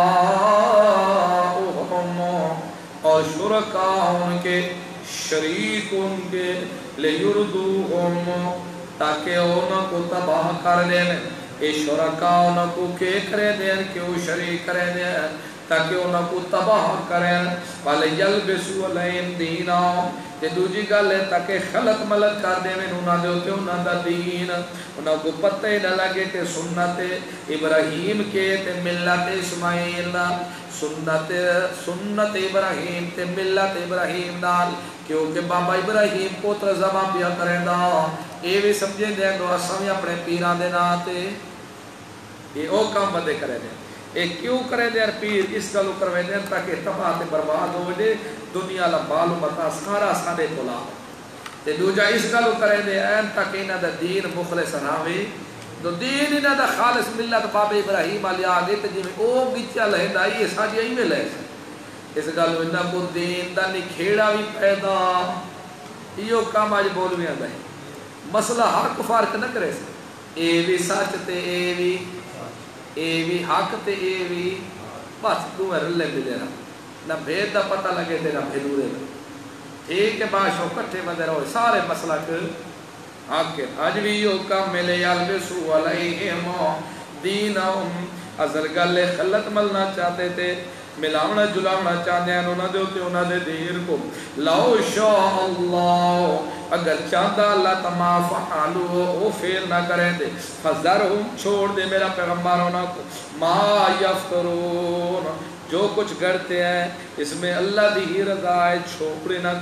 اور شرکاء ان کے شریک ان کے لیردوہم تاکہ انہوں کو تباہ کر دیں اے شرکاء انہوں کو کے کرے دیں کیوں شریک کرے دیں تاکہ انہوں کو تباہ کریں وَلَيَلْبِسُوا عَلَيْهِمْ دِينَهُمْ کہ دوجی گل ہے تاکہ خلط ملط کر دیں انہوں دے ہوتے انہوں دا دین انہوں کو پتہ ہی نہ لگے کہ سنت ابراہیم کے تے ملت اسماعیل سنت سنت ابراہیم تے ملت ابراہیم نال کیونکہ بابا ابراہیم پوتر ذبح پیا کریں دا اے بھی سمجھیں دیں دو اسامی اپنے پیران دے ناتے یہ او کام بدے کریں دیں اے کیوں کریں دیں پیر اس گلو کرویں دیں تاکہ تباہ تے برباد ہو دے دنیا لبالو متا سارا سارے بلا تے دوجہ اس گلو کریں دیں این تاکہ انہا دا دین مخلص راوے دو دین انہا دا خالص ملت باب ابراہیم علیہ آگے تے جی میں او گچہ لہیں دائی یہ ساجی آئی میں لیں اس گلو انہا کو دین دا نکھیڑا بھی پیدا یہ کام آج بول بھی آدھا ہے مسئلہ حق فرق نہ کرے اے بھی سچ تے اے بھی اے بھی حق تے اے بھی بس تو ہے رلے بھی دے رہا نہ بھید دا پتہ لگے تے نہ بھیدو دے رہا ایک باشو کٹھے مدے رہو سارے مسئلہ کے حق کے آج بھی یو کام ملے یالبسو علیہم دینہم ازر گلے خلط ملنا چاہتے تھے ملاونا جلاونا چاہتے ہیں انہوں دے ہوتے انہوں دے دیر کو لو شاء اللہ اگر چاہتا اللہ تما فعلو او فیل نہ کریں دے فذرہم چھوڑ دے میرا پیغمبر ہونا کو ما یفترون جو کچھ کرتے ہیں اس میں اللہ دی ہی رضا ہے، چھوپڑے نہ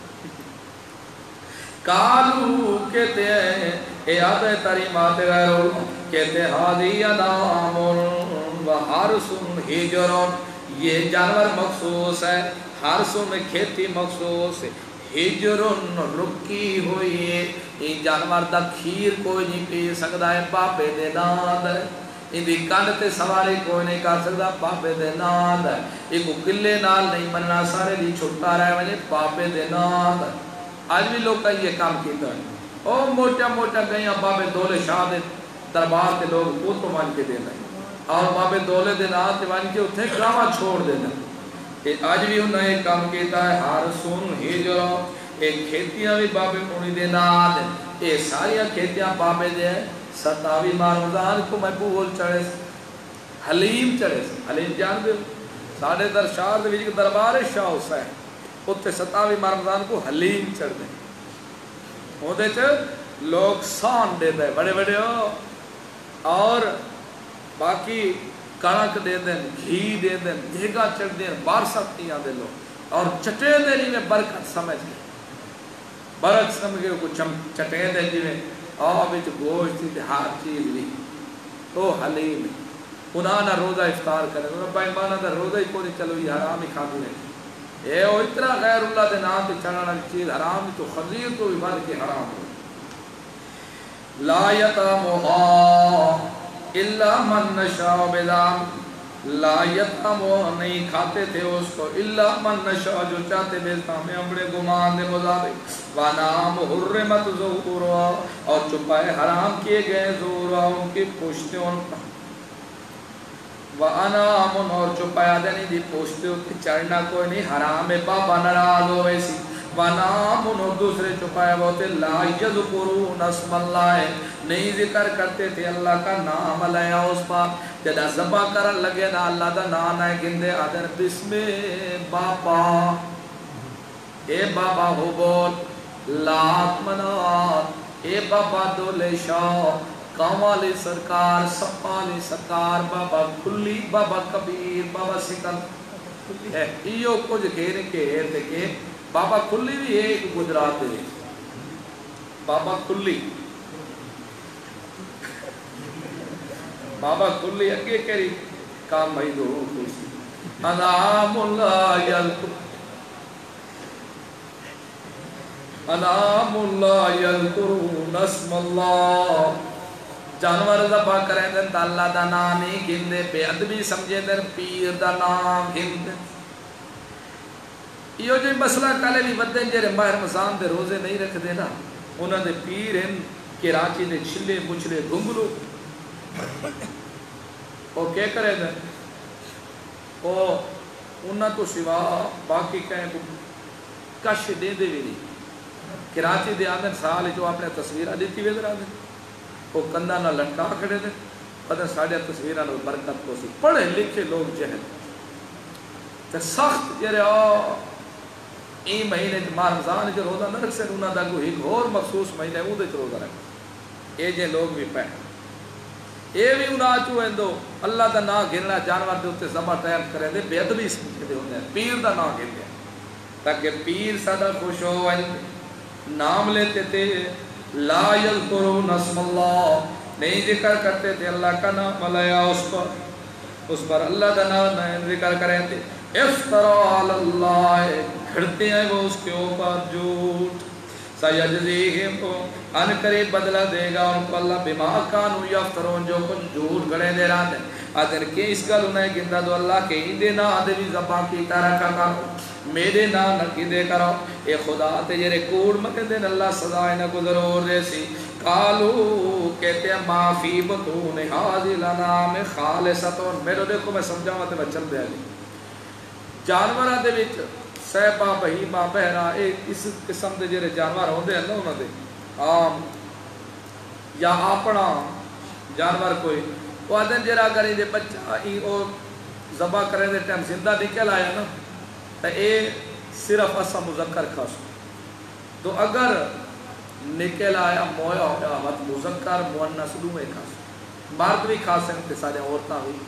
کالو کہتے ہیں اے آدھے تریمات غیر اللہ کہتے ہیں حادی انام و حرسن ہجرن، یہ جانور مخصوص ہے، حرسن کھیتی مخصوص ہے، ہجرن رکی ہوئی ہے، یہ جانور دا کھیر کوئی نہیں پی سکتا ہے، پاپے دے ناد ہے، ان دی کانڈ تے سواری کوئی نہیں کر سکتا، پاپے دے ناد ہے، ایک قلعے نال نہیں مننا سارے دی چھٹا رہے وجہ پاپے دے ناد ہے۔ آج بھی لوگ کا یہ کام کیتا ہے، او موٹا موٹا گئیاں بابے دولے شاہ دے دربار کے لوگ پوتو مان کے دینا ہے اور بابے دولے دے نام تے مان کے اتھے گراما چھوڑ دینا ہے۔ آج بھی انہوں نے کام کیتا ہے، ہار سن ہی جو ایک کھیتیاں بھی بابے کونی دے نام دے، اے ساریاں کھیتیاں بابے دے ہیں، ستاوی مارمزان کو میں بول چڑھے حلیم چڑھے حلیم جان دے ساڑھے در شاہ دے ویجی دربار شاہ حسین اتھے ستاوی مارمزان کو حلیم چڑھ دیں وہ دے چھے لوگ سان دے دے بڑے بڑے ہو اور باقی کڑک دے دیں گھی دے دیں دھیگا چڑھ دیں بارساتیاں دے لو اور چٹے دے لی میں برکت سمجھ گئے برکت سمجھ گئے کچھ چٹے دے لی میں آب اچھ گوشت تھی ہار چیز لی تو حلیم انہاں نہ روزہ افطار کرے انہاں بھائی مانا دا روزہ ہی کوئی چلو یہ حرام ہی کھا دی رہے اے او اتنا غیر اللہ دے نام تے چڑھنا چیز حرام تو خزیر تو بھی بھر کے حرام ہو لا یطعمها الا من نشاء بذام لا یطعمها نہیں کھاتے تھے اس کو الا من نشاء جو چاہتے بیزتا میں امڑے گمان دے مضابق وانام حرمت ظہورا اور چھپائے حرام کیے گئے ظہورا ان کی پوشتے ان پر وَأَنَامُنْ اور چھپایا دینی دی پوچھتے ہوتے چڑھنا کوئی نہیں حرام بابا نراز ہو ویسی وَأَنَامُنْ اور دوسرے چھپایا ہوتے لا يَذْكُرُونَ اسْمَ اللَّهِ نہیں ذکر کرتے تھے اللہ کا نام علیہ اس پر جدہ ذبح کرن لگے نا اللہ دا نام ہے گندے آدھر بسم بابا اے بابا ہو بول لات منات اے بابا دولے شاہ کامالی سرکار سپالی سرکار بابا کلی بابا کبیر بابا سکن ایو کچھ گھیرے کے ایتے کہ بابا کلی بھی ایک گجرات ہے بابا کلی بابا کلی اگے کری کام بھائی دو خوشی انام اللہ یلکو انام اللہ یلکرون اسم اللہ جانور ذبح کریں دن تا اللہ دا نام نہیں گھندے بے ادبی سمجھے دن پیر دا نام گھندے یہ جو مسئلہ کالے بھی بدن جیرے ماہ رمضان دے روزے نہیں رکھ دینا انہوں دے پیر ہیں کراچی دے چھلے مچھلے گھنگلو وہ کیا کرے دن وہ انہوں تو سوا باقی کہیں کش دے دے بھی نہیں کراچی دے آدھن سال جو اپنے تصویرہ دیتی ویدر آدھن وہ کندہ نہ لٹکا کھڑے دے پتہ ساڑھے تصویرہ نہ برکت کو سی پڑھے لکھے لوگ جہل تے سخت جرے آہ این مہینے ماہ رمضان جو روزہ نہ رکھ سے انہوں دا کوئی ایک اور مخصوص مہینے وہ دے چھ روزہ رکھ اے جے لوگ بھی پہن اے بھی انہاں چو اندو اللہ دا نا گھرنا جانور دے ہوتے زبا ٹائم کرے دے بے ادبی سمجھے دے ہوتے ہیں پیر دا نا گھر دے تاکہ پیر صدا خوش ہو نام لیتے تھے لا یذکرون اسم اللہ نہیں ذکر کرتے تھے اللہ کا نام علیہ اس پر اس پر اللہ کا نام نہیں ذکر کریں تھے افترا علی اللہ گھڑتے ہیں وہ اس کے اوپر جھوٹ سیجزیہم ان قریب بدلہ دے گا ان کو اللہ بما کانو یفترون جو کچھ جھوٹ گھڑے دے رہا دیں ادھر کے اس گل انہیں گندہ دو اللہ کے ہی دینا آدھے بھی زبان کی طرح کا کرو میرے نام نکی دے کرو اے خدا تے جرے کوڑ مکہ دین اللہ صدای نہ کو ضرور ریسی قالو کہتے ہیں معافی بطون حاضی لنام خالصتون میرے دیکھو میں سمجھا ہوں میں چل دیا لی جانورہ دے بیچ سیبا بہیمہ بہرہ ایک اس قسم دے جرے جانور ہوں دے اللہ انہوں دے آم یا اپنا جانور کوئی وہ آدھن جرا کریں دے بچہ ای او زبا کریں دے ٹیم زندہ نکل آیا نا تو اے صرف اسا مذکر کھاسو تو اگر نکل آیا مویا ہویا وقت مذکر مونس دو میں کھاسو مرد بھی کھا سکتے سارے عورتاں ہوئی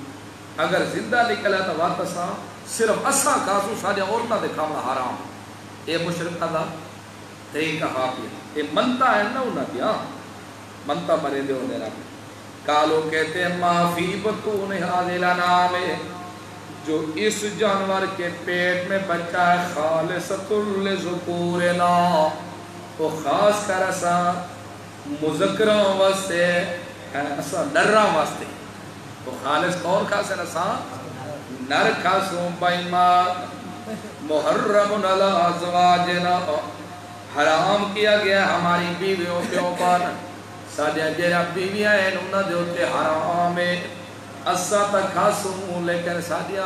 اگر زندہ نکلا تو وقت اساں صرف اساں کاسو سارے عورتاں دے کھانا حرام اے مشرکاں دا تے کہا پیا اے منتا ہے نا انہاں دی ہاں منتا مرے دے ہوندے رب کالو کہتے ہیں ما فی بطون ھذل الانعام جو اس جانور کے پیٹ میں بچہ ہے خالصۃ لذکورنا وہ خاص کر اساں مذکراں واسطے اساں نراں واسطے وہ خالص کون خاص ہے اساں نر خاصوں بائما محرم علی ازواجنا حرام کیا گیا ہماری بیویوں کے اوپر ساڈے جڑا بیویاں ہیں انہاں دے اوتے حرام ہے اسا تا خاصوں لیکن ساڈیاں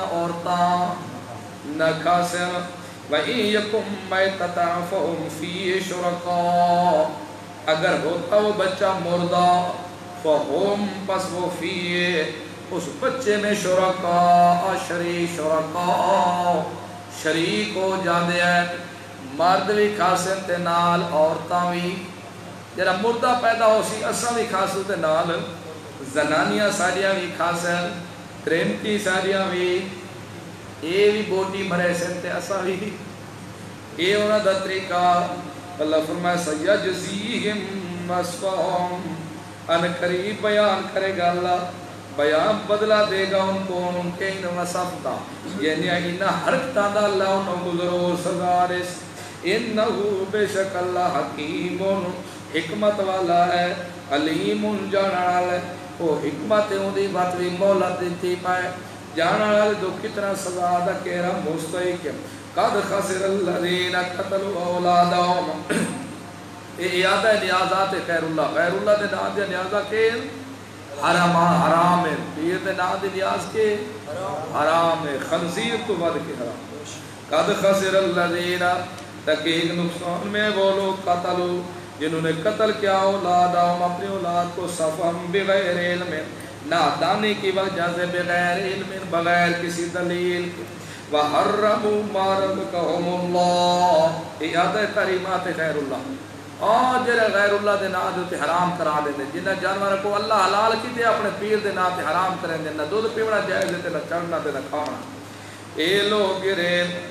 عورتاں نہ خاصن وَإِن يَكُن مَيْتَةً فَهُمْ فِيهِ شُرَكَاءُ اگر ہوتا وہ بچہ مردہ فَهُمْ پس وہ فِيهِ اس بچے میں شرکاء شریک شرکاء شریک ہو جاندے ہیں مرد بھی خاصن تے نال عورتاں بھی جرا مردہ پیدا ہو سی اساں بھی خاصو تے نال زنانیاں ساریاں بھی خاصن ترمتی ساریاں بھی اے بھی بوٹی مرے سن تے اساں بھی اے انہاں دا طریقہ اللہ فرمائے سیجزیہم وصفہم ان قریب بیان کرے گا اللہ بیان بدلا دے گا ان کو ان کے ان وصف دا یعنی انہاں حرکتاں دا اللہ انہوں کو ضرور سزا رس انہو بے شک اللہ حکیم حکمت والا ہے علیم جانا ہے وہ حکمت ہوندی بات بھی مولا دیتی پائے جانا ہے جو کتنا سزا دا کہرا مستحق قد خسر الذین قتلوا اولادهم اے یاد ہے نیازات خیر اللہ غیر اللہ دے نام دے نیازہ کے حرام حرام ہے پیر دے نام دے نیاز کے حرام ہے خنزیر تو ود کے حرام قد خسر الذین تحقیق نقصان میں وہ لوگ قتلوا جنہوں نے قتل کیا اولادہم اپنی اولاد کو صفحم بغیر علم نادانی کی وجہ سے بغیر علم بغیر کسی دلیل وحرموا ما رزقهم اللہ یہ یاد ہے تحریمات غیر اللہ اور جڑے غیر اللہ دے نام تے حرام کرا دے جنہ جانور کو اللہ حلال کیتے اپنے پیر دے نام تے حرام کریں دے نہ دودھ پیونا جائز تے نہ چڑھنا تے نہ کھانا اے لوگ گرے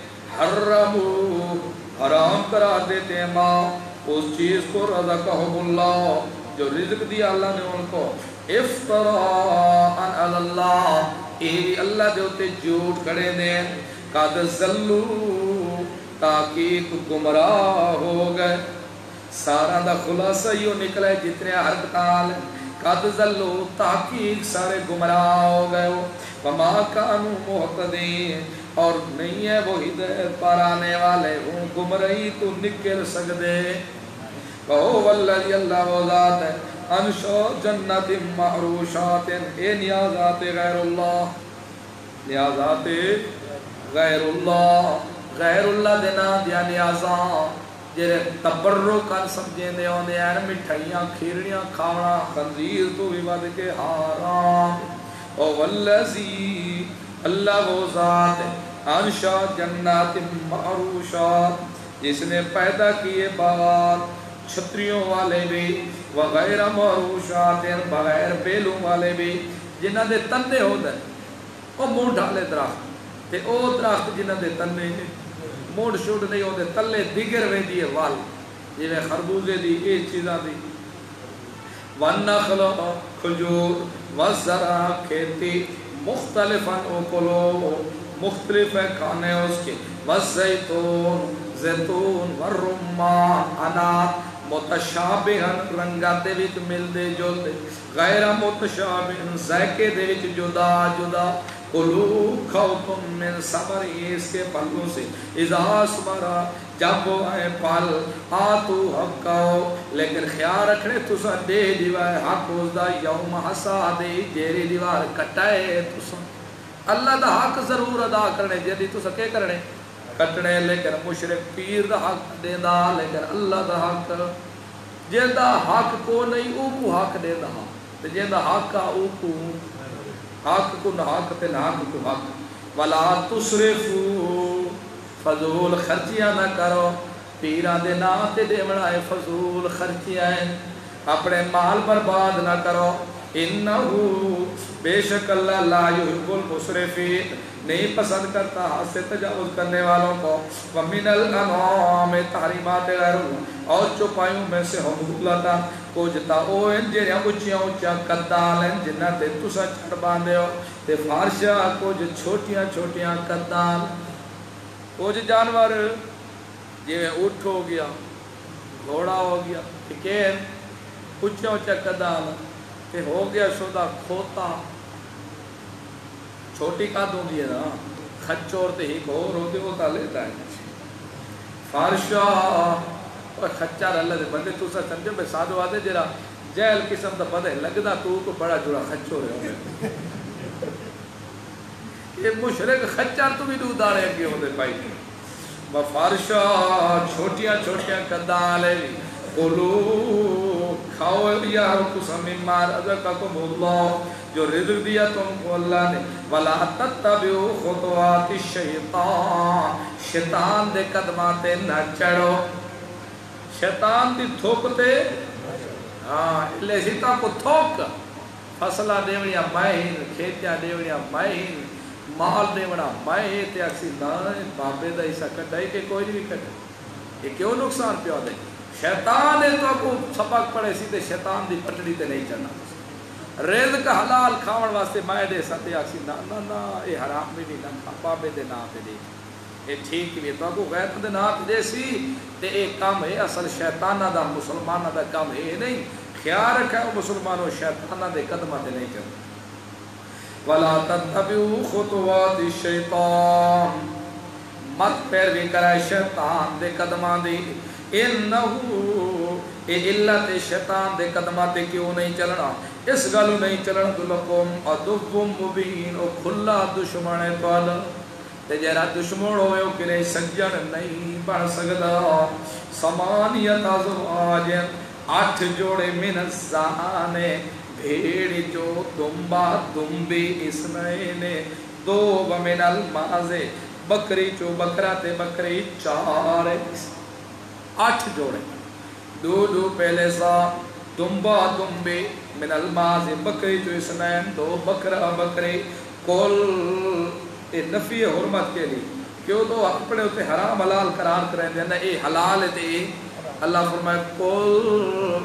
حرموا حرام کرا دیتے ہیں ماں اس چیز کو رزقهم اللہ جو رزق دیا اللہ نے ان کو افتراء علی اللہ اے اللہ دے ہوتے جھوٹ کھڑے دیں قد ضلو تاکہ گمراہ ہو گئے سارا دا خلاصہ یوں نکلے جتنے حرکتال قد ضلو تاکہ سارے گمراہ ہو گئے وما کانوا مہتدین اور نہیں ہے وہ ہدایت پر آنے والے وہ گمراہی تو نکل سکتے وَهُوَ الَّذِي اللہ وہ ذات ہے انشو جنت معروشات اے نیازات غیر اللہ نیازات غیر اللہ غیر اللہ دینا دیا نیازاں جیرے تبرو کر سمجھیں دے ہوندے ہیں مٹھائیاں کھیرنیاں کھانا خنزیر تو بھی ود کے حرام او والذی اللہ وہ ذات انشا جنات معروشات جس نے پیدا کیے باغات چھتریوں والے بھی وغیر معروشات بغیر بیلوں والے بھی جنہ دے تنے ہو دے وہ مونڈ ڈالے درخت تے او درخت جنہ دے تنے مونڈ شوڈ نہیں ہو دے تلے دیگر وے دیئے وال جی میں خربوزے دی ایک چیزاں دی وَالنَّخْلَ کھجور وَالزَّرَا کھیتی مختلفاً اوکلو مختلف ہے کھانے اس کے وَالزَّيْتُونَ زیتون وَالرُّمَّانَ انار متشابہن رنگاتے وچ مل دے جلدے غیر متشابہن ذائقے دے وچ جدا جدا کلو کھاؤ تم من ثمر اس کے پھلوں سے اذا اسمرا جب وہ آئے پھل آتو حقاؤ لیکن خیال رکھنے تسا دے دیوائے حق اس دا یوم حسادے جیری دیوار کٹائے تسا اللہ دا حق ضرور ادا کرنے جیدی تسا کیا کرنے کٹنے لیکن مشرک پیر دا حق دے دا لیکن اللہ دا حق جیدہ حق کو نہیں او کو حق دے دا جیدہ حق کا او کو حق کو نہ حق تے نہ حق کو حق ولا تصرفو فضول خرچیاں نہ کرو پیران دے نا تے دے بڑھائے فضول خرچیاں اپنے مال برباد نہ کرو انہو بے شک اللہ لا یحب المسرفین نہیں پسند کرتا حد سے تجاوز کرنے والوں کو ومن الانعام تحریمات غیر اور چوپایوں میں سے حمولتا کچھتا او ان جنہاں اچھیاں اچھیاں قدال ہیں جنہاں تے تسا چھڑ باندے ہو تے فارشا کچھ چھوٹیاں چھوٹیاں قدال کچھ جانور جی میں اٹھ ہو گیا گھوڑا ہو گیا ٹھیکین اچھا اچھا قدال تے ہو گیا شدہ کھوتا چھوٹی کا دوں گی نا کھچور تے ہی گھور ہوتے ہوتا لیتا ہے فارشا اور خچار اللہ دے بندے تو سا سمجھو میں سادو آدھے جرا جیل قسم دا بندے لگدا تو کو بڑا جڑا خچور ہے یہ مشرق خچار تو بھی دو دارے اگے ہوتے پائی فارشا چھوٹیاں چھوٹیاں قدالے قلو کھاؤ یا قسم مار رزقکم اللہ جو رزق دیا تم کو اللہ نے ولا تتبعوا خطوات الشیطان شیطان دے قدماتے نہ چڑھو شیطان دی تھوکتے ہاں لے سیتا کو تھوک فصلہ دیوڑیاں مائن کھیتیاں دیوڑیاں مائن مال دیوڑا مائن تے اکسی دائیں بابے دا ایسا کٹائی کہ کوئی نہیں کٹائی یہ کیوں نقصان پیو دے شیطان نے تو کو سبق پڑے سیدھے شیطان دی پٹڑی تے نہیں چڑھنا رزق حلال کھاون واسطے مائے دے ستے اکسی نا نا نا اے حرام بھی نہیں نہ بابے دے نا تے دے اے ٹھیک بھی تو کو غیر دے نا تے دے سی تے اے کام ہے اصل شیطانہ دا مسلمانہ دا کام ہے نہیں خیال رکھا مسلمانوں شیطانہ دے قدمہ تے نہیں چڑھنا وَلَا تَتَّبِعُوا خُطُوَاتِ الشَّيْطَانِ مت پیروی کرائے شیطان دے قدمان دی انہو اے علت شیطان دے قدمان دے کیوں نہیں چلنا اس گلو نہیں چلنا دلکم عدوم مبین او کھلا دشمن پال تے جیرا دشمن ہوئے او کنے سجن نہیں بڑھ سکتا سمانیت ازواج آٹھ جوڑے من الزانے بھیڑی جو دمبا دمبی اس نئے نے دو ومن المازے بکری چو بکرہ تے بکری چار آٹھ جوڑے دو دو پہلے سا دمبا دمبی من المازے بکری چو اس نئے دو بکرہ بکری کل اے نفی حرمت کے لیے کیوں تو اپنے ہوتے حرام حلال قرار کریں دینا اے حلال تے اللہ فرمائے کل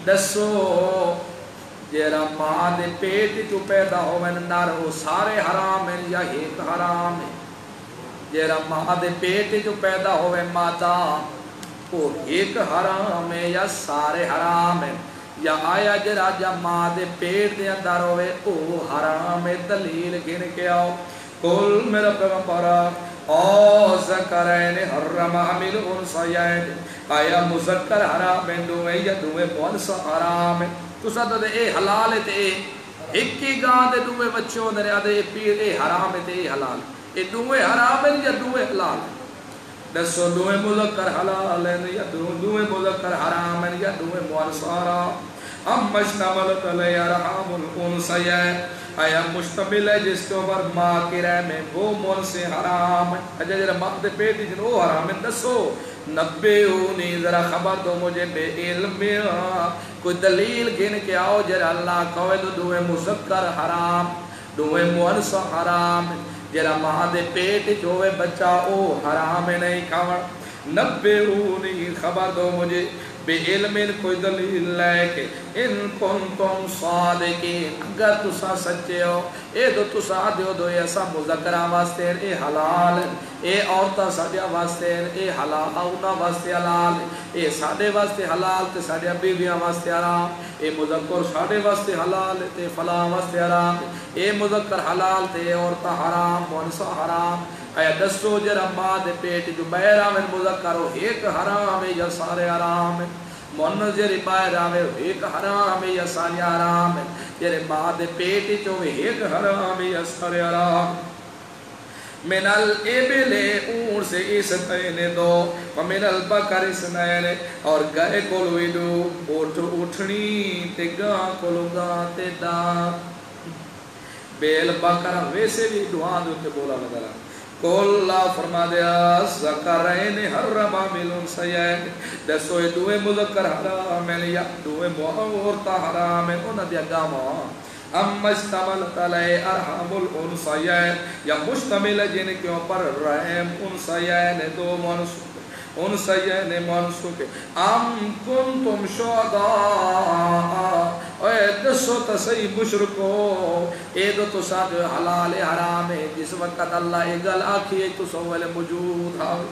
دسو جیرا ماں دے پیٹ جو پیدا ہوئے نر وہ سارے حرام ہیں یا ایک حرام ہے جیرا ماں دے پیٹ جو پیدا ہوئے ماتا وہ ایک حرام ہے یا سارے حرام ہیں یا آیا جیرا جا ماں دے پیٹ دے اندر ہوئے وہ حرام ہے دلیل گن کے آؤ کل میرا پیغمبرہ او ذکرین حرم عمل انسائین آیا مذکر حرام ہے دوئے یا دوئے مونسا حرام ہے تو ساتھ دے اے حلال ہے تے اے ایک کی گاں دے دوئے بچوں دے رہا دے اے پیر اے حرام ہے تے اے حلال اے دوئے حرام ہے یا دوئے حلال ہے دسو دوئے مذکر حلال ہے یا دوئے مذکر حرام ہے یا دوئے موانسارا ام مشتملت علی رحام الانسیین آیا مشتمل ہے جس کے اوپر ماں کی رہ میں وہ مول سے حرام ہے اجھا جرہ ماں دے پیٹی جن وہ حرام ہے دسو نبیونی ذرا خبر دو مجھے بے علم کوئی دلیل گن کے آؤ جرہ اللہ کوئے دو دوئے مذکر حرام دوئے مونس حرام جرہ ماں دے پیٹی جوئے بچہ او حرام نہیں کھاور نبیونی خبر دو مجھے بے علم کوئی دلیل لے کے ان کنتم صادقین اگر تسا سچے ہو اے دو تسا دیو دو ایسا مذکرہ واسطے اے حلال اے عورتہ ساڑیا واسطے اے حلال اونا واسطے حلال اے ساڑے واسطے حلال تے ساڑیا بیویاں واسطے حرام اے مذکر ساڑے واسطے حلال تے فلاں واسطے حرام اے مذکر حلال تے عورتہ حرام مونسا حرام اے دسو جرہ ماں دے پیٹ جو بہرہ میں مذکر ہو ایک حرام ہے یا سارے حرام ہے منظر باہر آوے ایک حرام ہے یا سارے حرام ہے جرہ ماں دے پیٹ جو ایک حرام ہے یا سارے حرام من الابل اون سے اس تینے دو ومن البکر اس نینے اور گئے کولوی دو اٹھ اٹھنی تے گاں کولو گاں تے دان بیل بکر ویسے بھی دعان دو تے بولا مدرہ کولا فرما دیا ذکرین حرم بالانثیین دسو اے دوے مذکر حرام ہیں یا دوے عورتاں حرام ہیں انہاں دیا گاواں ام اشتملت علی ارحام الانثیین یا مشتمل ہے جن کے اوپر رحم انثیین دو منصوب انثیین منصوب ام کنتم شہداء اے دسو تسی مشرکو اے دو تو ساتھ حلال حرام ہے جس وقت اللہ اے گل آکھی ہے تو سوال موجود ہے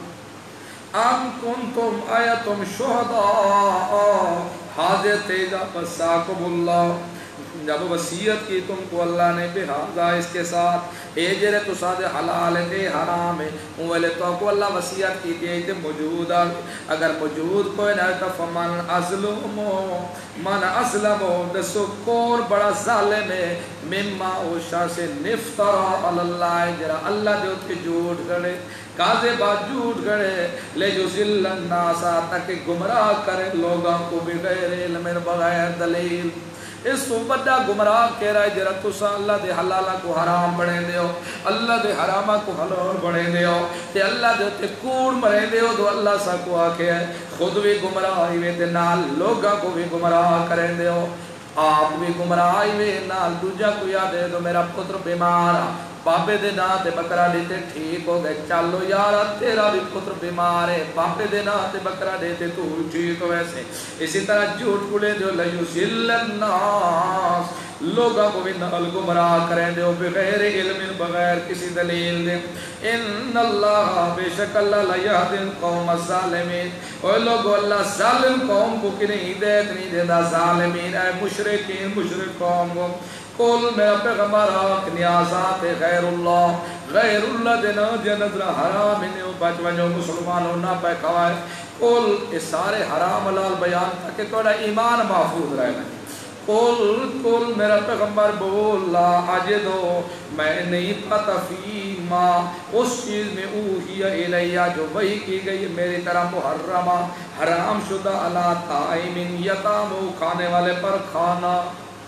ام کنتم آیتم شہداء حاضر تیجا پساکم اللہ جب وصیت کی تم کو اللہ نے بہذا اس کے ساتھ اے جرے تو ساتھ حلال ہے حرام ہے اوہلے تو کو اللہ وصیت کی تھی تے موجود اگر موجود کوئی نہ تو فمن ازلم من اسلم دسو کون بڑا ظالم ہے مما اوشا سے نفترا اللہ جرا اللہ دے تے جھوٹ گڑے کاذے بات جھوٹ گڑے لے جو ذل الناس تک گمراہ کرے لوگوں کو بغیر علم بغیر دلیل اس تو بڑا گمراہ کہہ رہا ہے جرا تسا اللہ دے حلالہ کو حرام بڑھیں دیو اللہ دے حرامہ کو حلال بڑھیں دیو تے اللہ دے تے کوڑ مریں دیو تو اللہ سا کو آکے ہے خود بھی گمراہی وے تے نال لوگاں کو بھی گمراہ کریں دیو آپ بھی گمراہی وے نال دوجہ کو یاد ہے تو میرا پتر بیمارا باپے دے نا تے بکرا دیتے ٹھیک ہو گئے چالو یارا تیرا بھی پتر بیمار ہے باپے دے نا تے بکرا دیتے تو ٹھیک ہو ویسے اسی طرح جھوٹ کلے جو لیوزل الناس لوگاں کو بھی نقل گمراہ کریں دے بغیر علم بغیر کسی دلیل دے ان اللہ بے شک اللہ لیہد القوم الظالمین اور لوگو اللہ ظالم قوم کو کنہیں ہدایت نہیں دے دا ظالمین اے مشرکین مشرک قوم کو قول میرا پیغمبر آنکھ نیازات غیر اللہ غیر اللہ دینا جنت را حرام انہوں بچ ونجو مسلمانوں نہ پہ کھوائے قول اس سارے حرام حلال بیان تھا کہ توڑا ایمان محفوظ رہے لگے قول قول میرا پیغمبر بول لا اجدو میں نہیں پتا فیما اس چیز میں اوہی الیہ جو وحی کی گئی میری طرح محرمہ حرام شدہ اللہ تائمین یتامو کھانے والے پر کھانا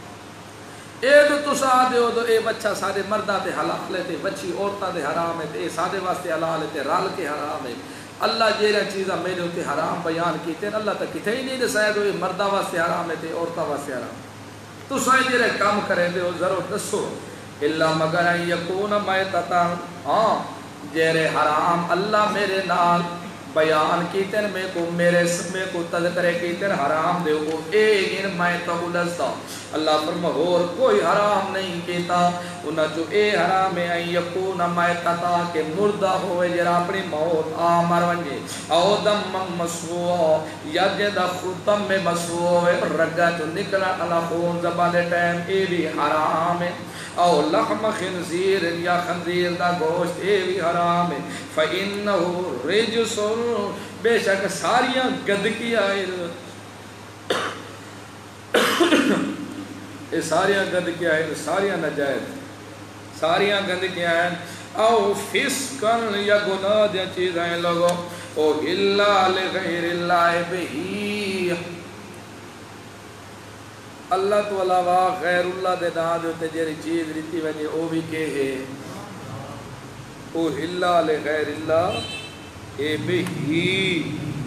اے تو تسا دے ہو تو اے بچہ سارے مردہ تے حلال ہے تے بچی عورتہ تے حرام ہے تے اے سادے واسطے حلال ہے تے رال کے حرام ہے اللہ جیرہ چیزہ میرے ہوتے حرام بیان کی تے اللہ تک کتے ہی نہیں دے سائے دو یہ مردہ واسطے حرام ہے تے عورتہ واسطے حرام تو سائے جیرہ کام کریں دے ہو ضرور دسو اللہ مگر ان یکون میتتا ہاں جیرے حرام اللہ میرے نال بیان کی تن میں کو میرے سمے کو تذکرے کی تن حرام دے کو اے ان میں تو لستا اللہ فرما اور کوئی حرام نہیں کیتا انہا جو اے حرام ہے ان یکون میتتا کہ مردہ ہوئے جرا اپنی موت آ مر ونجے او دم مسوع یا جدہ خطم میں مسوع رگا جو نکلا اللہ خون زبان ٹائم اے بھی حرام ہے او لحم خنزیر یا خنزیر دا گوشت اے بھی حرام ہے فَإِنَّهُ رِجْسٌ بے شک ساریاں گندگی آئے اے ساریاں گندگی آئے ساریاں نجائز ساریاں گندگی آئے او فسقن یا گناہ دیا چیز آئے لوگو او اللہ لغیر اللہ بہی اللہ تو علاوہ غیر اللہ دے نا دیتے جیری چیز ریتی وجہ او بھی کہ ہے او اللہ لغیر اللہ اے بہی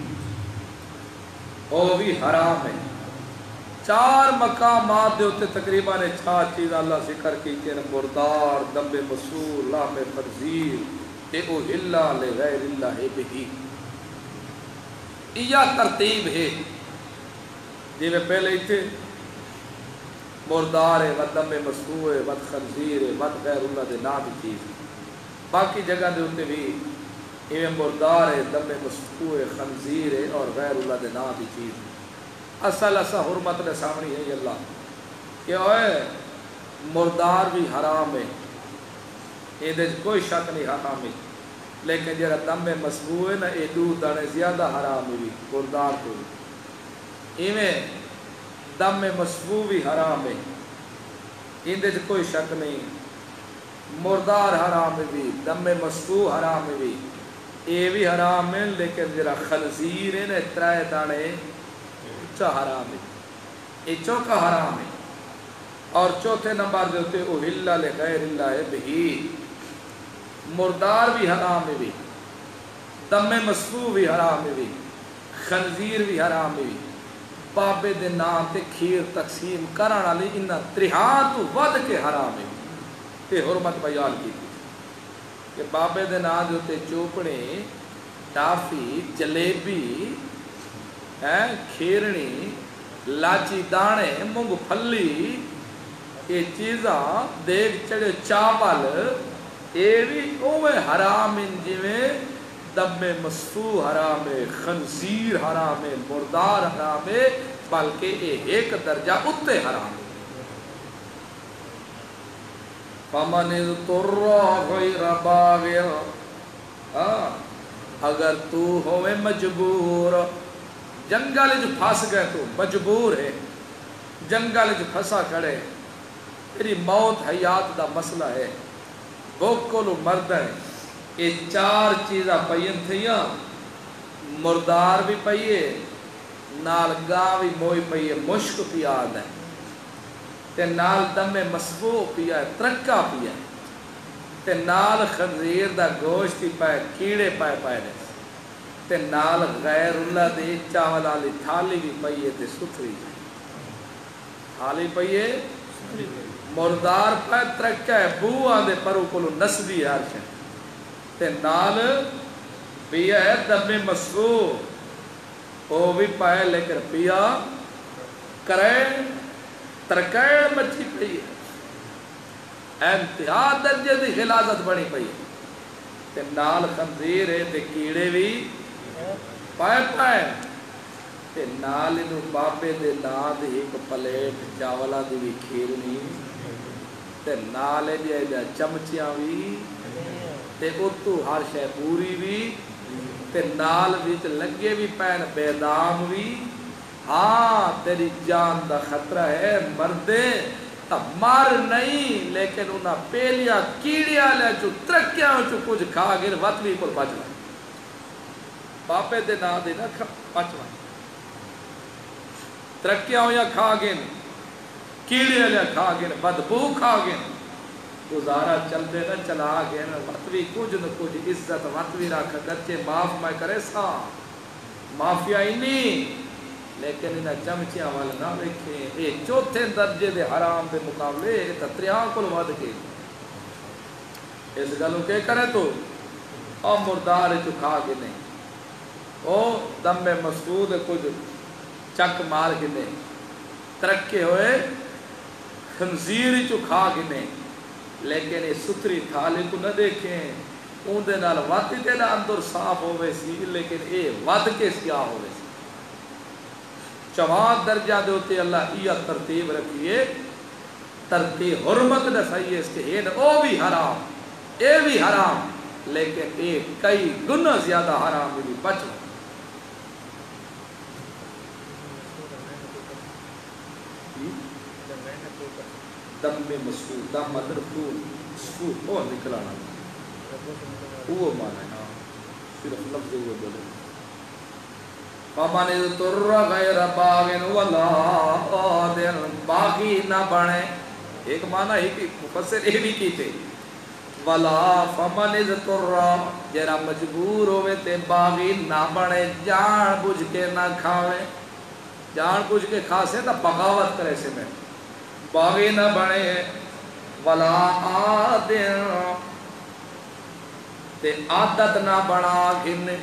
او بھی حرام ہے چار مقامات دے ہوتے تقریباً چار چیز اللہ ذکر کی کہ مردار دم مسول لحم خنزیر اے او اللہ لغیر اللہ اے بہی یہ ترتیب ہے جی میں پہلے ہی تھے مردار ہے ود دم مسکوع ہے ود خنزیر ہے ود غیر اللہ دے نا بھی چیز باقی جگہ دے ہوتے بھی یہ مردار ہے دم مسکوع ہے خنزیر ہے اور غیر اللہ دے نا بھی چیز اصل ایسا حرمت نے سامنے ہے اللہ کہ اوے مردار بھی حرام ہے یہ دے کوئی شک نہیں حرام ہے لیکن جرا دم مسکوع ہے نا یہ دودھ دانے زیادہ حرام ہے بھی مردار کو ایویں دم مسفوع بھی حرام ہے اندے کوئی شک نہیں مردار حرام ہے بھی دم مسفوع حرام ہے بھی یہ بھی حرام ہے لیکن جرا خنزیر ہے نا ترائے دانے چا حرام ہے یہ چوکا حرام ہے اور چوتھے نمبر جو ہوتے او اللہ لغیر اللہ ہے بہی مردار بھی حرام بھی، دم مسفوح بھی حرام بھی، خنزیر بھی حرام بھی، بابے دے نام تے کھیر تقسیم کرن والی انہاں تریہاں تو ود کے حرام ہے تے حرمت بیان کی کہ بابے دے نام دے تے چوپڑے ٹافی جلیبی کھیرنی لاچی دانے مونگ پھلی یہ چیزاں دیکھ چڑے چاول یہ بھی اوے حرام ان جویں دم مسفوح حرام ہے، خنزیر حرام ہے، مردار حرام ہے، بلکہ یہ ایک درجہ اتے حرام ہے۔ فَمَنِ اضْطُرَّ غَيْرَ بَاغٍ، اگر تو ہوئے مجبور، جنگل جو پھنس گئے تو مجبور ہے، جنگل جو پھنسا کھڑے، تیری موت حیات دا مسئلہ ہے، بھوکلو مرد ہے، یہ چار چیزاں پئین تھیاں، مردار بھی پئیے، نال گاہ بھی موئی پئیے، مشک پیاد ہے، تے نال دم مسفوح پیا ہے، ترکا پیا ہے، تے نال خنزیر دا گوشت پائے، کیڑے پائے پائے نے، تے نال غیر اللہ دے چاول والی تھالی بھی پئیے تے ستھری جائے، تھالی پئیے مردار پائے ترکا ہے، بو آدھے پرو کلو نسبی ہر شے، تے نال پیا ہے دم مسفوح وہ بھی پائے لیکن پیا کرے ترکے مچھی پئی ہے، انتہا درجے دی خلازت بنی پئی ہے، تے نال خنزیر ہے تے کیڑے بھی پائے پائے، تے نال انہوں بابے دے نال دے ایک پلیٹ چاولا دی بھی کھیرنی، تے نال دے چمچیاں بھی، تے اتو ہر شے پوری بھی، تے نال وچ لگے بھی پین بیدام بھی، ہاں تیری جان دا خطرہ ہے مردے تب مار نہیں، لیکن انہاں پیلیا کیڑیا لے جو ترکیاں جو کچھ کھا گئے وقت بھی پر بچنا، باپے دے نا دے نا بچنا، ترکیاں ہویا کھا گئے کیڑیا لے کھا گئے بدبو کھا گئے، گزارا چل دے نہ چلا گئے نا وقت بھی کچھ نہ کچھ عزت وقت بھی رکھ گچے معاف میں کرے سا معافیا ہی نہیں، لیکن انہیں چمچیاں والا نہ دیکھیں، یہ چوتھے درجے دے حرام دے مقابلے یہ تتریاں کو لوا دے اس گلوں کے کرے تو اور مردار جو کھا کے نہیں، او دم میں مسعود کچھ چک مار کے نہیں، ترکے ہوئے خنزیر جو کھا کے نہیں، لیکن یہ ستری تھالی کو نہ دیکھیں، ان دے نال وقت دے نال اندر صاف ہوئے سی، لیکن اے ود کے سیاہ ہوئے سی، چوہاں درجہ دے ہوتے اللہ یہ ترتیب رکھیے، ترتیب حرمت نہ صحیح ہے اس کے ہین او بھی حرام، اے بھی حرام، لیکن اے کئی گناہ زیادہ حرام بھی بچ رہا۔ دم میں مسفوح، دم مدر فور مسفوح وہ نکلانا وہ مانا ہے، صرف لفظ وہ بولے فَمَنِ اضْطُرَّ غَيْرَ بَاغٍ وَلَا عَادٍ، باغی نہ بنے، ایک معنی ہی کی مفسر یہ بھی کی تھے، وَلَا فَمَنِ اضْطُرَّ جرا مجبور ہوئے تے باغی نہ بنے، جان بجھ کے نہ کھاوے، جان بجھ کے کھاسے تا بغاوت کرے سے میں باغی نہ بنے، وَلَا عَادٍ تے عادت نہ بنا گھنے،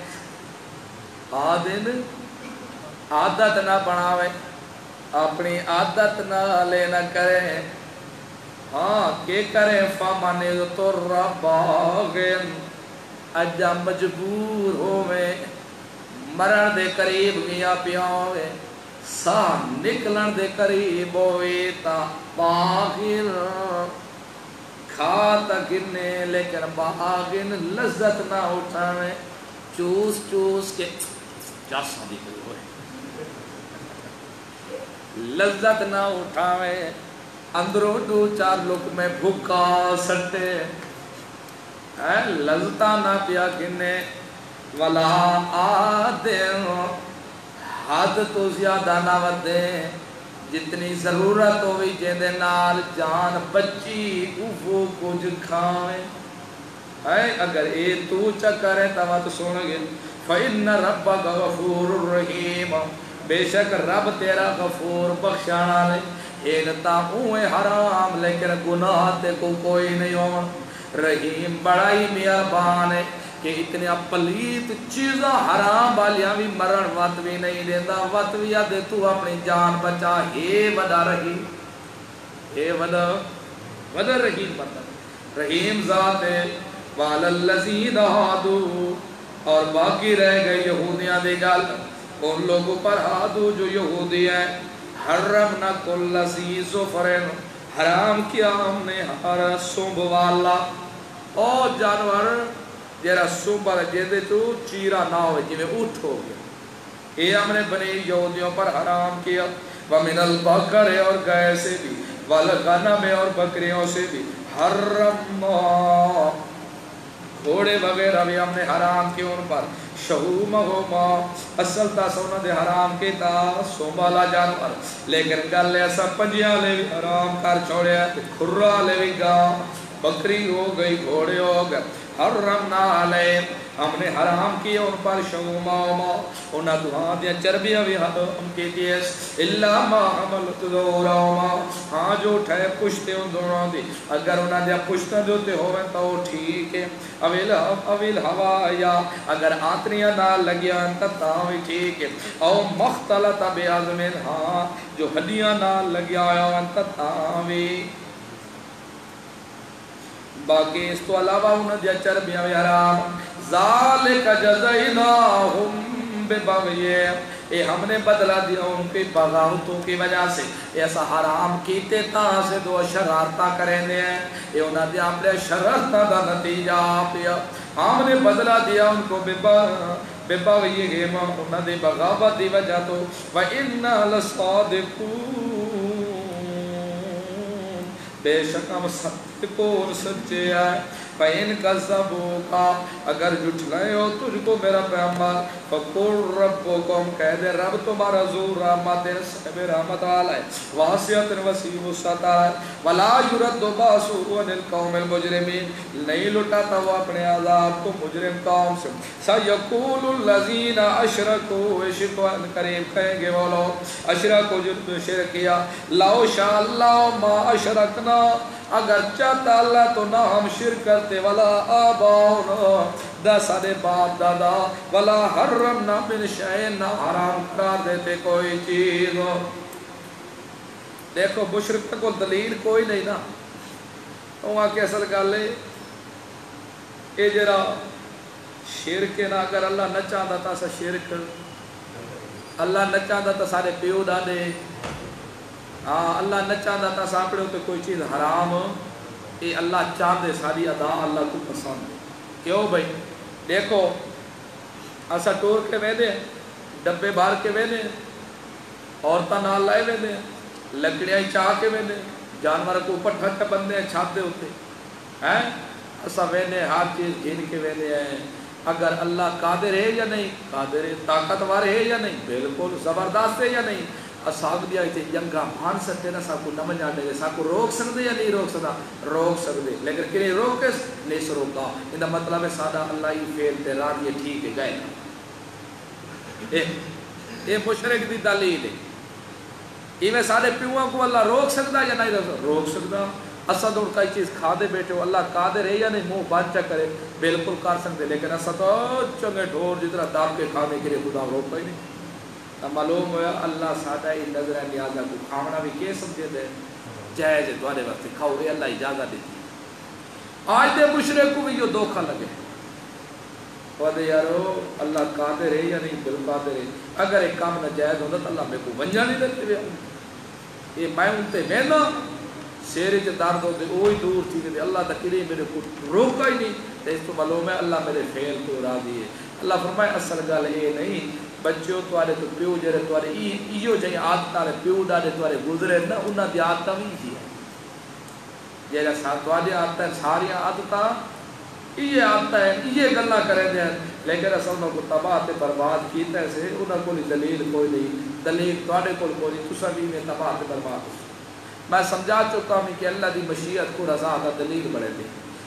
عادن عادت نہ بناوے، اپنی عادت نہ لے نہ کرے، ہاں کہ کرے فَمَنِ اضْطُرَّ بَاغٍ اجا مجبور ہوئے، مرن دے قریب گیا پیاوے، ساہ نکلن دے قریب ہوئے تا باغن کھا تا گنے، لیکن باغن لذت نہ اٹھاوے، چوس چوس کے جاسا دی کری ہوئے، لذت نہ اٹھاوے، اندروں دو چار لوگ میں بھوکا سٹے، لذتا نہ پیا گنے، وَلَا عَادٍ حد تو زیادہ نہ ودے، جتنی ضرورت ہوئی جیندے نال جان بچی اوہ کچھ کھائیں، اے اگر اے تو چکر ہے تو تو سن گے فَإِنَّ رَبَّكَ غَفُورٌ رَحِيمٌ بے شک رب تیرا غفور بخشانا لے ایکتا اوے حرام لیکن گناہ تے کو کوئی نہیں ہون رحیم بڑائی مہربان ہے کہ اتنے پلیت چیزاں حرام والیاں بھی مرن وقت بھی نہیں دیتا وقت بھی آدھے تو اپنی جان بچا ہے وڈا رحیم ہے وڈا وڈا رحیم بندہ رحیم ذات ہے وَعَلَى هَادُوا اور باقی رہ گئے یہودیاں دے گل ان لوگوں پر ہادو جو یہودی ہیں حرمنا کل ذی ظفرن حرام کیا ہم نے ہر سنب والا او جانور جیرا سنب جیدے تو چیرا نہ ہوئے جی میں اٹھ ہو گیا یہ ہم نے بنی یہودیوں پر حرام کیا وَمِنَ الْبَقَرِ اور گائے سے بھی وَالْغَنَمِ اور بکریوں سے بھی حرمنا گھوڑے وغیرہ بھی ہم نے حرام کی ان پر شہومہما اصل تا سونا دے حرام کی تا سومالا جانور لیکن گل ایسا پنجیاں لے بھی حرام کر چھوڑے کھرہ لے بھی گا بکری ہو گئی گھوڑے ہو گئے حرمنا علیہم ہم نے حرام کی ان پر شہومہما انہا دعا دیا چربیاں بھی حرام کی دیس اللہ ما حملت دورہما ہاں جو اٹھائے پشتے ان دوروں دی اگر انہا دیا پشتہ دوتے ہوئے تو ٹھیک ہے اویل اویل ہوا یا اگر آتریاں نہ لگیا انتا تاوی ٹھیک ہے او مختلط بیازمین ہاں جو ہڈیاں نہ لگیا انتا تاوی باقی اس تو علاوہ انہوں دیا چربیاں بھی حرام ذالک جزیناہم ببغیہ اے ہم نے بدلہ دیا ان کی بغاوتوں کی وجہ سے ایسا حرام کیتے تاں سے دو شرارتہ کریں دے ہیں اے انہوں دیا اپنے شرارتہ دا نتیجہ پیا ہم نے بدلہ دیا ان کو ببغیہ انہوں دیا بغاوت دی وجہ تو وَإِنَّا لَصَادِقُونَ بے شک ہم صدقون سچے آئے فَإِن كَذَّبُوكَ اگر جھٹلائے ہو تجھ کو میرا پیغمبر فَقُلْ رَبُّكُمْ کہہ دے رب تمہارا ذو رحمت صاحب رحمت والا ہے واسعۃ وسیع السطح ہے وَلَا يُرَدُّ بَأْسُهُ عَنِ الْقَوْمِ الْمُجْرِمِينَ نہیں لٹاتا وہ اپنے عذاب کو مجرم قوم سے سَيَقُولُ الَّذِينَ أَشْرَكُوا عشق قریب کہیں گے وہ لوگ اشرکوا جو شرک کیا لَوْ شَاءَ اللَّهُ مَا أَشْرَكْنَا اگر چاہتا اللہ تو نہ ہم شرک کرتے ولا آباؤنا دا سارے باپ دادا ولا حرمنا من شئین نہ حرام کر دیتے کوئی چیز دیکھو مشرک کو دلیل کوئی نہیں نا وہاں کی اصل گل ہے اے جرا شرک نہ اگر اللہ نہ چاہتا تھا سا شرک اللہ نہ چاہتا تھا سارے پیو دادے ہاں اللہ نہ چاہتا تھا ساپڑے ہوتے کوئی چیز حرام اے اللہ چاہتے ساری ادا اللہ کو پسند کیوں بھائی دیکھو اسا ٹور کے ویدے ڈبے بار کے ویدے عورتہ نال لائے ویدے لکڑیاں چاہ کے ویدے جانور کو اوپر ٹھک بندے ہیں چھاپتے ہوتے ہیں اسا ویدے ہر چیز گھن کے ویدے ہیں اگر اللہ قادر ہے یا نہیں قادر ہے طاقتور ہے یا نہیں بالکل زبردست ہے یا نہیں اساگ دیا ایتے جنگا مان سکتے نا ساکو نمن جانے گے ساکو روک سکتے یا نہیں روک سکتا روک سکتے لیکن کنی روک کس نہیں سے روکا اندہ مطلب ہے سادہ اللہ ہی فیل تے رات یہ ٹھیک ہے گئے اے اے مشرک دی دلیل ہے ایویں سارے پیوان کو اللہ روک سکتا یا نہیں روک سکتا اسد اور کئی چیز کھا دے بیٹھے ہو اللہ قادر ہے یا نہیں منہ بانچا کرے بالکل کر سکتے لیکن اسد تو چنگے ڈھور جتنا دام کے کھانے کے لیے خدا روک پائی نہیں معلوم ہوا اللہ سادہ ہی نظر ہے نیازہ کو کھاونا بھی کیے سمجھے دے جائز ہے دوارے وقت کھاؤ رہے اللہ اجازہ دیتی آج دے مشرک کو بھی یہ دھوکہ لگے وعدے یارو اللہ قادر ہے یا نہیں بل قادر ہے اگر ایک کام ناجائز ہوتا تو اللہ میں کو ونجا نہیں دیتے ہوئے یہ میں انتے میں نا سیرے جو درد ہوتے اوہی دور تھی کہ اللہ تکیری میرے کو روکا ہی نہیں تو اس تو معلوم ہے اللہ میرے فیل کو راضی ہے اللہ فرمائے اصل گل یہ نہیں بچوں توارے تو پیو جرے توارے ایو جائیں آدتارے پیو دارے توارے گزرے نا انہا دی آدتا بھی ہی ہے جیرے ساتوارے آدتا ہے ساری آدتا یہ آدتا ہے یہ گلہ کرے دیں لیکن اصل میں کو تباہ تے برباد کیتا ہے سے انہا کوئی دلیل کوئی نہیں دلیل توارے کوئی کوئی نہیں تسا بھی میں تباہ تے برباد میں سمجھا چکا ہوں کہ اللہ دی مشیعت کو رضا دا دلیل بڑھے دیں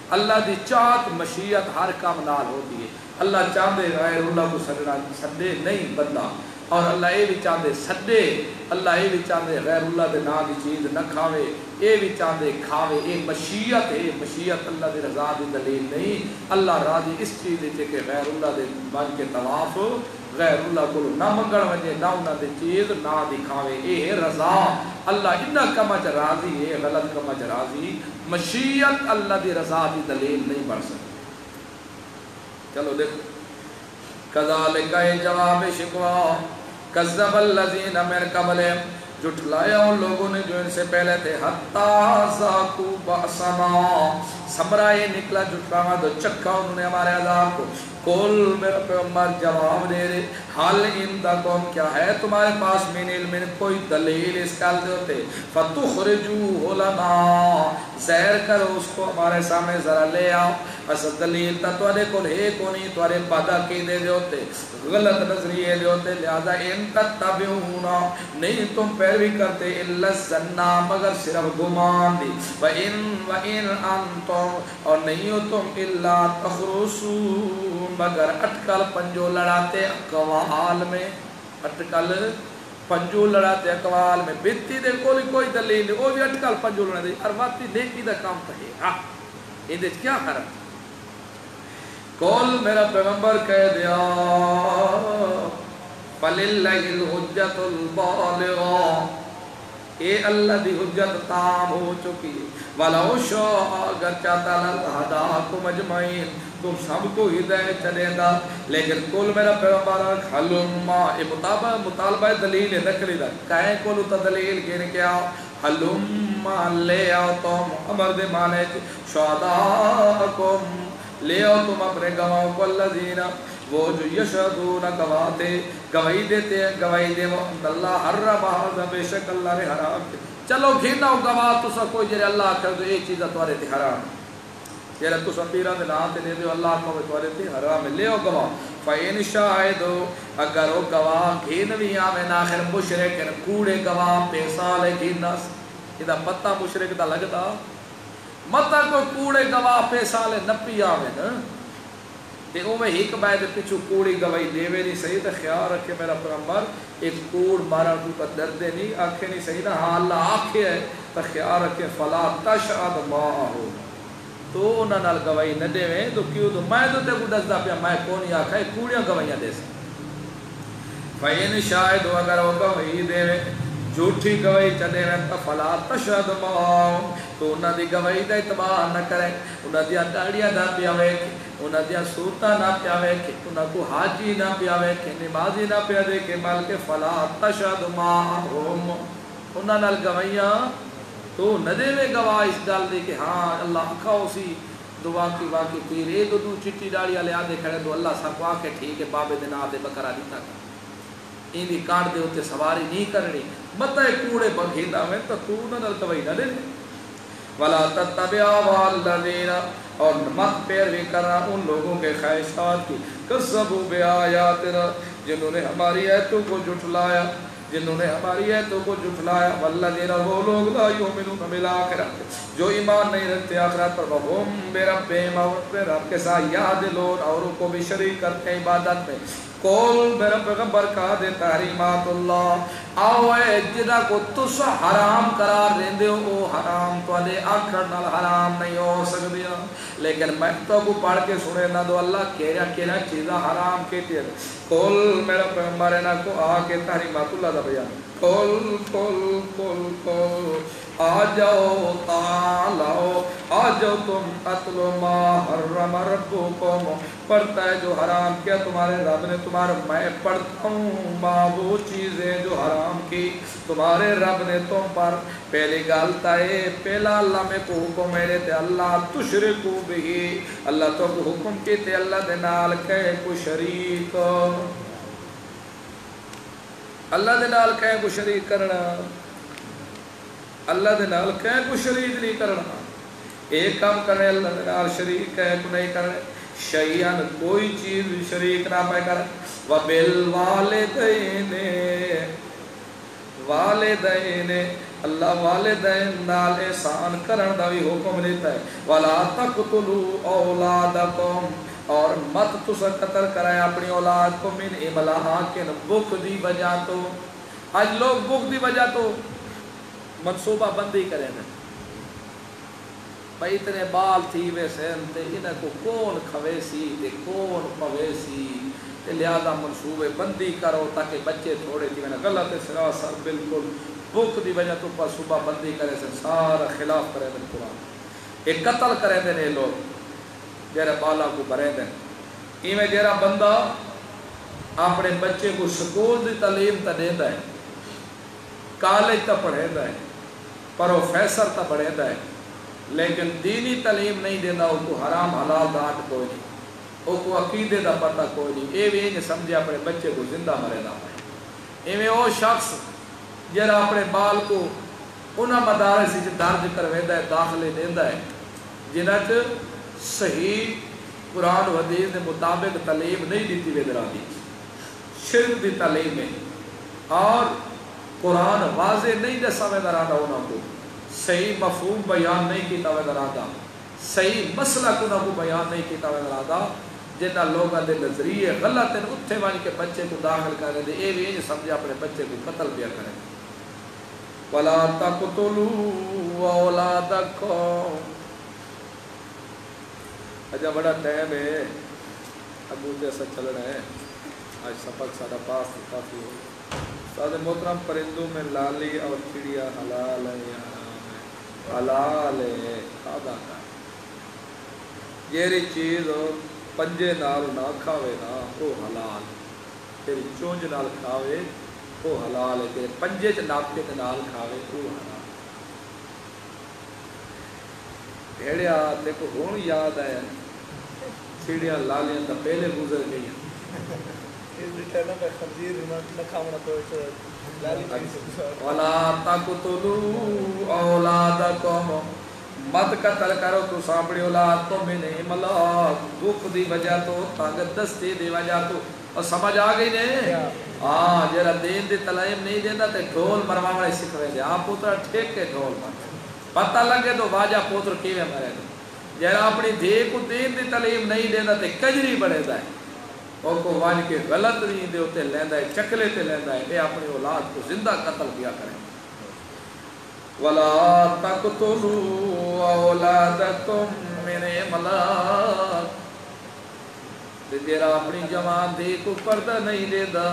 اللہ دی چاہت مشیت ہر کام نال ہوتی ہے. اللہ چاہتے غیر اللہ کو سڈنا سڈے نہیں بندہ, اور اللہ یہ بھی چاہتے سڈے, اللہ یہ بھی چاہتے غیر اللہ دے نام کی چیز نہ کھاوے, یہ بھی چاہتے کھاوے. یہ مشیت ہے, مشیت اللہ دی رضا دی دلیل نہیں. اللہ راضی اس چیز ہے کہ غیر اللہ دے بن کے طواف غیر اللہ کو نہ منگن وجے, نہ انہاں دی چیز نہ دکھاوے. یہ ہے رضا. اللہ انہاں کما چ راضی ہے, غلط کما چ راضی. مشیت اللہ دی رضا دی دلیل نہیں بن سکتی. چلو دیکھو, کذالک یہ جواب شکوا, کذب الذین من قبلہم, جھٹلایا ان لوگوں نے جو ان سے پہلے تھے. حتی ذاقوا بأسنا, سمرا یہ نکلا جھٹلانا تو چکھا انہوں نے ہمارے عذاب کو. قل میرا پیغمبر جواب دے دے, حل عندکم, کیا ہے تمہارے پاس من علم, کوئی دلیل اس کال دے ہوتے. فتخرجوہ لنا, ظاہر کرو اس کو ہمارے سامنے ذرا لے آؤ. اس دلیل تا توڑے کل ہے کونی, توڑے بدا کی دے دے ہوتے, غلط نظریے دے ہوتے. لہذا ان تتبعونا, نہیں تم پیروی کرتے, الا الظن, مگر صرف گمان دی. وَإِن وَإِن أَنْتُمْ, اور نہیں ہو تم الا تخرسون, مگر اٹکل پنجو لڑاتے اقوال میں. اٹکل پنجو لڑاتے اقوال میں. بیتی دے کوئی کوئی دلیل نہیں, وہ بھی اٹکل پنجو لڑاتے. ارواتی نیکی دا کام تھا ہے, ہاں اندھے کیا خراب. قول میرا پیغمبر کہہ دیا, فَلِلَّهِ الْحُجَّةُ الْبَالِغَةُ, اے اللہ دی حجت تام ہو چکی ہے. وَلَوْ شَاءَ, اگر چاہتا لَهَدَاكُمْ أَجْمَعِينَ, تم سب کو ہدایت چلے دا. لیکن کل میرا پیغمبر حلما, یہ مطالبہ دلیل ہے نکلی دا, کہیں کل تا دلیل کہنے کیا, حلما لے آؤ تم, امر دے مانے شہداءکم, لے آؤ تم اپنے گواہوں کو. الذین, وہ جو یشہدون گواہتے, گواہی دیتے ہیں, گواہی دے وہ اللہ حرم ھذا, بے شک اللہ نے حرام کیا. چلو گھینا ہو گواہ تو سا کوئی جرے اللہ کر دو یہ چیزہ توارے تھی حرام, جرے تو سا پیرہ دے نام تے دے دو اللہ کو توارے تھی حرام, لے آؤ گواہ. فَإِنْ شَاہدو, اگر وہ گواہ گھینوی آمین آخر مشرک کوڑے گواہ پیسا لے گھینا, یہ پتہ مشرک دا لگتا مطا کوئی کوڑے گواہ پیسا لے نپی آمین. تے اوہ ایک بائے پچھو کوڑی گواہی دیوے نہیں صحیح. تو خیال رکھے میرا پیغمبر, ایک کوڑ مارا تو کا دردے نہیں آنکھیں نہیں صحیح نا, ہاں اللہ آنکھیں ہے. تو خیال رکھے فلا تشہد معہو, تو انہاں نال گواہی نہ دے میں, تو کیوں تو میں تو تے کو دستا پیا, میں کونی آکھا ہے کوڑیاں گواہیاں دے سکتے. فَإِنْ شَاہدُ, اگر وہ گواہی دے میں جھوٹی گواہی چلے میں, تو فلا تشہد معہو, تو انہاں دی گواہی دا اتباع نہ کرے. انہاں دی داڑیاں نہ پیاوے, انہاں دیا صورتہ نہ پیاوے, انہاں کو حاجی نہ پیاوے, نمازی نہ پیاوے کے مال کے. فلا تشہد معہم, انہاں نال گواہیاں تو نہ دے میں گواہ اس گل دے کہ ہاں اللہ کھاؤ سی دعا کی واقعی پیر, اے دو دو چٹی ڈاڑیاں لے آدھے کھڑے تو اللہ سب کو آکے ٹھیک ہے بابے دے نا دے بکرہ دیتا کر, اندھی کانٹ دے ہوتے سواری نہیں کرنی. مطا کوڑے بگھیدہ میں تو تو نہ نال گواہی نہ دے. وَلَا تَتَّبِعْ وَالَّذِينَ, اور مت پیروی کرنا ان لوگوں کے خواہشات کی. کذبوا بِآیاتنا, جنہوں نے ہماری آیتوں کو جھٹلایا, جنہوں نے ہماری آیتوں کو جھٹلایا. والذین, وہ لوگ لا یؤمنون بالآخرۃ, جو ایمان نہیں رکھتے آخرت پر. وہم بربہم, اور اپنے رب کے ساتھ یعدلون, اوروں کو بھی شریک کرتے ہیں عبادت میں. قول میرا پیغمبر کہا دے تحریمات اللہ, آؤ اے جدا کو تسا حرام قرار دیں دے او حرام تو دے آکھر نال حرام نہیں ہو سکدیا. لیکن میں تو کو پڑھ کے سنے نہ دو اللہ کیڑا کیڑا چیزاں حرام کہتے ہیں. قول میرا پیغمبر نہ کو آ کے تحریمات اللہ دا بیان. قول قول قول قول, آ جاؤ تعالو, آ جاؤ تم اتلو ما حرم ربکم, پڑھتا ہے جو حرام کیا تمہارے رب نے تمہارے. میں پڑھتا ہوں ما وہ چیزیں جو حرام کی تمہارے رب نے تم پر. پہلی گالتا ہے, پہلا اللہ میں کو حکم میرے تے اللہ تشرکو بھی, اللہ تو کو حکم کی تے اللہ دے نال کہے کو شریک, اللہ دے نال کہے کو شریک کرنا, اللہ دے نال کہے کو شریک نہیں کرنا. ایک کام کرنے اللہ دے نال شریک کہے کو نہیں کرنے, شیئن کوئی چیز شریک نہ پہ کرے. وَبِالْوَالِدَيْنِ, والدین اللہ والدین نال احسان کرن دا بھی حکم دیتا ہے ولا تقتلوا اولادکم اور مت تسا قتل کرائے اپنی اولاد کو من املاق کے بخ دی وجہ تو آج لوگ بخ دی وجہ تو منصوبہ بندی کریں بھائی اتنے بال تھی ویسے تے انہیں کو کون کھوے سی تے کون پوے سی تے لہذا منصوبے بندی کرو تاکہ بچے تھوڑے تھی میں غلط سراسر بالکل بھوک دی وجہ تو پاس صبح بندی کرے سے سارا خلاف کرے دیں قرآن ایک قتل کرے دیں لوگ جیرے بالا کو برے دیں ایمیں جیرا بندہ اپنے بچے کو سکول دی تعلیم تا دے دیں کالج تا پڑھے دیں پروفیسر تا پڑھے دیں لیکن دینی تعلیم نہیں دینا وہ کو حرام حلال دانت کوئی نہیں وہ کو عقیدے دا پتہ کوئی نہیں اے بھی نہیں سمجھے اپنے بچے کو زندہ مرے نہ پائے ایمیں وہ شخص جرا اپنے بال کو انہاں مدارس سے درج کرویندہ ہے داخلے دیندہ ہے جنہاں صحیح قرآن و حدیث کے مطابق تعلیم نہیں دیتی ویدرا دی شرک دی تعلیم میں اور قرآن واضح نہیں دسا ویدرانہ انہوں کو صحیح مفہوم بیان نہیں کیتا ویدرانہ صحیح مسئلہ انہوں کو بیان نہیں کیتا ویدرانہ جنہاں لوگاں دے نظریے غلط ہیں اتھے وانی کے بچے کو داخل کریں دے اے بھی نہیں سمجھے اپنے بچے کو قتل بیا کریں وَلَا تَقْتُلُوا أَوْلَادَكُمْ اجا بڑا ٹائم ہے ابو جیسا چل رہا ہے آج سبق سارا پاس کافی ہو سادہ محترم پرندوں میں لالی اور چڑیا حلال ہے یا حرام ہے حلال ہے کھادا کا یہ چیز پنجے نال نہ کھاوے نا وہ حلال تیری چونج نال کھاوے وہ حلال ہے تیرے پنجے چ ناپے کے نال کھاوے وہ حلال بھیڑیا دیکھو ہون یاد ہے چڑیا لالیاں تو پہلے گزر گئی وَلَا تَقْتُلُوا أَوْلَادَكُمْ مت قتل کرو تو سامنے اولاد کو میں نہیں ملاق دکھ دی وجہ تو طاقت دستی دی وجہ تو اور سمجھ آ گئی نے ہاں جرا دین دی تعلیم نہیں دینا تے ڈھول مروا والے سکھوے دے آپ پوترا ٹھیک کے ڈھول مر پتہ لگے تو واجہ پوتر کیویں مرے گا جرا اپنی دھی کو دین دی تعلیم نہیں دینا تے کجری بڑے دا ہے اور کو واج کے غلط نہیں دے ہوتے لیندا ہے چکلے تے لیندا ہے اے اپنی اولاد کو زندہ قتل کیا کریں وَلَا تَقْتُلُوا أَوْلَادَكُمْ مِنْ إِمْلَاقٍ جیرا اپنی جوان دھی کو پردہ نہیں دے دا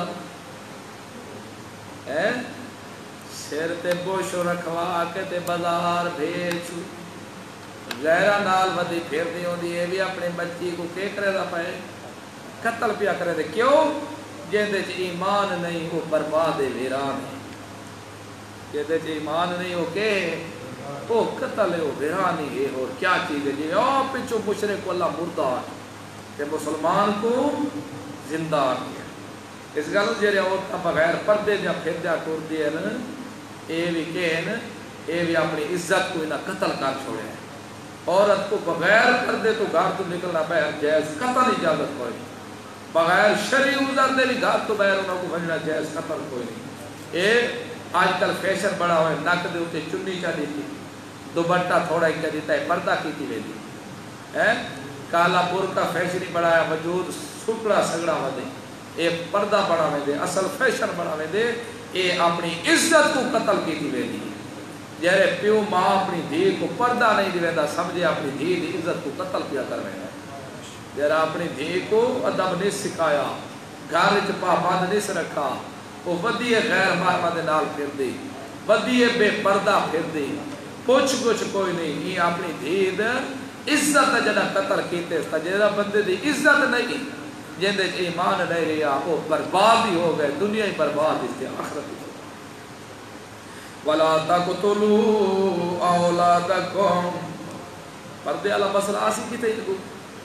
سر تے بوشو رکھوا کے تے بازار بھیج غیرہ نال ودی پھر دی ہوں دی یہ بھی اپنے بچی کو کے کرے دا پائے قتل پیا کرے دے کیوں جیندے چ ایمان نہیں وہ برباد ویران ہے جیندے چ ایمان نہیں ہو کے وہ قتل ہے وہ ویرانی ہے اور کیا چیز ہے جی او پچھو مشرک کو اللہ مردہ کہ مسلمان کو زندہ کیا اس گلوں جیرے عورتاں بغیر پردے دیا پھر دیا کر دیا نا اے بھی کہن اے بھی اپنی عزت کو انہاں قتل کر چھوڑے ہیں عورت کو بغیر پردے تو گھر تو نکلنا بغیر جائز قتل اجازت کوئی نہیں بغیر شرعی عذر دے بھی گھر تو بغیر انہوں کو بھجنا جائز قتل کوئی نہیں اے آج کل فیشن بڑا ہوئے نک دے ہوتے چنی چاہی تھی دوبٹہ تھوڑا ہی کہہ دیتا ہے پردہ کی تھی لے دی کالا برقع فیشنی بڑھایا وجود سکڑا سگڑا ہو دے اے پردہ بڑھا میں دے اصل فیشن بڑھا میں دے اے اپنی عزت کو قتل کی تھی لے دی جہرے پیو ماں اپنی دھی کو پردہ نہیں دی ویدہ سمجھے اپنی دھی دی عزت کو قتل کیا کر میں جہرہ اپنی دھی کو ادب نہیں سکھایا گھر چپا بند نہیں سے رکھا وہ ودیے غیر محرمہ دے نال پھر دی ودیے بے پردہ پھر دی کچھ کچھ کوئی نہیں یہ اپنی دھی دے عزت جنہ قتل کیتے اس جنہ بندے دی عزت نہیں جندے ایمان نہیں رہا وہ برباد ہی ہو گئے دنیا ہی برباد اس کے آخرت ہی وَلَا تَقْتُلُوا أَوْلَادَكُمْ پردے اللہ مسئلہ آسی کی تھی لگو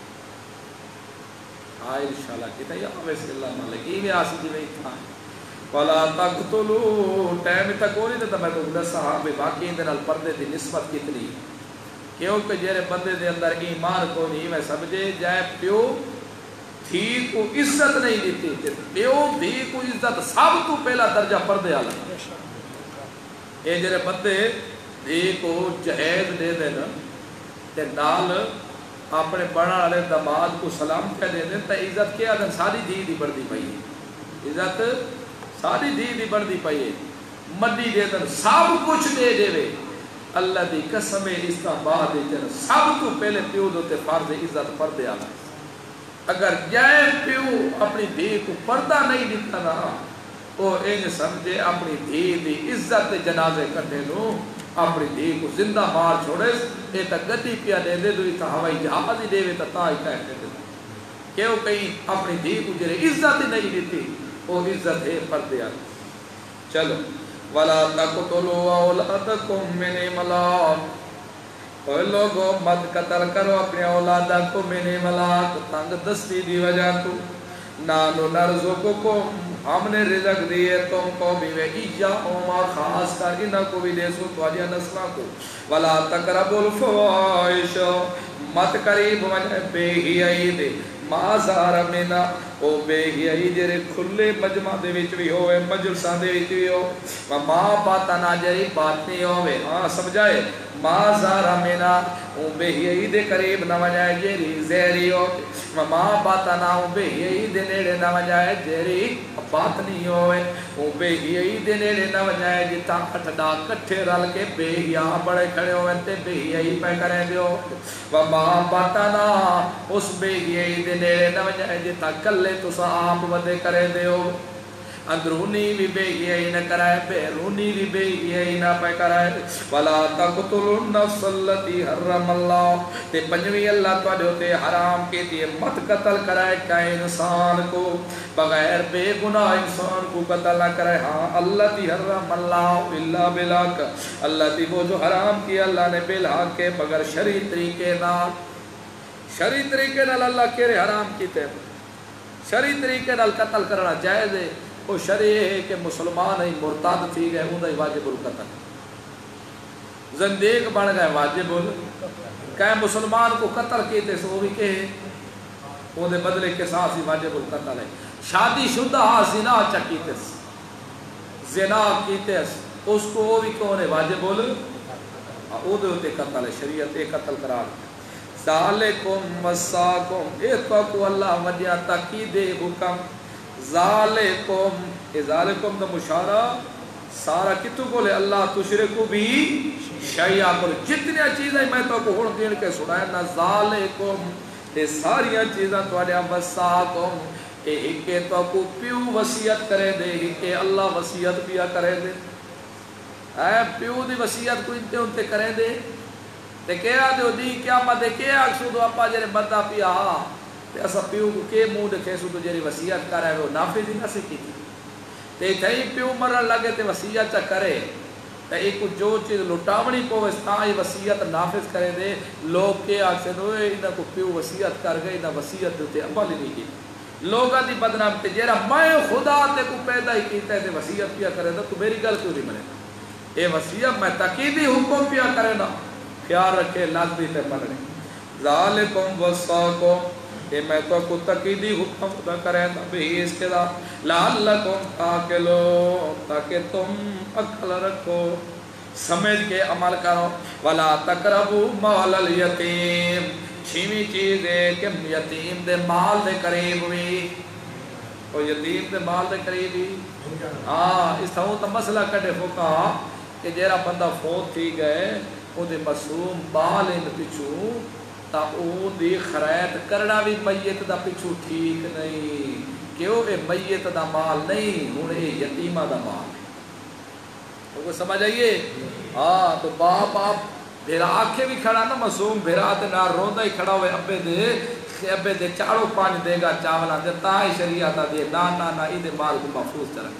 آئے انشاءاللہ کی تھی ویسے اللہ مالک یہ آسی کی نہیں تھا وَلَا تَقْتُلُوا ٹائم تک ہو نہیں تھا میں تو دس صحابے باقی اندر پردے دی نسبت کتنی کیونکہ جیرے بندے دے اندر ایمان کو نہیں میں سمجھے جائے پیو دھی کو عزت نہیں دیتی پیو دھی کو عزت سب تو پہلا درجہ پردے آلہ یہ جڑے بندے دھی کو جہیز دے دین تے نال اپنے بڑھن والے دماد کو سلام کہہ دے دیں تو عزت کیا دن ساری دھی دی بڑھتی پئی ہے، عزت ساری دھی دی بڑھتی پئی ہے، مڈی دے دن سب کچھ دے دے وے اللہ دی قسم اس کا بعد جن سب تو پہلے پیو دوتے فرض عزت پردے آنا. اگر جائے پیو اپنی دھی کو پردہ نہیں دیتا نا وہ انج سمجھے اپنی دھی دی عزت جنازے کرنے لوں اپنی دھی کو زندہ مار چھوڑے اے تا گدی پیا دے دے دوئی تا ہوائی جہاز ہی دے وے تا تا ہی کہتے دے کیوں کہیں اپنی دھی کو جرے عزت ہی نہیں دیتی وہ عزت ہے پردے آنا. چلو وَلَا تَقْتُلُوا أَوْلَادَكُمْ مِنْ إِمْلَاقٍ اے لوگوں مت قتل کرو اپنے اولادہ کو من املاق تنگ دستی دی وجہ تو نانو نرزقکم ہم نے رزق دیے تم کو بھی وے ایجاہم اور خاص کر انہا کو بھی دے سو تواجہ نسلہ کو وَلَا تَقْرَبُوا الْفَوَائِشَ مت قریب وجہ بے ہی آئی دے ما زہر منا او بے ہی آئی جرے کھلے مجمع دے وچ بھی ہوئے مجلساں دے وچ بھی ہو ما باتنا جری بات نہیں ہوئے ہاں سمجھائے ما زہر منا او بے ہی آئی دے قریب نہ وجائے جری زہری ہو ما باتنا او بے ہی آئی دے نیڑے نہ وجائے جری بات نہیں ہوئے او بے ہی آئی دے نیڑے نہ وجائے جتا کٹھڑا کٹھے رل کے بے ہی آ بڑے کھڑے ہوئے تے بے ہی آئی پہ کریں دیو وما باتنا اس بے ہی آئی دے نیڑے نہ وجائے جتا کلے تو سا آپ ودے کرے دیو اندرونی بھی بے ہی آئی نہ کرائے بیرونی بھی بے ہی آئی نہ پہ کرائے وَلَا تَقْتُلُوا النَّفْسَ الَّتِي حَرَّمَ اللَّهُ تے پنجویں اللہ تو ہوتے حرام کے دیے مت قتل کرائے کہ انسان کو بغیر بے گناہ انسان کو قتل نہ کرائے ہاں اللہ تی حرم اللہ اللہ بلاک اللہ تی وہ جو حرام کیا اللہ نے بالحق کے بغیر شرعی طریقے نال شرعی طریقے نال اللہ کے حرام کیتے شرعی طریقے نال قتل کرنا جائز ہے وہ شرع ہے کہ مسلمان ہی مرتد تھی گئے انہیں واجب القتل زندیق بن گئے واجب القتل کہ مسلمان کو قتل کیتے سو بھی کہے وہ دے بدلے کے ساتھ ہی واجب القتل ہے شادی شدہ زنا چکیتے زنا کیتے اس کو وہ بھی کون ہے واجب القتل او دے ہوتے قتل ہے شریعت ایک قتل قرار ذالکم وصاکم اتقوا اللہ وجہ تقید حکم ذالکم اے ذالکم دا مشارہ سارا کتو بولے اللہ تشرکو بھی شیعہ بولے جتنی چیزیں میں تو کو ہون دین کے سنائے نا ذالکم اے ساری چیزیں تو آنے وصاکم اے ہکے تو کو پیو وصیت کرے دے ہکے اللہ وصیت پیا کرے دے اے پیو دی وصیت کو انتے انتے کرے دے تے کیا دیو دی کیا مدے کیا اکسو دو اپا جرے مدہ پیا تے اسا پیو کو کے مود کھیسو تو جری وصیت کر رہے وہ نافذ ہی نہ سکی تھی تے تھئی پیو مرن لگے تے وصیت چا کرے تے ایک جو چیز لٹاونی پوے تاں یہ وصیت نافذ کرے دے لوگ کے آکھ سے دوئے انہاں کو پیو وصیت کر گئے انہاں وصیت تے عمل ہی نہیں کی لوگاں دی بدنام تے جیرا میں خدا تے کو پیدا ہی کیتا ہے تے وصیت پیا کرے دا تو میری گل کیوں نہیں منے اے وصیت میں تقیدی حکم پیا کرے نا خیال رکھے لازمی تے پڑھنے ذالکم وصاکم کہ میں تو کو تقیدی حکم خدا کریں بھی اس کے دا لعلکم تاکلو تاکہ تم عقل رکھو سمجھ کے عمل کرو ولا تقربوا مال الیتیم چھویں چیز ہے کہ یتیم دے مال دے قریب ہوئی اور یتیم دے مال دے قریب ہی ہاں اس طرح تو مسئلہ کٹے فقہ کہ جیرا بندہ فوت تھی گئے وہ دے معصوم بال ان پچھو تا او دی خرائط کرنا بھی میت دا پچھو ٹھیک نہیں کیوں اے میت دا مال نہیں ہوں اے یتیمہ دا مال ہے وہ سمجھ آئیے ہاں تو باپ آپ بھیرا آنکھیں بھی کھڑا نا معصوم بھیرا تے نہ روندہ ہی کھڑا ہوئے ابے دے ابے دے چاڑو پانی دے گا چاولا دے تاہی شریعتہ دے نا نا نا ای دے مال کو محفوظ چرک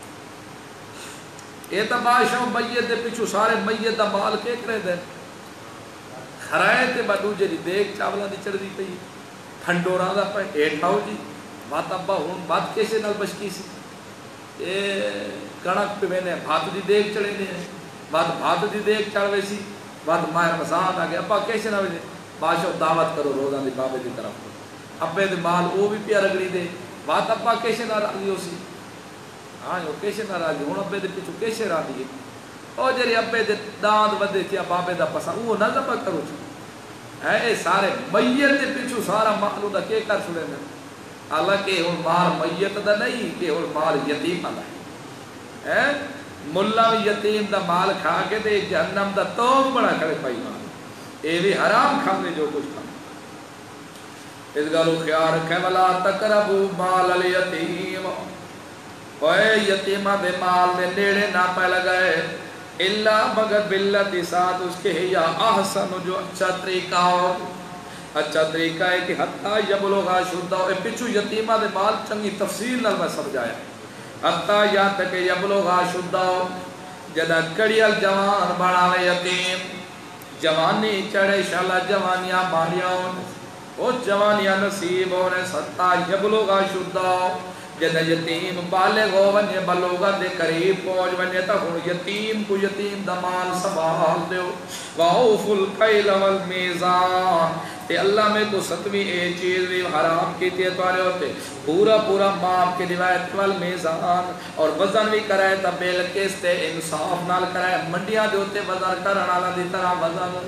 اے تا بادشاہ میت دے پچھو سارے میت دا مال کے کرے دے خرائے تے بدو جی دیکھ چاولا دی چڑھ دی پئی پھنڈوراں دا پہ ایٹھاؤ جی بات ابا ہون بات کیسے نال بشکی سی اے کنک پہ میں نے بھات دی دیکھ چڑھے نے بات بھات دی دیکھ چڑھ ویسی بات ماہ رمضان آگے ابا کیسے نہ ویسے بادشاہ دعوت کرو روزہ دی بابے دی طرف ابے دے مال او بھی پیا رگڑی دے بات ابا کیسے نہ راضی ہو سی ہاں یو کیسے نہ راضی ہوں ابے دے پیچھو کیسے راضی ہے او جڑے ابے دے داند ودے تھیا بابے دا پسا وہ نہ ذبح کرو ہے اے سارے میت دے پیچھو سارا مال دا کے کر چھڑے نے حالانکہ ہن مال میت دا نہیں کہ ہن مال یتیم دا ہے ملا بھی یتیم دا مال کھا کے تے جہنم دا توم بڑا کھڑے پائی مال اے بھی حرام کھانے جو کچھ کھانے اس گالو خیال رکھیں ولا تقربوا مال الیتیم اوے یتیمہ دے مال دے نیڑے نہ پہ لگائے الا مگر باللتی ساتھ اس کے ہی یا احسن جو اچھا طریقہ ہو اچھا طریقہ ہے کہ حتی یبلغ شدہ اے پچھو یتیمہ دے مال چنگی تفصیل نال میں سمجھایا حتی یا تک یبلغ شدہ جدہ کڑیل جوان بڑھاوے یتیم جوانی چڑھے شالا جوانیاں ماریاں وہ جوانیاں نصیب ہونے ستا یبلغ شدہ جدہ یتیم بالغ ہو ونیے بلوغت دے قریب پہنچ ونیے تا ہون یتیم کو یتیم دمان سبحال دیو وَعُوفُ الْقَيْلَ وَالْمِيزَانِ تے اللہ میں کو ستویں اے چیز بھی حرام کی تھی اتوارے ہوتے پورا پورا ماپ کے روایت والمیزان اور وزن بھی کرائے تا بیلکس تے انصاف نال کرائے منڈیاں دے ہوتے وزن کرنا دی طرح وزن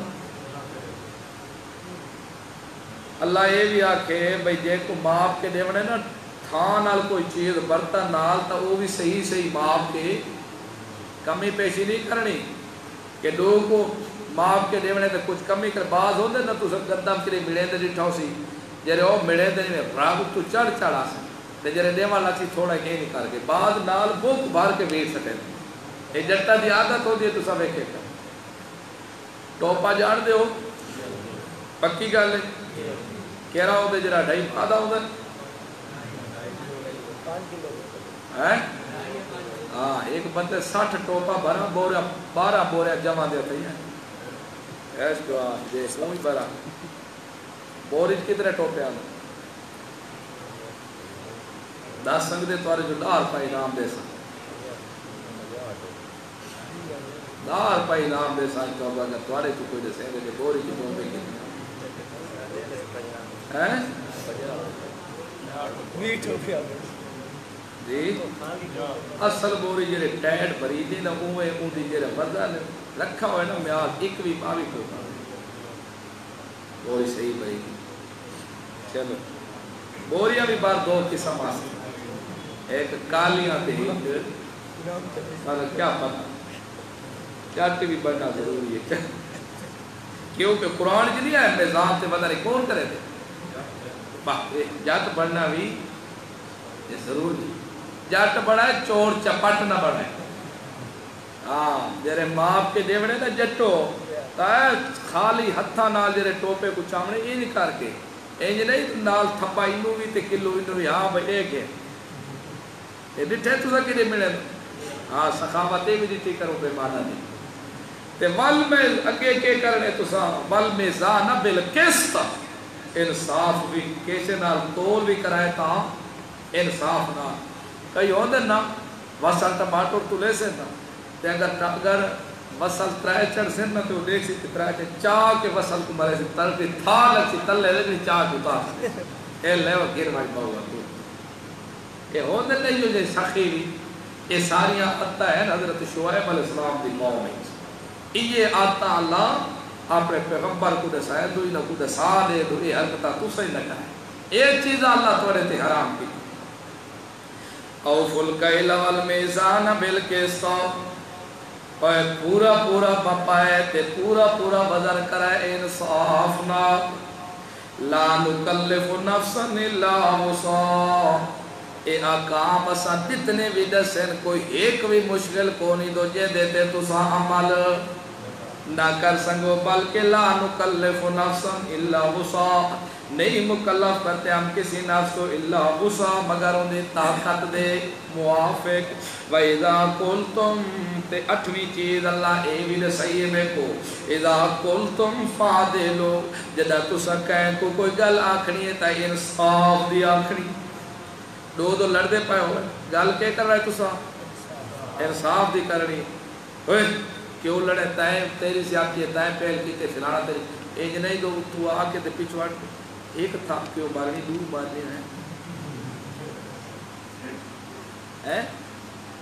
اللہ یہ بھی آکھے بھئی جے کو ماپ کے دیونے نا تھان نال کوئی چیز برتن نال تا وہ بھی صحیح صحیح ماپ کے کمی پیشی نہیں کرنی کہ لوگ کو ماپ کے دیونے تے کچھ کمی کر باز ہو دے نا تو سب گدام کے لئے ملے دے ڈٹھاؤ سی جرے وہ ملے دے نہیں راگ تو چڑھ چڑھا سے تے جرے دیوان لاچی تھوڑا ہی نہیں کر کے باز نال بوک بھار کے بیٹ سکے یہ جٹا دی عادت ہو دی تو سب ایک ایک ٹوپا جان دے ہو پکی گا لے کہہ رہا ہو دے جرا ڈھائی پادا ہو دے ہاں ایک بندے ساٹھ ٹوپا بھرا بوریا بارہ بوریا جمع دے تھے ایس کو آج جے سوئی بھرا بوریج کتنے ٹوپے آنے دس سنگ دے توارے جو دار پائی نام دے سا دار پائی نام دے سا جو اگر توارے تو کوئی دے سنگے دے بوری کی ٹوپے کی ہے وی ٹوپے آنے جی اصل بوری جڑے ٹیٹ بری دی نا اوے اون دی جڑے وزن رکھا ہوئے نا میال ایک بھی باوی کو بوری صحیح بری دی چلو بوریاں بھی بار دو قسم آستے ایک کالیاں تے پر کیا پتہ چاٹی بھی بڑھنا ضروری ہے کیونکہ قرآن کی نہیں ہے نظام تے بدر کون کرے تھے جات بڑھنا بھی یہ ضرور نہیں جٹ بڑھائے چور چپٹ نہ بڑھائے ہاں جرے ماپ کے دیوڑے نا جٹو خالی ہتھا نال جرے ٹوپے کو چامنے یہ نہیں کر کے انج نہیں نال تھپا انو بھی تے کلو انو بھی ہاں بھائی ایک ہے یہ ڈٹھے تو سا کدے ملے ہاں سخاوتے بھی ڈٹھی کرو بے مانا نہیں تے ول میں اگے کے کرنے تو سا ول میں زانہ بالقسط انصاف بھی کیسے نال تول بھی کرائے تا انصاف نہ کئی ہوں دے نا وصل ٹماٹر تو لے سے نا تے اگر اگر وصل ترائے چڑھ سے نا تو دیکھ سی ترائے چڑھ چاہ کے وصل کو مرے سے تر کے تھا لگ سی تل لے لے چاہ کے اتار اے لے وہ گیر بھائی باؤگا تو کہ ہوں دے نہیں جو جے سخی بھی یہ ساریاں آتا ہے حضرت شعیب علیہ السلام دی قوم ہے یہ آتا اللہ اپنے پیغمبر کو دے سائے دو نہ کو دے سا دے دو یہ حرکتہ تو صحیح نہ کرے ایک چیز اللہ توڑے تے حرام کی اوف الکیل والمیزان بالقسط اور پورا پورا بپائے تے پورا پورا وزن کرائے انصاف نہ لا نکلف نفسا الا وسعها اے آقام اساں جتنے بھی دسن کوئی ایک بھی مشکل کو نہیں دو جے دیتے تو سا عمل نہ کر سنگو بلکہ لا نکلف نفسا الا وسعها نہیں مکلف کرتے ہم کسی نفس کو الا وسعها مگر انہیں طاقت دے موافق وَإِذَا قُلْتُمْ تے اٹھویں چیز اللہ اے بھی صحیح میں کو اِذَا قُلْتُمْ فَعْدِلُوا جدہ تو سکیں کو کوئی گل آکھنی ہے تا انصاف دی آکھنی دو دو لڑ دے پائے ہوئے گل کے کر رہے تو سا انصاف دی کرنی ہوئے کیوں لڑے تائیں تیری سے آتی ہے تائیں پہل کی تے فلانا تیری ایج نہیں دو تو آکے تے پیچھوڑ ایک تھا کیوں بارنی دو بارنی ہیں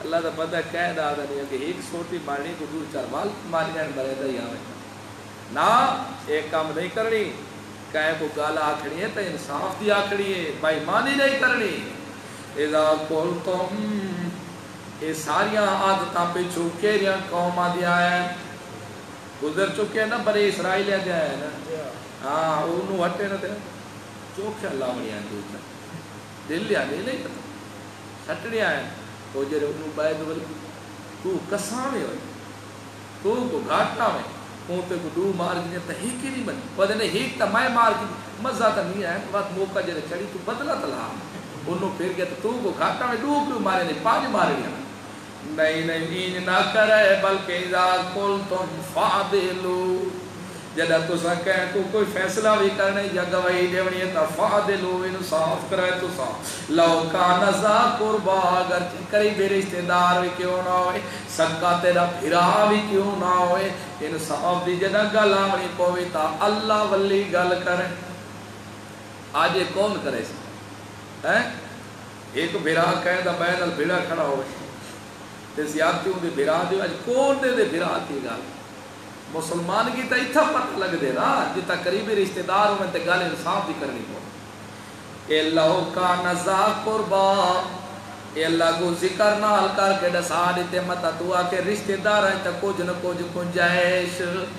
اللہ کا پتہ کہہ دا نہیں ہے کہ ایک سوٹی مارنی کو دور چار مال ماری جان مرے دا یا نا ایک کام نہیں کرنی کہے کو گالا آکھڑی ہے تو انصاف دی آکھڑی ہے بھائی مانی نہیں کرنی اذا قلتم یہ ساریاں عادتاں پہ چکے رہا قوم دیا ہے گزر چکے ہیں نا بڑے اسرائیل دیا ہے نا ہاں انہوں ہٹے نہ دیا چوکھے اللہ بڑی آئیں دوچا دل لیا نہیں نہیں کرتا ہٹڑی آئیں تو جرے انہوں بائے دو بلی تو کساں میں ہوئی تو کو گھاٹا میں کونتے کو دو مار گئے تا ہیک ہی نہیں بنی پدے نے ہیک تا میں مار گئے مزہ تا نہیں ہے بات موقع جرے چڑی تو بدلا تلا انہوں پھر گئے تو کو گھاٹا میں دو کیوں مارے نہیں پانچ مارے گیا نہیں نہیں نہ کرے بلکہ اذا قلتم فعدلو جدہ تو سا کہیں تو کوئی فیصلہ بھی کرنے یا گواہی دیونی ہے تا فعدلو انصاف کرے تو سا لو کان ذا قربا اگر قریب رشتہ دار بھی کیوں نہ ہوئے سکا تیرا پھرا بھی کیوں نہ ہوئے انصاف دی جدہ گل آمنی پوی تا اللہ ولی گل کرے آج یہ کون کرے سا ایک بھرا کہے دا بین البھرا کھڑا ہوئے تے زیادتی ہوں دے بھرا دے آج کون دے دے بھرا کی گل مسلمان کی تا اتھا پتہ لگ دے نا جتا قریبی رشتہ دار ہوں میں تے گل انصاف دی کرنی پو اے اللہ کا نزا قربا اے اللہ کو ذکر نال کر کے ڈسا دیتے متا تو آکے رشتہ دار ہیں تا کچھ نہ کچھ کنجائش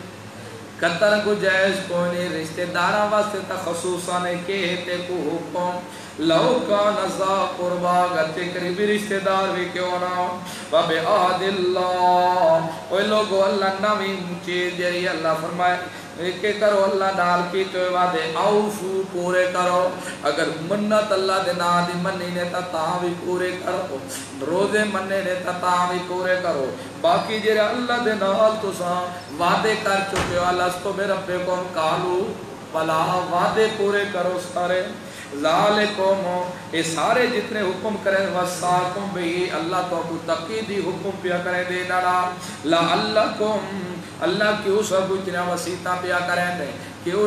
قطر گجائش کوئی رشتہ دارہ واسطے تا خصوصاً کہتے کو حکم لو کا نزا قربا گتے قریبی رشتہ دار بھی کیوں نہ ہو وَبِ آدِ اللَّهِ اوہ لوگو اللہ نامی چیز جری اللہ فرمائے کہ کرو اللہ ڈال کی تو وعدے اوفو پورے کرو اگر منت اللہ دے نا دی منی نے تا تاں بھی پورے کرو روزے مننے نے تا تاں بھی پورے کرو باقی جرے اللہ دے نال تو ساں وعدے کر چکے ہو اللہ اس تو میرے رب کو کالو بلا وعدے پورے کرو سارے ذالکم یہ سارے جتنے حکم کریں وَسَّاكُمْ بِهِ اللہ تو کو تقیدی حکم پیا کریں دے نڑا لَعَلَّكُمْ اللہ کیوں سب اتنا وسیطہ پیا کریں دے کیوں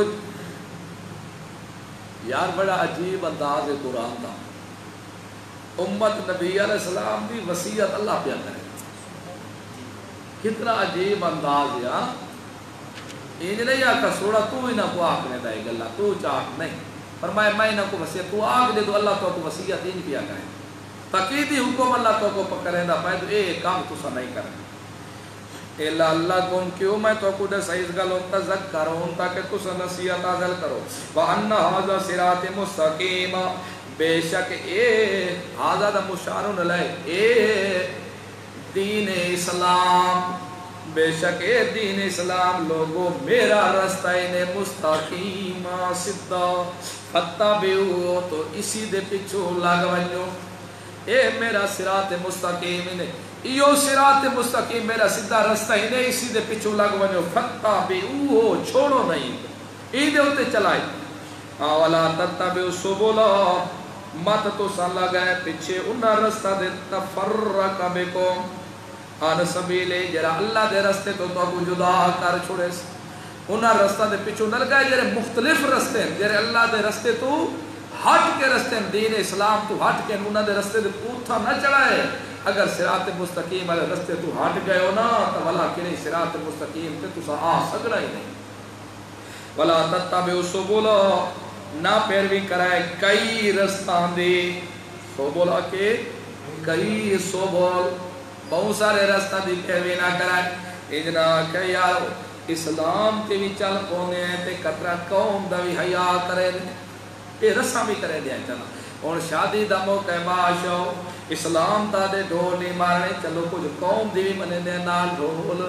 یار بڑا عجیب انداز قرآن تھا امت نبی علیہ السلام دی وصیت اللہ پیا کریں کتنا عجیب انداز یا یہ نہیں آکا سوڑا تو ہی نہ کو آکنے دائے گا اللہ تو چاک نہیں فرمائے میں نہ کو وصیت تو آگ دے تو اللہ تو کو وصیت ہی نہیں پیا کریں تقیدی حکم اللہ تو کو پکڑیں دا پائے تو اے کام تو سا نہیں کریں اے اللہ کن کیوں میں تو کو دے صحیح گلوں تذک کروں تاکہ تو سا نصیحت آزل کرو وَأَنَّ هَذَا صِرَاطِ مُسْتَقِيمًا بے شک اے هَذَا دا مشارون لائے اے دین اسلام بے شک اے دین اسلام لوگوں میرا رستہ انہیں مستقیم سدھا فتبعو تو اسی دے پچھو لگ ونجو اے میرا صراط مستقیم انہیں ایو صراط مستقیم میرا سدھا رستہ انہیں اسی دے پچھو لگ ونجو فتبعو چھوڑو نہیں ای دے ہوتے چلائی اولا تتبعو سبولا مت تو سا لگائے پیچھے انہا رستہ دے تفرق بکم آن سبیلے جرا اللہ دے رستے تو تو کو جدا کر چھوڑے انہا رستہ دے پیچھو نہ لگائے جرے مختلف رستے ہیں جرے اللہ دے رستے تو ہٹ کے رستے ہیں دین اسلام تو ہٹ کے انہا دے رستے دے پوتھا نہ چڑھائے اگر صراط مستقیم والے رستے تو ہٹ گئے ہو نا تو ولا کہ نہیں صراط مستقیم تے تو سا آ سکڑا ہی نہیں ولا تتبعوا السبل نہ پیروی کرائے کئی رستان دے سبولا کے کئی سبول بہت سارے رستہ دی پیروی نہ کرائے اجنا کہ یار اسلام تے بھی چل پونے ہیں تے قطرہ قوم دا بھی حیاء کرے دے یہ رسہ بھی کرے دیا چلا اور شادی دا موقع باشو اسلام تا دے ڈھول نہیں مارنے چلو کچھ قوم دی بھی منے دے نال ڈھول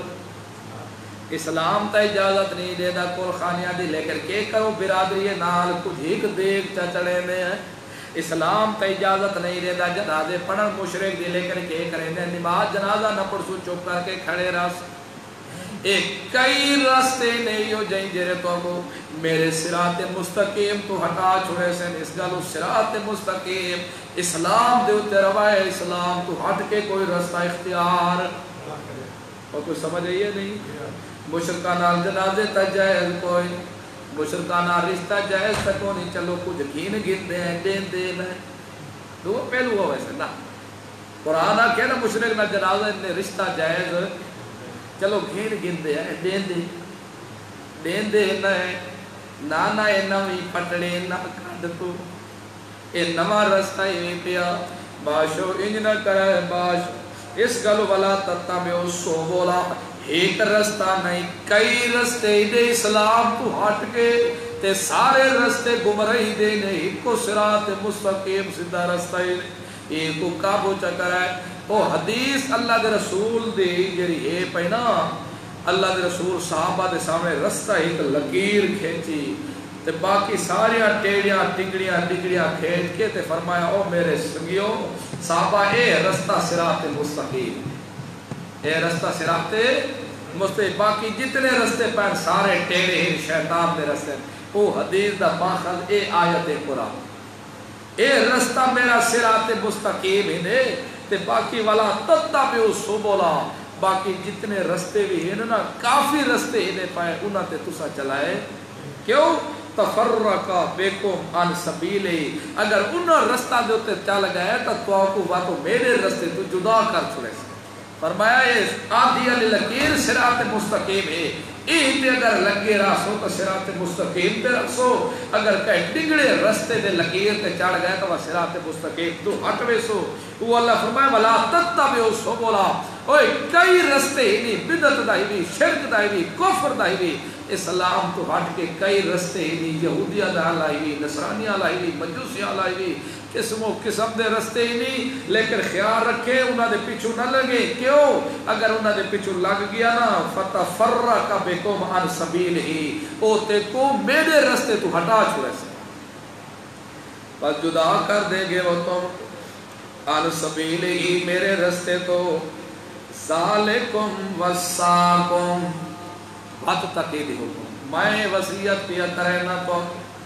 اسلام تا اجازت نہیں دے دا کول خانیاں دی لے کر کے کرو برادری نال کچھ ہیک دیکھ چا چڑے میں ہیں اسلام تا اجازت نہیں دے دا جنازے پڑھن مشرک دی لے کر کے کریں دے نماز جنازہ نہ پڑھ سو چپ کر کے کھڑے راس ایک کئی راستے نہیں ہو جائیں جرے تو کو میرے صراط مستقیم تو ہٹا چھوڑے سے اس گلو صراط مستقیم اسلام دے ہوتے روائے اسلام تو ہٹ کے کوئی رستہ اختیار اور کوئی سمجھ آئیے نہیں مشرکان آل جنازے تجائز کوئی مشرکانہ رشتہ جائز تکو نہیں چلو کچھ گھین گھن دے ہیں دین دین ہے دو پہلو ہو ویسے نا قرآن آ کہ نا مشرک نہ جنازہ نے رشتہ جائز چلو گھین گن دے دین دے دین دے نہ نانا اے نوی پٹڑے نہ کھڈ تو اے نواں رستہ ہی پیا باشو انج نہ کرے باش اس گل والا تتا میں سو بولا ایک رستہ نہیں کئی رستے دے اسلام تو ہٹ کے تے سارے رستے گمراہی دے نہیں کو صراط مستقیم سیدھا رستہ ہی ایک کو کابو چکر ہے وہ حدیث اللہ دے رسول دی جڑی ہے پینا اللہ دے رسول صحابہ دے سامنے رستہ ایک لکیر کھینچی تے باقی ساریاں ٹیڑیاں ٹکڑیاں ٹکڑیاں کھینچ کے تے فرمایا او میرے سنگیو صحابہ اے رستہ صراط مستقیم اے رستہ صراط مستقیم باقی جتنے رستے پر سارے ٹیڑے ہیں شیطان دے رستے وہ حدیث دا ماخذ اے آیت قرآن اے رستہ میرا صراط مستقیم ہی نے تے باقی والا تتبعوا سبلا باقی جتنے رستے بھی ہیں نا کافی رستے ہی نے پائے انہاں تے تسا چلائے کیوں تفرقا بیکم عن سبیلی اگر انہاں رستہ دے ہوتے چل گئے تو تو کو باتو میرے رستے تو جدا کر چھوڑے سے فرمایا یہ آدھی علی لکیر صراط مستقیم ہے ایک تے اگر لگے راسو تو صراط مستقیم تے رسو اگر کہیں ڈنگڑے رستے دے لکیر تے چڑھ گئے تو وہ صراط مستقیم تو ہٹوے سو وہ اللہ فرمایا ولا تتبعوا سبلا اوئے کئی رستے ہی نہیں بدعت دا ہی بھی شرک دا ہی بھی کفر دا ہی بھی اسلام تو ہٹ کے کئی رستے ہی نہیں یہودیہ دا لائی بھی نصرانیہ لائی بھی مجوسیہ لائی بھی قسم و قسم دے رستے ہی نہیں لیکن خیال رکھے انہاں دے پیچھو نہ لگے کیوں اگر انہاں دے پیچھو لگ گیا نا فتفرق بکم عن سبیلہ او تے کو میرے رستے تو ہٹا چھوڑے سے بس جدا کر دیں گے وہ تم عن سبیلہ میرے رستے تو ذالکم وصاکم بات تقیدی حکم میں وصیت پیا کرے نا تو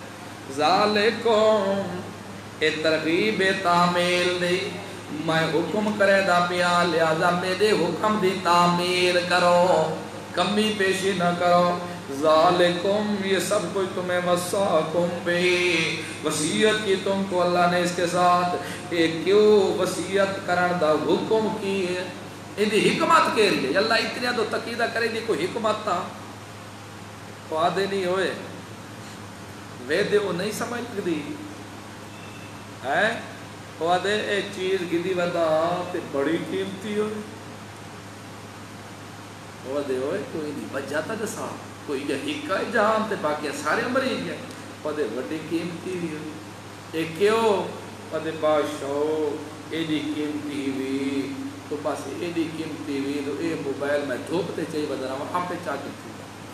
ذالکم اے ترغیب تعمیل دی میں حکم کرے دا پیا لہذا میرے حکم دی تعمیل کرو کمی پیشی نہ کرو ذالکم یہ سب کچھ تمہیں وصاکم بھی وصیت کی تم کو اللہ نے اس کے ساتھ ایک کیوں وصیت کرن دا حکم کی ہے اندھی حکمت کے لئے اللہ اتنی تو تقیدہ کرے دی کوئی حکمت تھا وعدے نہیں ہوئے ویدے وہ نہیں سمجھ دی ہے وعدے ایک چیز گدی ودا تے بڑی قیمتی ہوئے وعدے ہوئے کوئی نہیں بچ جاتا جسا کوئی یہ حقہ جہان تے باقی سارے مریض ہیں وعدے بڑی قیمتی ہوئے ایک کیوں وعدے بادشاہ ایڈی قیمتی ہوئی تو پاس ایڈی قیمتی ہوئی تو اے موبائل میں دھوپتے چاہیے بدرا ہوں آپ پہ چاہتے تھی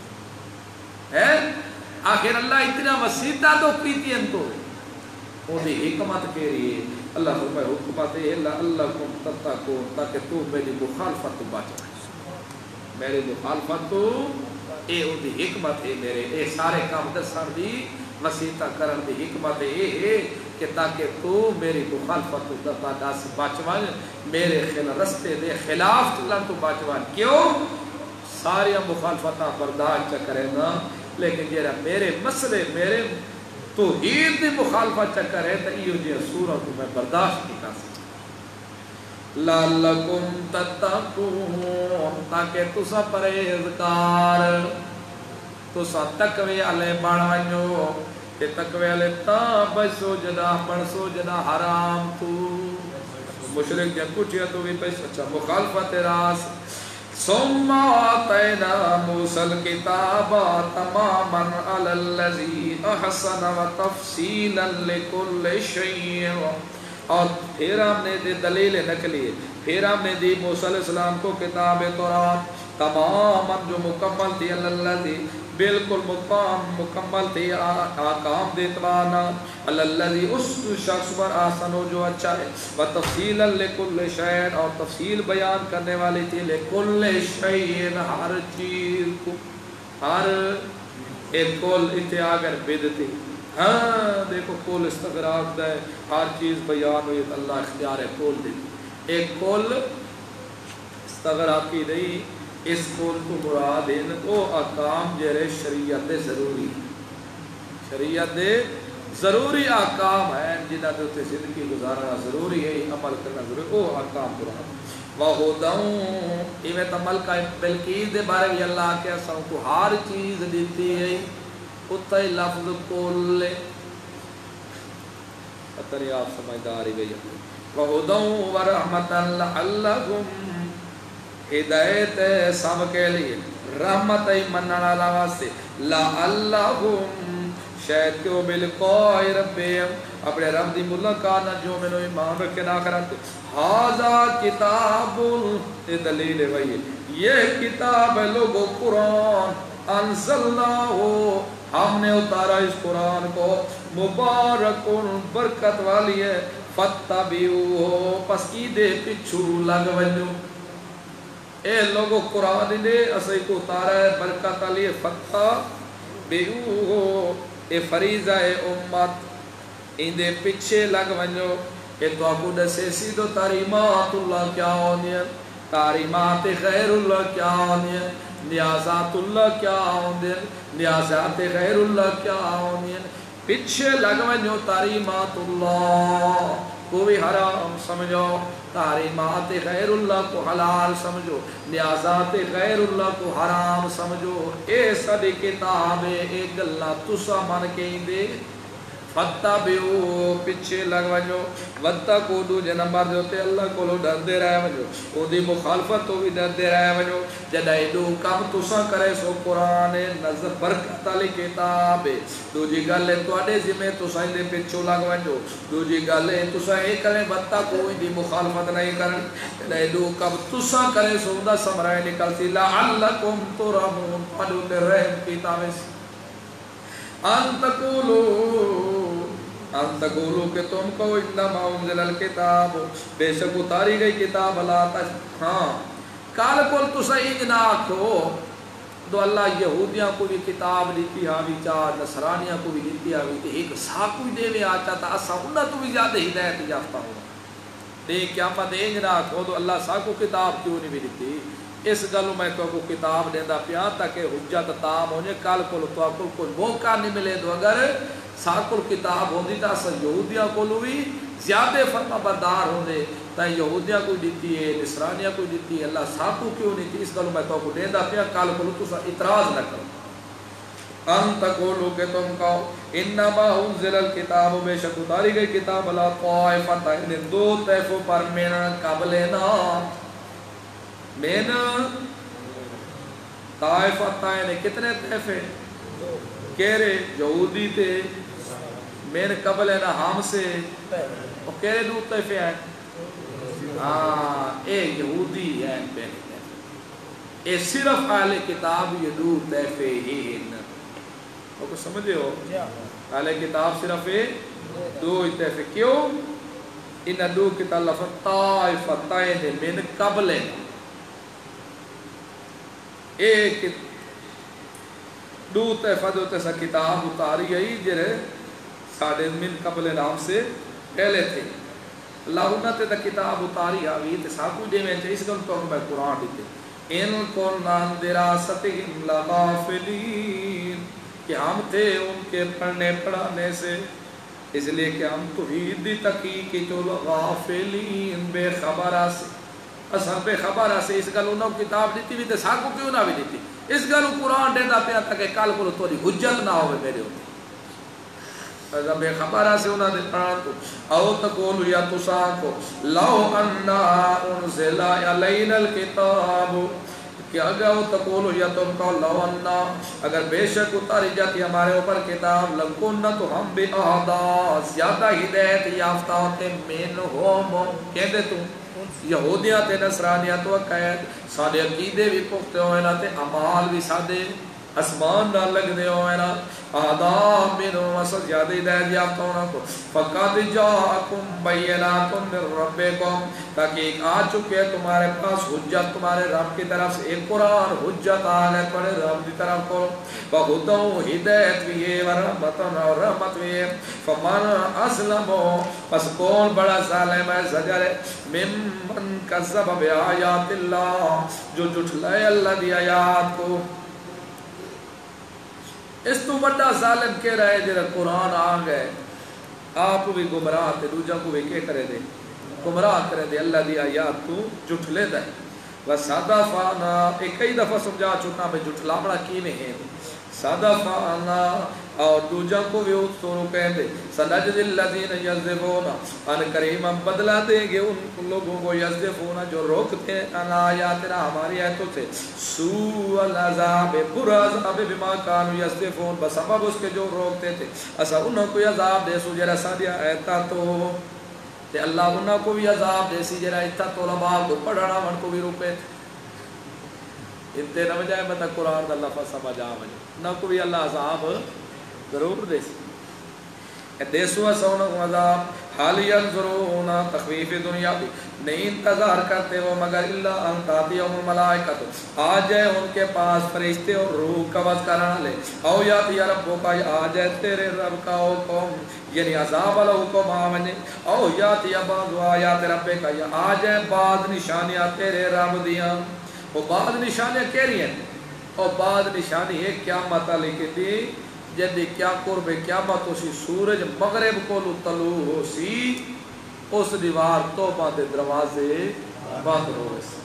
ہے آخر اللہ اتنا وسیطہ تو کیتی ہیں تو وہ دی حکمت کے لیے اللہ فرمائے حکمت ہے اللہ اللہ کم تتقون تاکہ تو میری مخالفت تو بچ میرے مخالفت تو اے وہ دی حکمت ہے میرے اے سارے کام درسان دی وسیطہ کرن دی حکمت ہے ہے کہ تاکہ تو میری مخالفت تو دتا داس بچوان میرے خل رستے دے خلاف چلن تو بچوان کیوں ساری مخالفتاں برداشت کرے نا لیکن جیرا میرے مسئلے میرے توحید دی مخالفت چکر ہے تو یہ جی سورہ کو میں برداشت نہیں کر سکتا لعلکم تتقون تاکہ تسا پرہیزگار تسا تقوی علی بڑھ ونجو کہ تقوی علی تا بچ سو جدا بڑھ سو جدا حرام تو مشرک جب کچھ تو بھی پیش اچھا مخالفت راس ثم آتینا موسیٰ الکتاب تماما علی الذی احسن و تفصیلا لکل شیء اور پھر ہم نے دی دلیل نکلی پھر ہم نے دی موسیٰ علیہ السلام کو کتاب تورات تماما جو مکمل تھی علی الذی بالکل مقام مکمل تھی آقام دیتوانا اللذی اس شخص پر آسن ہو جو اچھا ہے وتفصیلا لکل شیء اور تفصیل بیان کرنے والی تھی لکل شیء ہر چیز کو ہر ایک کول اتنے آگر بدتی ہاں دیکھو کول استغراق دے ہر چیز بیان ہوئی اللہ اختیار ہے کول دیتی ایک کول استغراقی نہیں اس کول کو مراد ان کو اقام جرے شریعت دے ضروری شریعت دے ضروری احکام ہیں جنہاں دے تے زندگی گزارنا ضروری ہے، عمل کرنا ضروری او احکام قرآن وَهُدًى ایویں تمل کا بلقیس دے بارے بھی اللہ کے سن کو ہر چیز دیتی ہے اتنے لفظ کل اتنی آپ سمجھداری گئی وَهُدًى وَرَحْمَةً لَعَلَّكُمْ ہدایت سب کے لیے رحمت منن والا واسطے لَعَلَّهُمْ شاید کہ وہ بلقاء ربہم اپنے رب دی ملاقات نہ جو میں نے ایمان رکھے نہ کرتے ھذا کتاب یہ دلیل ہے بھائی یہ کتاب ہے لوگو قرآن انزلنا ہو ہم نے اتارا اس قرآن کو مبارک برکت والی ہے فتبعوہ پس کی دے پچھو لگ ونجو اے لوگو قرآن نے اسے کو اتارا ہے برکت والی ہے فتبعوہ اے فریضہ اے امت ان دے پیچھے لگ ونجو کہ تو آپ کو دسے سیدھو تعریمات اللہ کیا ہونی ہے تعریمات غیر اللہ کیا ہونی ہے نیازات اللہ کیا ہونی ہے نیازات غیر اللہ کیا ہونی ہے پیچھے لگ ونجو تعریمات اللہ کو بھی حرام سمجھو تعریمات غیر اللہ کو حلال سمجھو نیازات غیر اللہ کو حرام سمجھو اے ساری کتاب ایک اللہ تسا من کے دے فتبعو پیچھے لگ ونجو واتقوا دوجے نمبر دے ہوتے اللہ کو ڈر دے رہے ونجو او دی مخالفت تو بھی ڈر دے رہے ونجو جدائی دو کم تسا کرے سو قرآن نظر برکت علی کتاب دوجی گلے تو اڈے زمیں تسا دے پیچھو لگ ونجو دوجی گلے تسا ایک کریں واتقوا دی مخالفت نہیں کرن جدائی دو کم تسا کرے سو دا سمرائے نکلتی لعلکم ترحمون پڑھو تے رحم کتاب ان تقولو ان تقولو کہ تم کو انما انزل الکتاب بے شک اتاری گئی کتاب اللہ تش ہاں کال کل تسا انجنا آکھو دو اللہ یہودیاں کو بھی کتاب دیتی ہاوی چاہ نصرانیاں کو بھی دیتی ہاوی تے ایک ساکوی دے میں آچا تا اسا انہا تو بھی زیادہ ہدایت جافتا ہوں دے کیا پا دے انجنا آکھو دو اللہ ساکو کتاب کیوں نہیں بھی دیتی اس گلو میں تو کو کتاب دیندہ پیا تاکہ حجت تام ہونے کال کو تو کو کوئی موقع نہیں ملے تو اگر ساکل کتاب ہوندی تا اصل یہودیاں کو لوی زیادہ فرما بردار ہوندے تا یہودیاں کوئی دیتی ہے نصرانیاں کوئی دیتی ہے اللہ ساکو کیوں نہیں تھی اس گلو میں تو کو دیندہ پیا کال کو تو سا اعتراض نہ کرو ان تقولو کہ تم کہو انما انزل الکتاب بے شک اتاری گئی کتاب اللہ طائفت ان دو طیفوں پر من قبلنا مین طائفت نے کتنے طیفے کہرے یہودی تھے مین قبل ہے نا ہم سے اور کہرے دو طیفے ہیں ہاں اے یہودی ہیں پہلے طیفے اے صرف اہل کتاب یہ دو طیفے ہی ہیں وہ کو سمجھے ہو اہل کتاب صرف دو طیفے کیوں ان دو کتاب لفظ طائفت من قبل ہے ایک دو طیفہ دو تیسا کتاب اتاری گئی جرے ساڑھے من قبل نام سے پہلے تھے اللہ انہوں نے کتاب اتاری آگئی تے ساکو دے میں چاہیے اس گل تو میں قرآن دیتے ان قرآن دراستہم لغافلین کہ ہم تھے ان کے پڑھنے پڑھانے سے اس لیے کہ ہم توحید تحقیق جو غافلین بے خبرہ سے اصل بے خبر ہے اس گل انہوں کتاب دیتی بھی تے ساکو کیوں نہ بھی دیتی اس گل قرآن دیتا پیا تھا کہ کل کو توڑی حجت نہ ہوئے میرے ہوتے اگر بے خبر ہے انہوں نے پڑھان تو او تقولو یا تساکو لو انہا انزل علینا الکتاب کہ اگر او تقولو یا تم کو لو انہا اگر بے شک اتاری جاتی ہمارے اوپر کتاب لگونا تو ہم بے اہدا زیادہ ہدایت یافتہ ہوتے من ہوم کہتے تم یہودیاں تے نصرانیاں تو قید سادے عقیدے بھی پختے ہوئے نا تے عمال بھی سادے اسمان نہ لگ دے ہوئے نا آداب منو وسط زیادہ ہدایت یافتہ ہونا کو فقط جاءکم بینات من ربکم تاکہ ایک آ چکے تمہارے پاس حجت تمہارے رب کی طرف سے ایک قرآن حجت آگئے تمہارے رب کی طرف کو بہتوں ہدایت بھی ہے ورحمتن اور رحمت بھی ہے فمن اسلمو پس کون بڑا ظالم ہے زجر ہے ممن کذب بآیات اللہ جو جھٹلائے اللہ دی آیات کو اس تو بڑا ظالم کہہ رہے جنہا قرآن آ گئے آپ بھی گمراہ تے دوجہ کو بھی کیا کرے دے گمراہ کرے دے اللہ دی آیات تو جھٹلے دے وَسَادَ فَانَا ایک کئی دفعہ سمجھا چکنا میں جھٹلا بڑا کی میں ہے سادہ فانا اور دوجہ کو بھی اس سورو کہہ دے سَنَجْزِ الَّذِينَ يَزْدِفُونَ ان کریم ہم بدلا دیں گے ان لوگوں کو یزدفون جو روکتے ہیں ان آیاتنا ہماری آیتوں سے سوء العذاب برا عذاب بما کانوا یزدفون بسبب اس کے جو روکتے تھے اسا انہوں کو عذاب دے سو جرا سادیا ایتا تو تے اللہ انہوں کو بھی عذاب دے سی جرا ایتا طلباء کو پڑھنا من کو بھی روپے تھے انتے نہ بجائے میں تک قرآن دا لفظ سمجھ آوے نہ کو بھی اللہ عذاب ضرور دے سی دیسو سونکم عذاب حال ینظرون تخویف دنیا بھی نہیں انتظار کرتے وہ مگر اللہ انتادیہم الملائکت آ جائے ان کے پاس فرشتے اور روح قبض کرنا لے او یاتی ربو کا آ جائے تیرے رب کا حکم یعنی عذاب الحکم آمنے او یاتی بعض آیات رب کا آ جائے بعض نشانیاں تیرے رب دیاں وہ بعض نشانیاں کہہ رہی ہیں اور بعض نشانی ہے قیامت لکھی تھی جدی کیا قرب قیامت اسی سورج مغرب کو طلوع ہو سی اس دیوار توبہ دے دروازے بند ہو سی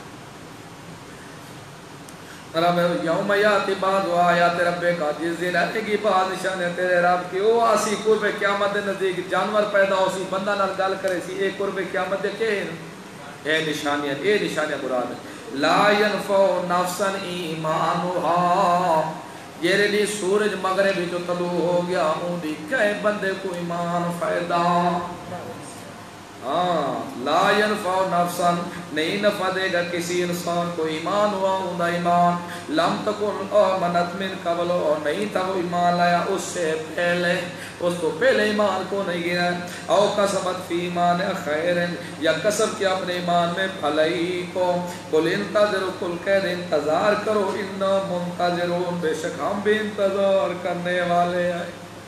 رب یوم یاتی بعض آیات رب کا جس دن آئے گی بعض نشانیاں تیرے رب کی او آسی قرب قیامت نزدیک جانور پیدا ہو سی بندہ نال گل کرے سی ایک قرب قیامت دے کہ اے نشانیاں اے نشانیاں مراد ہے لا ينفع نفسا ایمانها یہ لیے سورج مغرب جو طلوع ہو گیا اون دی کہے بندے کو ایمان فائدہ ہاں لا ينفع نفسا نہیں نفع دے گا کسی انسان کو ایمان ہوا اون دا ایمان لم تکن آمنت من قبل اور نہیں تھا وہ ایمان لایا اس سے پہلے اس کو پہلے ایمان کو نہیں گیا او قسمت فی ایمان خیر یا قسم کیا اپنے ایمان میں بھلائی کو قل انتظر کل کہہ دے انتظار کرو انا منتظرون بے شک ہم بھی انتظار کرنے والے ہیں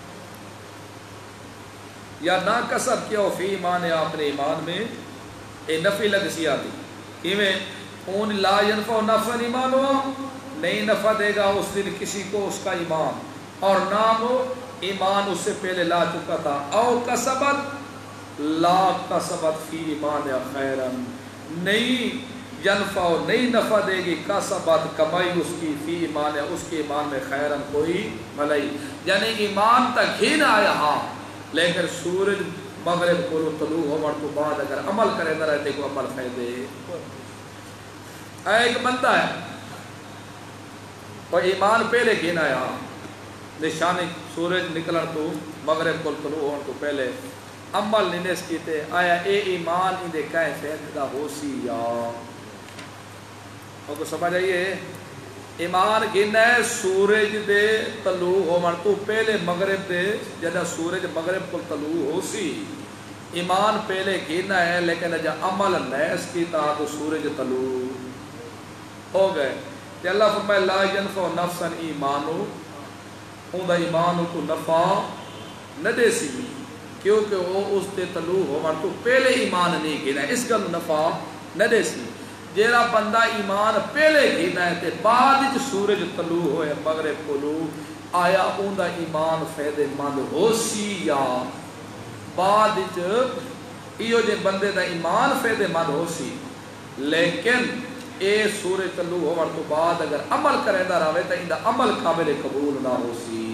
یا نہ قسم کیا فی ایمان اپنے ایمان میں اے نفی لگ سی آتی کیویں اون لا ينفع نفسا ایمان ہوا نہیں نفع دے گا اس دن کسی کو اس کا ایمان اور نہ وہ ایمان اس سے پہلے لا چکا تھا او کسبت لا کسبت فی ایمان خیرن نہیں ینفع نہیں نفع دے گی کسبت کمائی اس کی فی ایمان اس کے ایمان میں خیرن کوئی بھلائی یعنی ایمان تک ہی نہ آیا ہاں لیکن سورج مغرب کو طلوع ہونے تو بعد اگر عمل کرے نہ رہتے کو عمل فائدے ایک بندہ ہے اور ایمان پہلے گھن آیا نشانی سورج نکلن تو مغرب کو طلوع ہونے تو پہلے عمل ننس کیتے آیا اے ایمان اندے کہے فیدہ ہو سی یا اور کو سمجھ آئیے ایمان گھن ہے سورج دے طلوع ہونے تو پہلے مغرب دے جدہ سورج مغرب کو طلوع ہو سی ایمان پہلے گھن ہے لیکن جب عمل نیس کی تا تو سورج طلوع ہو گئے کہ اللہ فرمائے لا ینفع نفسا ایمانو اون دا ایمان کو نفع نہ دے سی کیونکہ وہ اس تے طلوع ہونے تو پہلے ایمان نہیں گھن ہے اس کا نفع نہ دے سی جیرا بندہ ایمان پہلے گھنا ہے تے بعد وچ سورج طلوع ہوئے مغرب کو لو آیا اون دا ایمان فائدے مند ہو سی یا بعد وچ ایو جے بندے دا ایمان فائدے مند ہو سی لیکن اے سورج طلوع ہونے تو بعد اگر عمل کریندا رہے تے ایندا عمل قابل قبول نہ ہو سی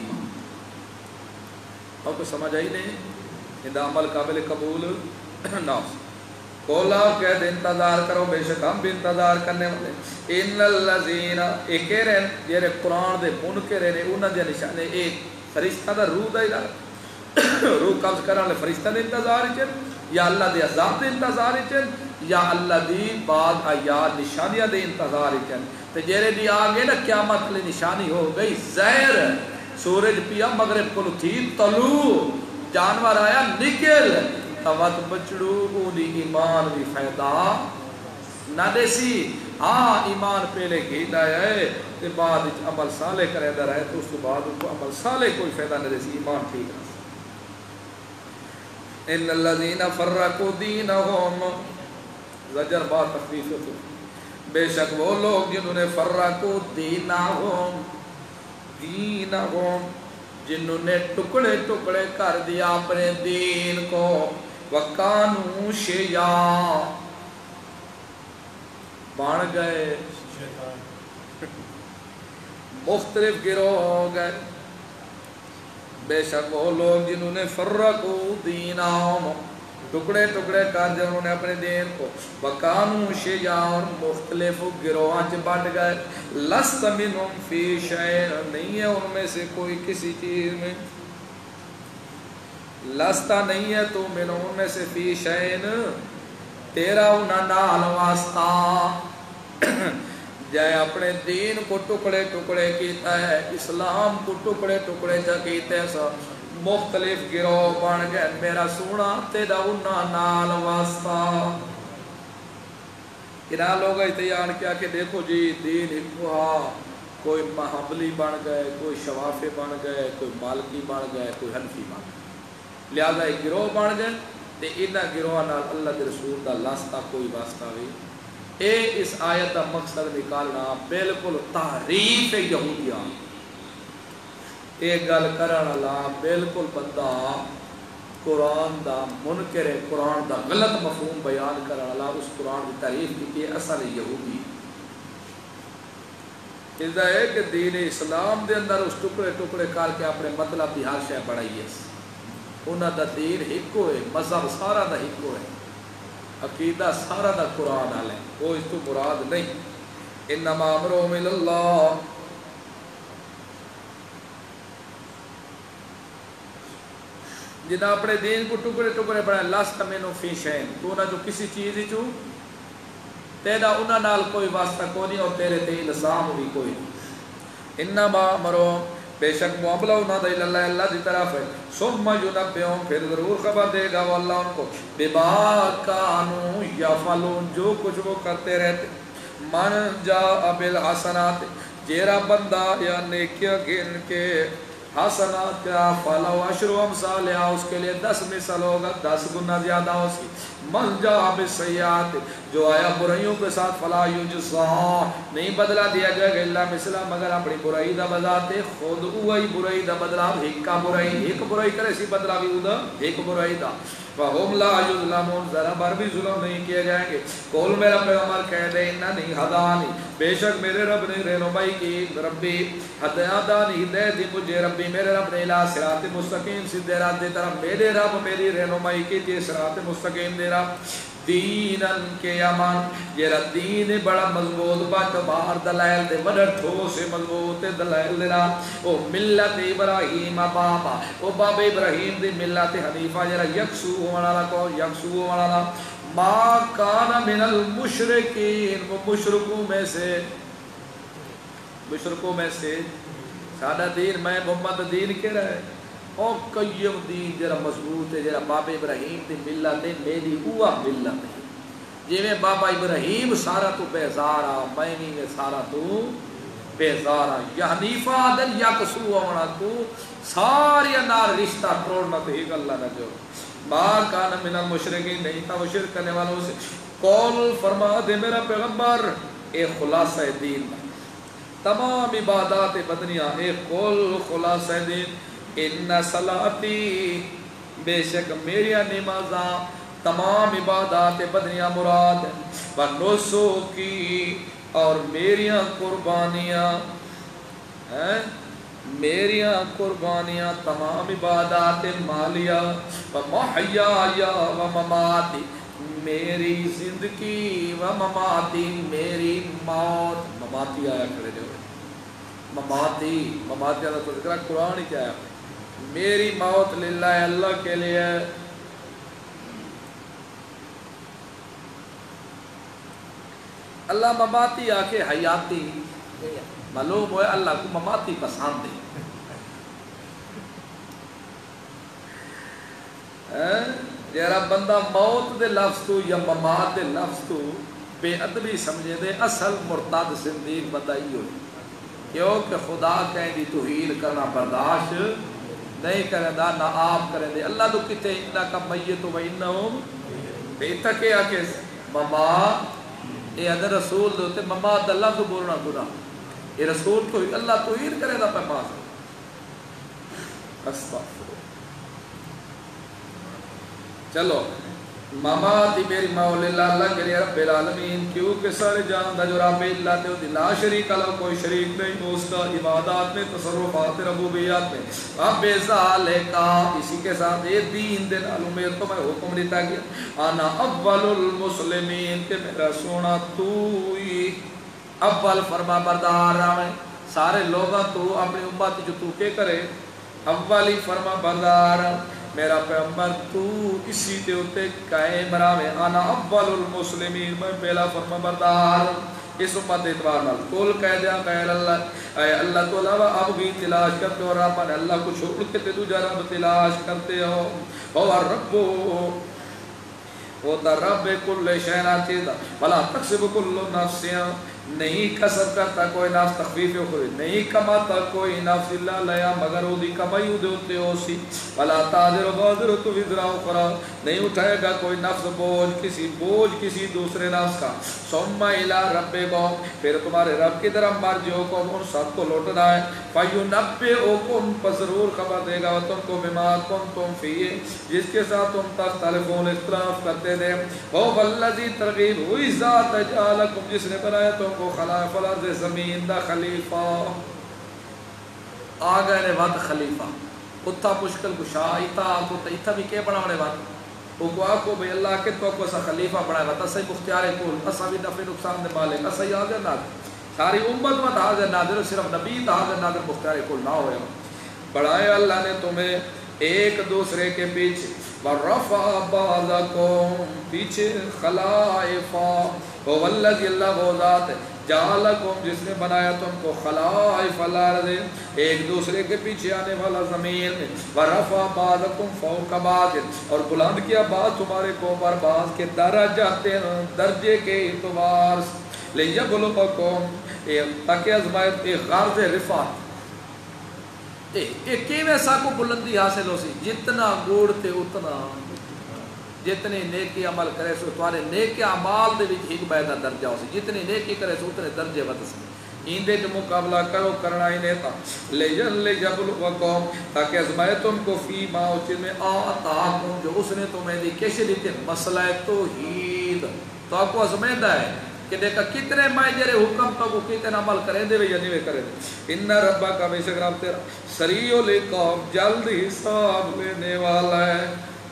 اور کو سمجھ آئی نہیں ایندا عمل قابل قبول نہ ہو سی کولا کہہ دے انتظار کرو بے شک ہم بھی انتظار کرنے والے ان الذین ایک کہہ رہے جیرے قرآن دے منکر نے انہاں دے نشانے ایک فرشتہ دا روح دا روح قبض کرنے والے فرشتہ دے انتظار چن یا اللہ دے عذاب دے انتظار چن یا اللہ دی بعد آیات نشانیاں دے انتظار چن تے جیرے دی آگے نا قیامت لی نشانی ہو گئی زہر سورج پیا مغرب کو تھی طلوع جانور آیا نکل توت بچڑو اونی ایمان بھی فائدہ نہ دے سی ہاں ایمان پہلے گھید آیا ہے تے بعد عمل صالح کرے دا رہے تو اس کے بعد ان کو عمل صالح کوئی فائدہ نہ دے سی ایمان ٹھیک ہے ان الذین فرقوا دینہم زجر بات تخفیف تو بے شک وہ لوگ جنہوں نے فرقوا دینہم دینہم جنہوں نے ٹکڑے ٹکڑے کر دیا اپنے دین کو وَقَانُوا شِيَعًا بن گئے مختلف گروہ ہو گئے بے شک وہ لوگ جنہوں نے فرقوا دینہم ٹکڑے ٹکڑے کر دیا انہوں نے اپنے دین کو وَقَانُوا شِيَعًا اور مختلف گروہاں چ بٹ گئے لَسْتَ مِنْهُمْ فِي شَيْءٍ نہیں ہے ان میں سے کوئی کسی چیز میں لستا نہیں ہے تو من ان میں سے فی شین تیرا انہاں نال واسطہ جائے اپنے دین کو ٹکڑے ٹکڑے کیتا ہے اسلام کو ٹکڑے ٹکڑے جا کیتے سا مختلف گروہ بن گئے میرا سونا تیرا انہاں نال واسطہ کنہ لوگ اتیان کیا کہ دیکھو جی دین ہکوہا کوئی محبلی بن گئے کوئی شوافے بن گئے کوئی مالکی بن گئے کوئی حنفی بن گئے لہذا ایک گروہ بن گئے تے انہاں گروہ نال اللہ دے رسول دا لاستا کوئی واسطہ بھی اے اس آیت دا مقصد نکالنا بالکل تحریف یہودیہ اے گل کرن والا بالکل بندہ قرآن دا منکر ہے قرآن دا غلط مفہوم بیان کرن والا اس قرآن کی تعریف کی اصل یہودی اس دا ہے کہ دین اسلام دے اندر اس ٹکڑے ٹکڑے کر کے اپنے مطلب دی ہر شے بڑھائی ہے انہاں دا دین ہکو ہے مذہب سارا دا ہکو ہے عقیدہ سارا دا قرآن آلے وہ اس تو مراد نہیں انما امرهم الى اللہ جنہاں اپنے دین کو ٹکڑے ٹکڑے بڑھائے لست منو فی شین تو انہاں جو کسی چیز ہی چو تیرا انہاں نال کوئی واسطہ کو نہیں اور تیرے تے الزام بھی کوئی نہیں انما امرهم بے شک معاملہ انہاں دا اللہ اللہ دی طرف ہے ثم ينبئهم پھر ضرور خبر دے گا وہ اللہ ان کو بما كانوا يفعلون جو کچھ وہ کرتے رہتے من جاء بالحسنات جیرا بندہ یا نیکیاں گن کے حسنات کا فلو عشر امثالها اس کے لیے دس مثال ہوگا دس گنا زیادہ ہو سی من جاء بالسیئات جو آیا برائیوں کے ساتھ فلا یجزا نہیں بدلہ دیا جائے گا اللہ مثلا مگر اپنی برائی دا بذاتے خود اوہی برائی دا بدلہ ایک کا برائی ایک برائی کرے سی بدلہ بھی اوہ ایک برائی دا فَهُمْ لَا يُظْلَمُونَ ذرا بار بھی ظلم نہیں کیے جائیں گے قول میرا پیغمبر کہہ دے انہی ہدانی بے شک میرے رب نے رہنمائی کی ربی ہدایانی ہدایت دی مجھے ربی میرے رب نے الہ صراط مستقیم سیدھے راہ دے طرف میرے رب میری رہنمائی کی تھی صراط مستقیم دے رہا دینن کے امان یہ دین بڑا مضبوط بات باہر دلائل دے بڑا ٹھوس مضبوط دلائل دے رہا او ملت ابراہیم بابا او باب ابراہیم دی ملت حنیفہ جرا یکسو والا کو یکسو والا ما کان من المشرکین وہ مشرکوں میں سے مشرکوں میں سے سادہ دین میں محمد دین کے رہے اور قیم دین جرا مضبوط ہے جرا بابا ابراہیم دی ملت ہے میری ہوا ملت ہے جی میں بابا ابراہیم سارا تو بیزارا میں میں سارا تو بیزارا یا حنیفہ دن یا کسو ہونا تو ساری نار رشتہ توڑنا تو ایک اللہ نہ جو ما کان من المشرکین نہیں تھا وہ شرک کرنے والوں سے قول فرما دے میرا پیغمبر اے خلاصہ دین تمام عبادات بدنیاں اے قول خلاصہ دین ان صلاتی بے شک میری نمازاں تمام عبادات بدنیاں مراد و نسوکی اور میریاں قربانیاں میریاں قربانیاں تمام عبادات مالیہ و محیایا و مماتی میری زندگی و مماتی میری موت مماتی آیا کرے جو مماتی مماتی آیا تو ذکرہ قرآن ہی کیا ہے میری موت للہ اللہ کے لیے اللہ مماتی آکے حیاتی معلوم ہوئے اللہ کو مماتی پسند ہے جیرا بندہ موت دے لفظ تو یا ممات دے لفظ تو بے ادبی سمجھے دے اصل مرتد زندگی بتائی ہوئی کیونکہ خدا کہیں دی توہین کرنا برداشت نہیں کریں دا نہ آپ کریں دے اللہ تو کتے انہا کا میت و انہم بیتا کیا کہ مما اے ادھر رسول دوتے مما دا لفظ بولنا گناہ یہ رسول تو اللہ توہین کرے دا پہ پاس استغفر. چلو مماتی میری مولا اللہ کے لیے رب العالمین کیونکہ سارے جان دا جو رب اللہ تے لا شریک اللہ کوئی شریک نہیں اس کا عبادات میں تصرفات ربوبیات میں اب ذالکا اسی کے ساتھ یہ دین دے نالوں میں تو میں حکم دیتا گیا انا اول المسلمین کہ میرا سونا تو ہی اول فرما بردار ہے سارے لوگاں تو اپنی امت جو تو کے کرے اولی فرما بردار میرا پیغمبر تو اسی تے ہوتے قائم راوے انا اول المسلمین میں پہلا فرما بردار اس امت اعتبار نال کول کہہ دیا غیر اللہ اے اللہ تو علاوہ اب بھی تلاش کرتے ہو رب نے اللہ کو چھوڑ کے تے دوجا رب تلاش کرتے ہو اور رب وہ تا رب کل شے نہ چیز بلا تکسب کل نفس نہیں کسب کرتا کوئی نفس تخفیف ہوئی نہیں کماتا کوئی نفس اللہ لیا مگر وہ دی کمائی ہوتے ہو سی ولا تاجر و بازر تو وزرا اخرى نہیں اٹھائے گا کوئی نفس بوجھ کسی بوجھ کسی دوسرے نفس کا ثم الى ربکم پھر تمہارے رب کی طرف مرجعو کو ان سب کو لوٹنا ہے فینبئکم پس ضرور خبر دے گا تم کو بما کنتم فیہ جس کے ساتھ تم تختلفون اختلاف کرتے تھے وہ والذی ترغیب ہوئی ذات جعلکم جس نے بنایا تم کو خلائف الارض زمین دا خلیفہ آگئے نے وقت خلیفہ اتھا مشکل کشا ایتا آکو تا ایتا بھی کیا بنا ہونے وقت وہ کو آکو بھئی اللہ کے تو کو سا خلیفہ بنائے وقت اسے مختیار کول اسا بھی نفع نقصان دے مالک اسا ہی حاضر ناظر ساری امت میں حاضر ناظر صرف نبی تا حاضر ناظر مختیار کول نہ ہوئے بڑھائے اللہ نے تمہیں ایک دوسرے کے پیچھے ورفع بعضکم پیچھے خلائفہ وَوَالَّذِي اللہ وہ ذات ہے جعلکم جس نے بنایا تم کو خلائف الارض ایک دوسرے کے پیچھے آنے والا زمین میں ورفع بعضکم فوق بعض اور بلند کیا بعض تمہارے کو پر بعض کے درجات درجے کے اعتبار لیبلوکم تاکہ ازمائت ایک غرض رفعت ایک کیویں سا کو بلندی حاصل ہو سی جتنا گوڑتے اتنا جتنے نیکی عمل کرے سو تمہارے نیکی عمال دے وچ ایک بیدا درجہ ہو سی جتنے نیکی کرے سو اتنے درجے ود سی ایندے جو مقابلہ کرو کرنا ہی نہیں تھا لیجن لیجبلوکم تاکہ ازمائے تم کو فی ما اچھے میں آتاکم جو اس نے تمہیں دی کیسے دیتے مسئلہ توحید تو آپ کو ازمائدہ ہے کہ دیکھا کتنے مائجر حکم تو کو کتنے عمل کریں دے یا نہیں کریں دے انہ ربا کا بے شک رب تیرا سریع لقام جلد حساب لینے والا ہے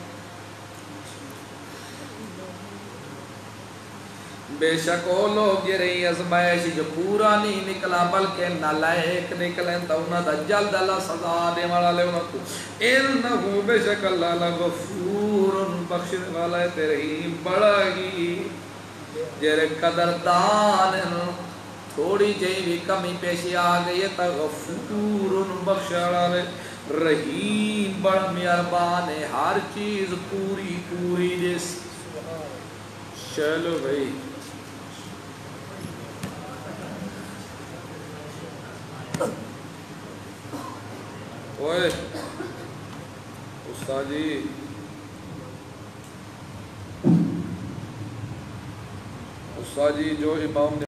بے شک وہ لوگ یہ رہی ازمائش جو پورا نہیں نکلا بلکہ نالائق نکلیں تو انہاں دا جلد اللہ سزا دے والا لے انہاں کو انہو بے شک اللہ لغفور بخشنے والا ہے تیرے ہی بڑا ہی جیرے قدردان تھوڑی جہی بھی کمی پیشی آگئی ہے غفور بخشاڑا رحیم بڑا مہربان ہے ہر چیز پوری پوری جس چلو بھائی اوئے استاد جی استاد جی جو امام نے